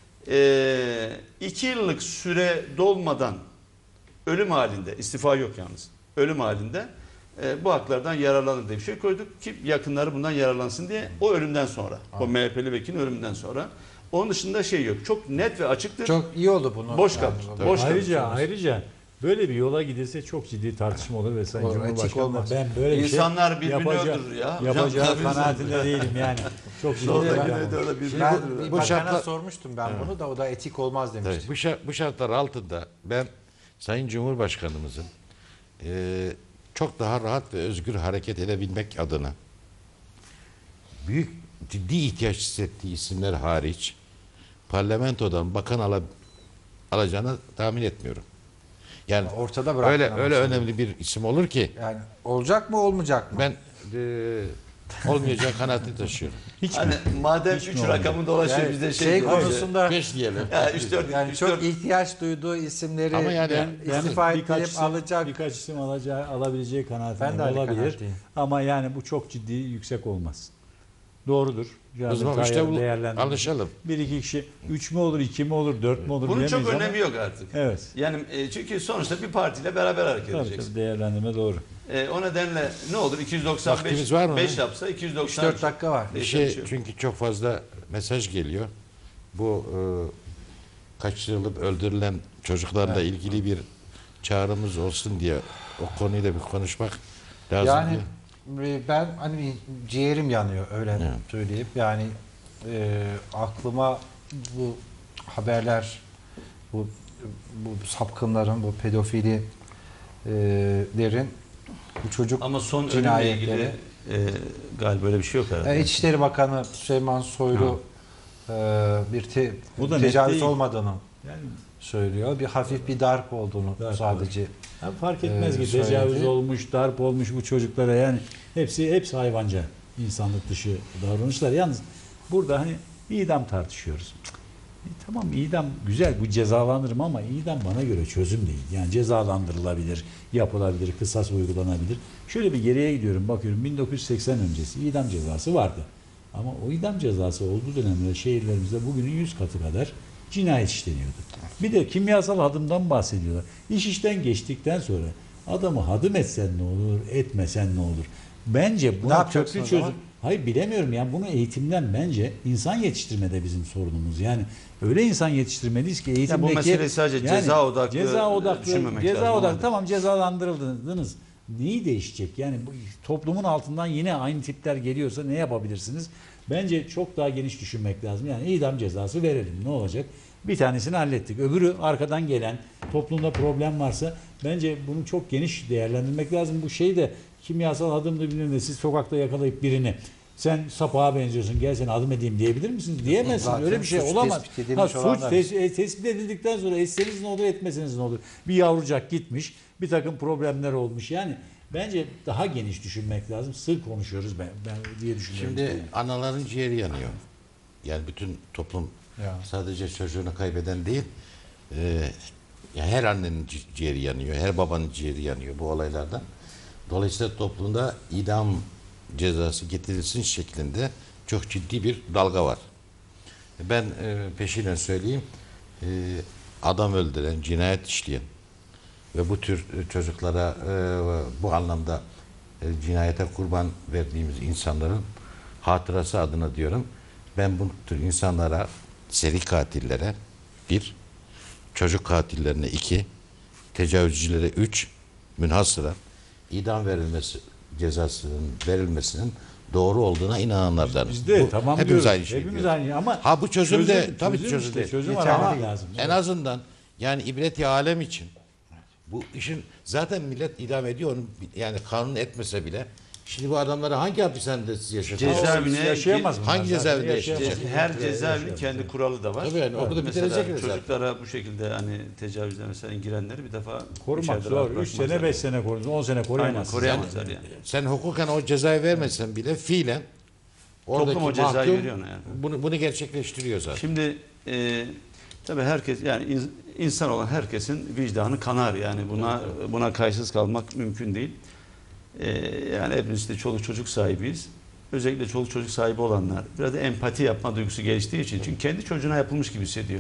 e, iki yıllık süre dolmadan ölüm halinde, istifa yok yalnız, ölüm halinde e, bu haklardan yararlanır diye bir şey koyduk ki yakınları bundan yararlansın diye o ölümden sonra, o M H P'li vekilin ölümünden sonra. Onun dışında şey yok. Çok net ve açıktır. Çok iyi oldu bunu. Boş Yani kalır. bu- Boş kalır. Ayrıca ayrıca böyle bir yola gidilse çok ciddi tartışma olur ve Sayın O etik Cumhurbaşkanı da olmaz. ben böyle bir İnsanlar şey birbirini yapacağı, öldürür ya. yapacağı Hocam, kanaatinde değilim yani. Çok ciddi Solda rakam. Güneydoğu'da bir Ben bu- bir bu bakana şartlar- sormuştum ben bunu da o da etik olmaz demişti. Tabii, bu, şart, bu şartlar altında ben Sayın Cumhurbaşkanımızın e, çok daha rahat ve özgür hareket edebilmek adına büyük ciddi ihtiyaç hissettiği isimler hariç parlamentodan bakan ala, alacağını tahmin etmiyorum. Yani Ortada bıraktın öyle ama öyle sen. önemli bir isim olur ki Yani olacak mı olmayacak mı? ben e, olmayacak kanaatini taşıyorum. Hiç Hani mi? madem Hiç mi üç olmadı? rakamı dolaşıyor Yani bizde şey, şey diyor işte, konusunda Beş diyelim. ya üç dört yani üç çok dört ihtiyaç duyduğu isimleri Ama yani ben Ben istifa birkaç edip isim, alacak. birkaç isim alacağı, alabileceği Ben de kanaatinde aynı olabilir. kanaatteyim. Ama yani bu çok ciddi yüksek olmaz. Doğrudur. O zaman Gayet işte bu değerlendirmek. anlaşalım. Bir iki kişi, üç mü olur, iki mi olur, dört mü olur bunun çok bilemeyiz ama- önemi yok artık. Evet. Yani e, çünkü sonuçta bir partiyle beraber hareket Tabii edeceksin. tabii değerlendirme doğru. E, o nedenle ne olur iki yüz doksan beş Vaktimiz var mı? beş yapsa iki yüz doksan üç dört dakika var. Bir Değişen bir şey şey yok. çünkü çok fazla mesaj geliyor. Bu e, kaçırılıp öldürülen çocuklarla ilgili bir çağrımız olsun diye o konuyu da bir konuşmak lazım. Yani diye. e, ben hani ciğerim yanıyor öyle Evet. söyleyeyim. Yani e, aklıma bu haberler, bu bu sapkınların, bu pedofililerin bu çocuk Ama son ölümle cinayetleri. ilgili e, galiba öyle bir şey yok herhalde. Yani İçişleri Bakanı Süleyman Soylu e, bir te, Bu da net tecavüz değil. olmadığını Yani söylüyor. Bir hafif bir darp olduğunu Darp sadece. ya fark etmez Ee, ki tecavüz söyledi. olmuş, darp olmuş bu çocuklara yani hepsi hepsi hayvanca, insanlık dışı davranışlar. Yalnız burada hani idam tartışıyoruz. Cık, e, tamam idam güzel bu cezalandırma ama idam bana göre çözüm değil. Yani cezalandırılabilir, yapılabilir, kısas uygulanabilir. Şöyle bir geriye gidiyorum bakıyorum bin dokuz yüz seksen öncesi idam cezası vardı. Ama o idam cezası olduğu dönemde şehirlerimizde bugünün yüz katı kadar cinayet işleniyordu. Bir de kimyasal hadımdan bahsediyorlar. İş işten geçtikten sonra adamı hadım etsen ne olur, etmesen ne olur? Bence buna yapacaksın köklü o zaman? çözüm. Hayır bilemiyorum yani bunu eğitimden bence insan yetiştirmede bizim sorunumuz. Yani öyle insan yetiştirmeliyiz ki eğitimdeki mesele sadece ceza odaklı ceza odaklı düşünmemek ceza lazım. odaklı tamam cezalandırıldınız. Neyi değişecek? Yani bu toplumun altından yine aynı tipler geliyorsa ne yapabilirsiniz? Bence çok daha geniş düşünmek lazım. Yani idam cezası verelim. Ne olacak? Bir tanesini hallettik. Öbürü arkadan gelen toplumda problem varsa bence bunu çok geniş değerlendirmek lazım. Bu şey de kimyasal adımlı bilmem ne siz sokakta yakalayıp birini sen sapığa benziyorsun gel seni adım edeyim diyebilir misiniz? Diyemezsiniz. Zaten Öyle bir şey suç olamaz. tespit edilmiş Ha, suç olanlar. tes- e, tespit edildikten sonra etseniz ne olur etmeseniz ne olur? Bir yavrucak gitmiş bir takım problemler olmuş. Yani bence daha geniş düşünmek lazım. Sır konuşuyoruz ben, ben diye düşünüyorum. Şimdi anaların ciğeri yanıyor. Yani bütün toplum Ya. sadece çocuğunu kaybeden değil, e, yani her annenin ci- ciğeri yanıyor, her babanın ciğeri yanıyor bu olaylardan. Dolayısıyla toplumda idam cezası getirilsin şeklinde çok ciddi bir dalga var. Ben e, peşinen söyleyeyim, e, adam öldüren, cinayet işleyen ve bu tür e, çocuklara e, bu anlamda e, cinayete kurban verdiğimiz insanların hatırası adına diyorum. Ben bu tür insanlara, seri katillere bir, çocuk katillerine iki, tecavüzcülere üç, münhasıra idam verilmesi cezasının verilmesinin doğru olduğuna inananlardan. Biz de Bu, tamam hepimiz diyoruz. aynı şey Hepimiz diyoruz. aynı ama Ha bu çözüm, de tabii çözüm çözüm işte, değil. çözüm Yeterli aramak değil. lazım. En azından yani ibreti alem için bu işin zaten millet idam ediyor onu yani kanun etmese bile şimdi bu adamları hangi hapishanede siz yaşatıyorsunuz? Cezaevine yaşayamaz mı? Hangi cezaevinde yaşayamaz? yaşayacak? Her cezaevinin kendi kuralı da var. Tabii yani orada Mesela bitirecek zaten. çocuklara bu şekilde hani tecavüzle mesela girenleri bir defa Korumak içeride zor. rahat üç bırakmak sene, zor. beş sene korunuz. on sene Aynen koruyamazsınız. koruyamazlar yani. Sen hukuken o cezayı vermesen bile fiilen oradaki Toplum o cezayı mahkum veriyor ona yani. bunu, bunu gerçekleştiriyor zaten. Şimdi e, tabii herkes yani in- insan olan herkesin vicdanı kanar yani buna buna kayıtsız kalmak mümkün değil. E, yani hepimiz de çoluk çocuk sahibiyiz. Özellikle çoluk çocuk sahibi olanlar biraz da empati yapma duygusu geliştiği için çünkü kendi çocuğuna yapılmış gibi hissediyor.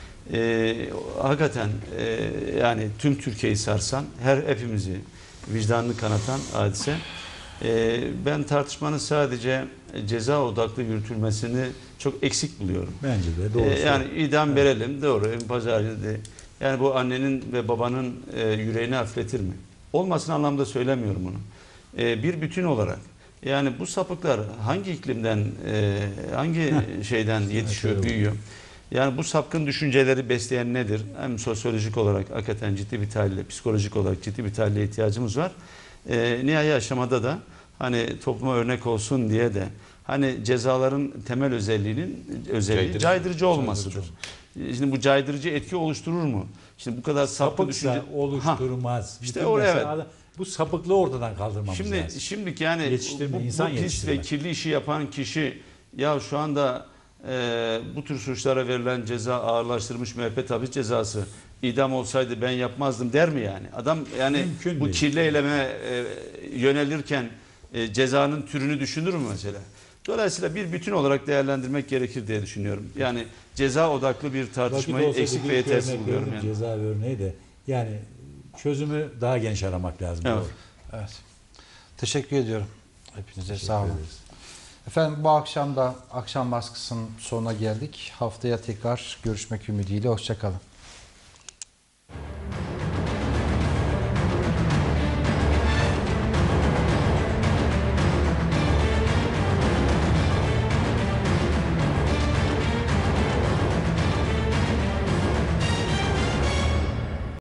E, hakikaten e, yani tüm Türkiye'yi sarsan her hepimizi vicdanını kanatan hadise. E, ben tartışmanın sadece ceza odaklı yürütülmesini çok eksik buluyorum. Bence de doğru. Ee, yani idam verelim doğru pazarcı yani bu annenin ve babanın e, yüreğini hafifletir mi? Olmasın anlamda söylemiyorum bunu. E, bir bütün olarak Yani bu sapıklar hangi iklimden, e, hangi şeyden yetişiyor, öyle büyüyor? Yani bu sapkın düşünceleri besleyen nedir? Hem sosyolojik olarak hakikaten ciddi bir tahlile, psikolojik olarak ciddi bir tahlile ihtiyacımız var. E, nihai aşamada da hani topluma örnek olsun diye de hani cezaların temel özelliğinin özelliği caydırıcı, Caydırıcı. olmasıdır. Şimdi bu caydırıcı etki oluşturur mu? Şimdi bu kadar sapkın Sapıksa düşünce oluşturmaz. işte Bütün o, mesela evet. bu sapıklığı ortadan kaldırmamız Şimdi lazım. şimdiki yani Yetiştirme, bu, insan bu pis ve yetiştirme. kirli işi yapan kişi ya şu anda e, bu tür suçlara verilen ceza ağırlaştırılmış müebbet hapis cezası idam olsaydı ben yapmazdım der mi yani? Adam yani Mümkün bu değil. kirli eyleme e, yönelirken e, cezanın türünü düşünür mü mesela? Dolayısıyla bir bütün olarak değerlendirmek gerekir diye düşünüyorum. Yani ceza odaklı bir tartışmayı Vakit olsa eksik bir ve iki yetersiz örnek buluyorum verdim, yani. Ceza örneği de yani çözümü daha geniş aramak lazım. Evet. Doğru. Evet. Teşekkür ediyorum. Hepinize Teşekkür sağ olun. ederiz. Efendim bu akşam da akşam baskısının sonuna geldik. Haftaya tekrar görüşmek ümidiyle. Hoşça kalın.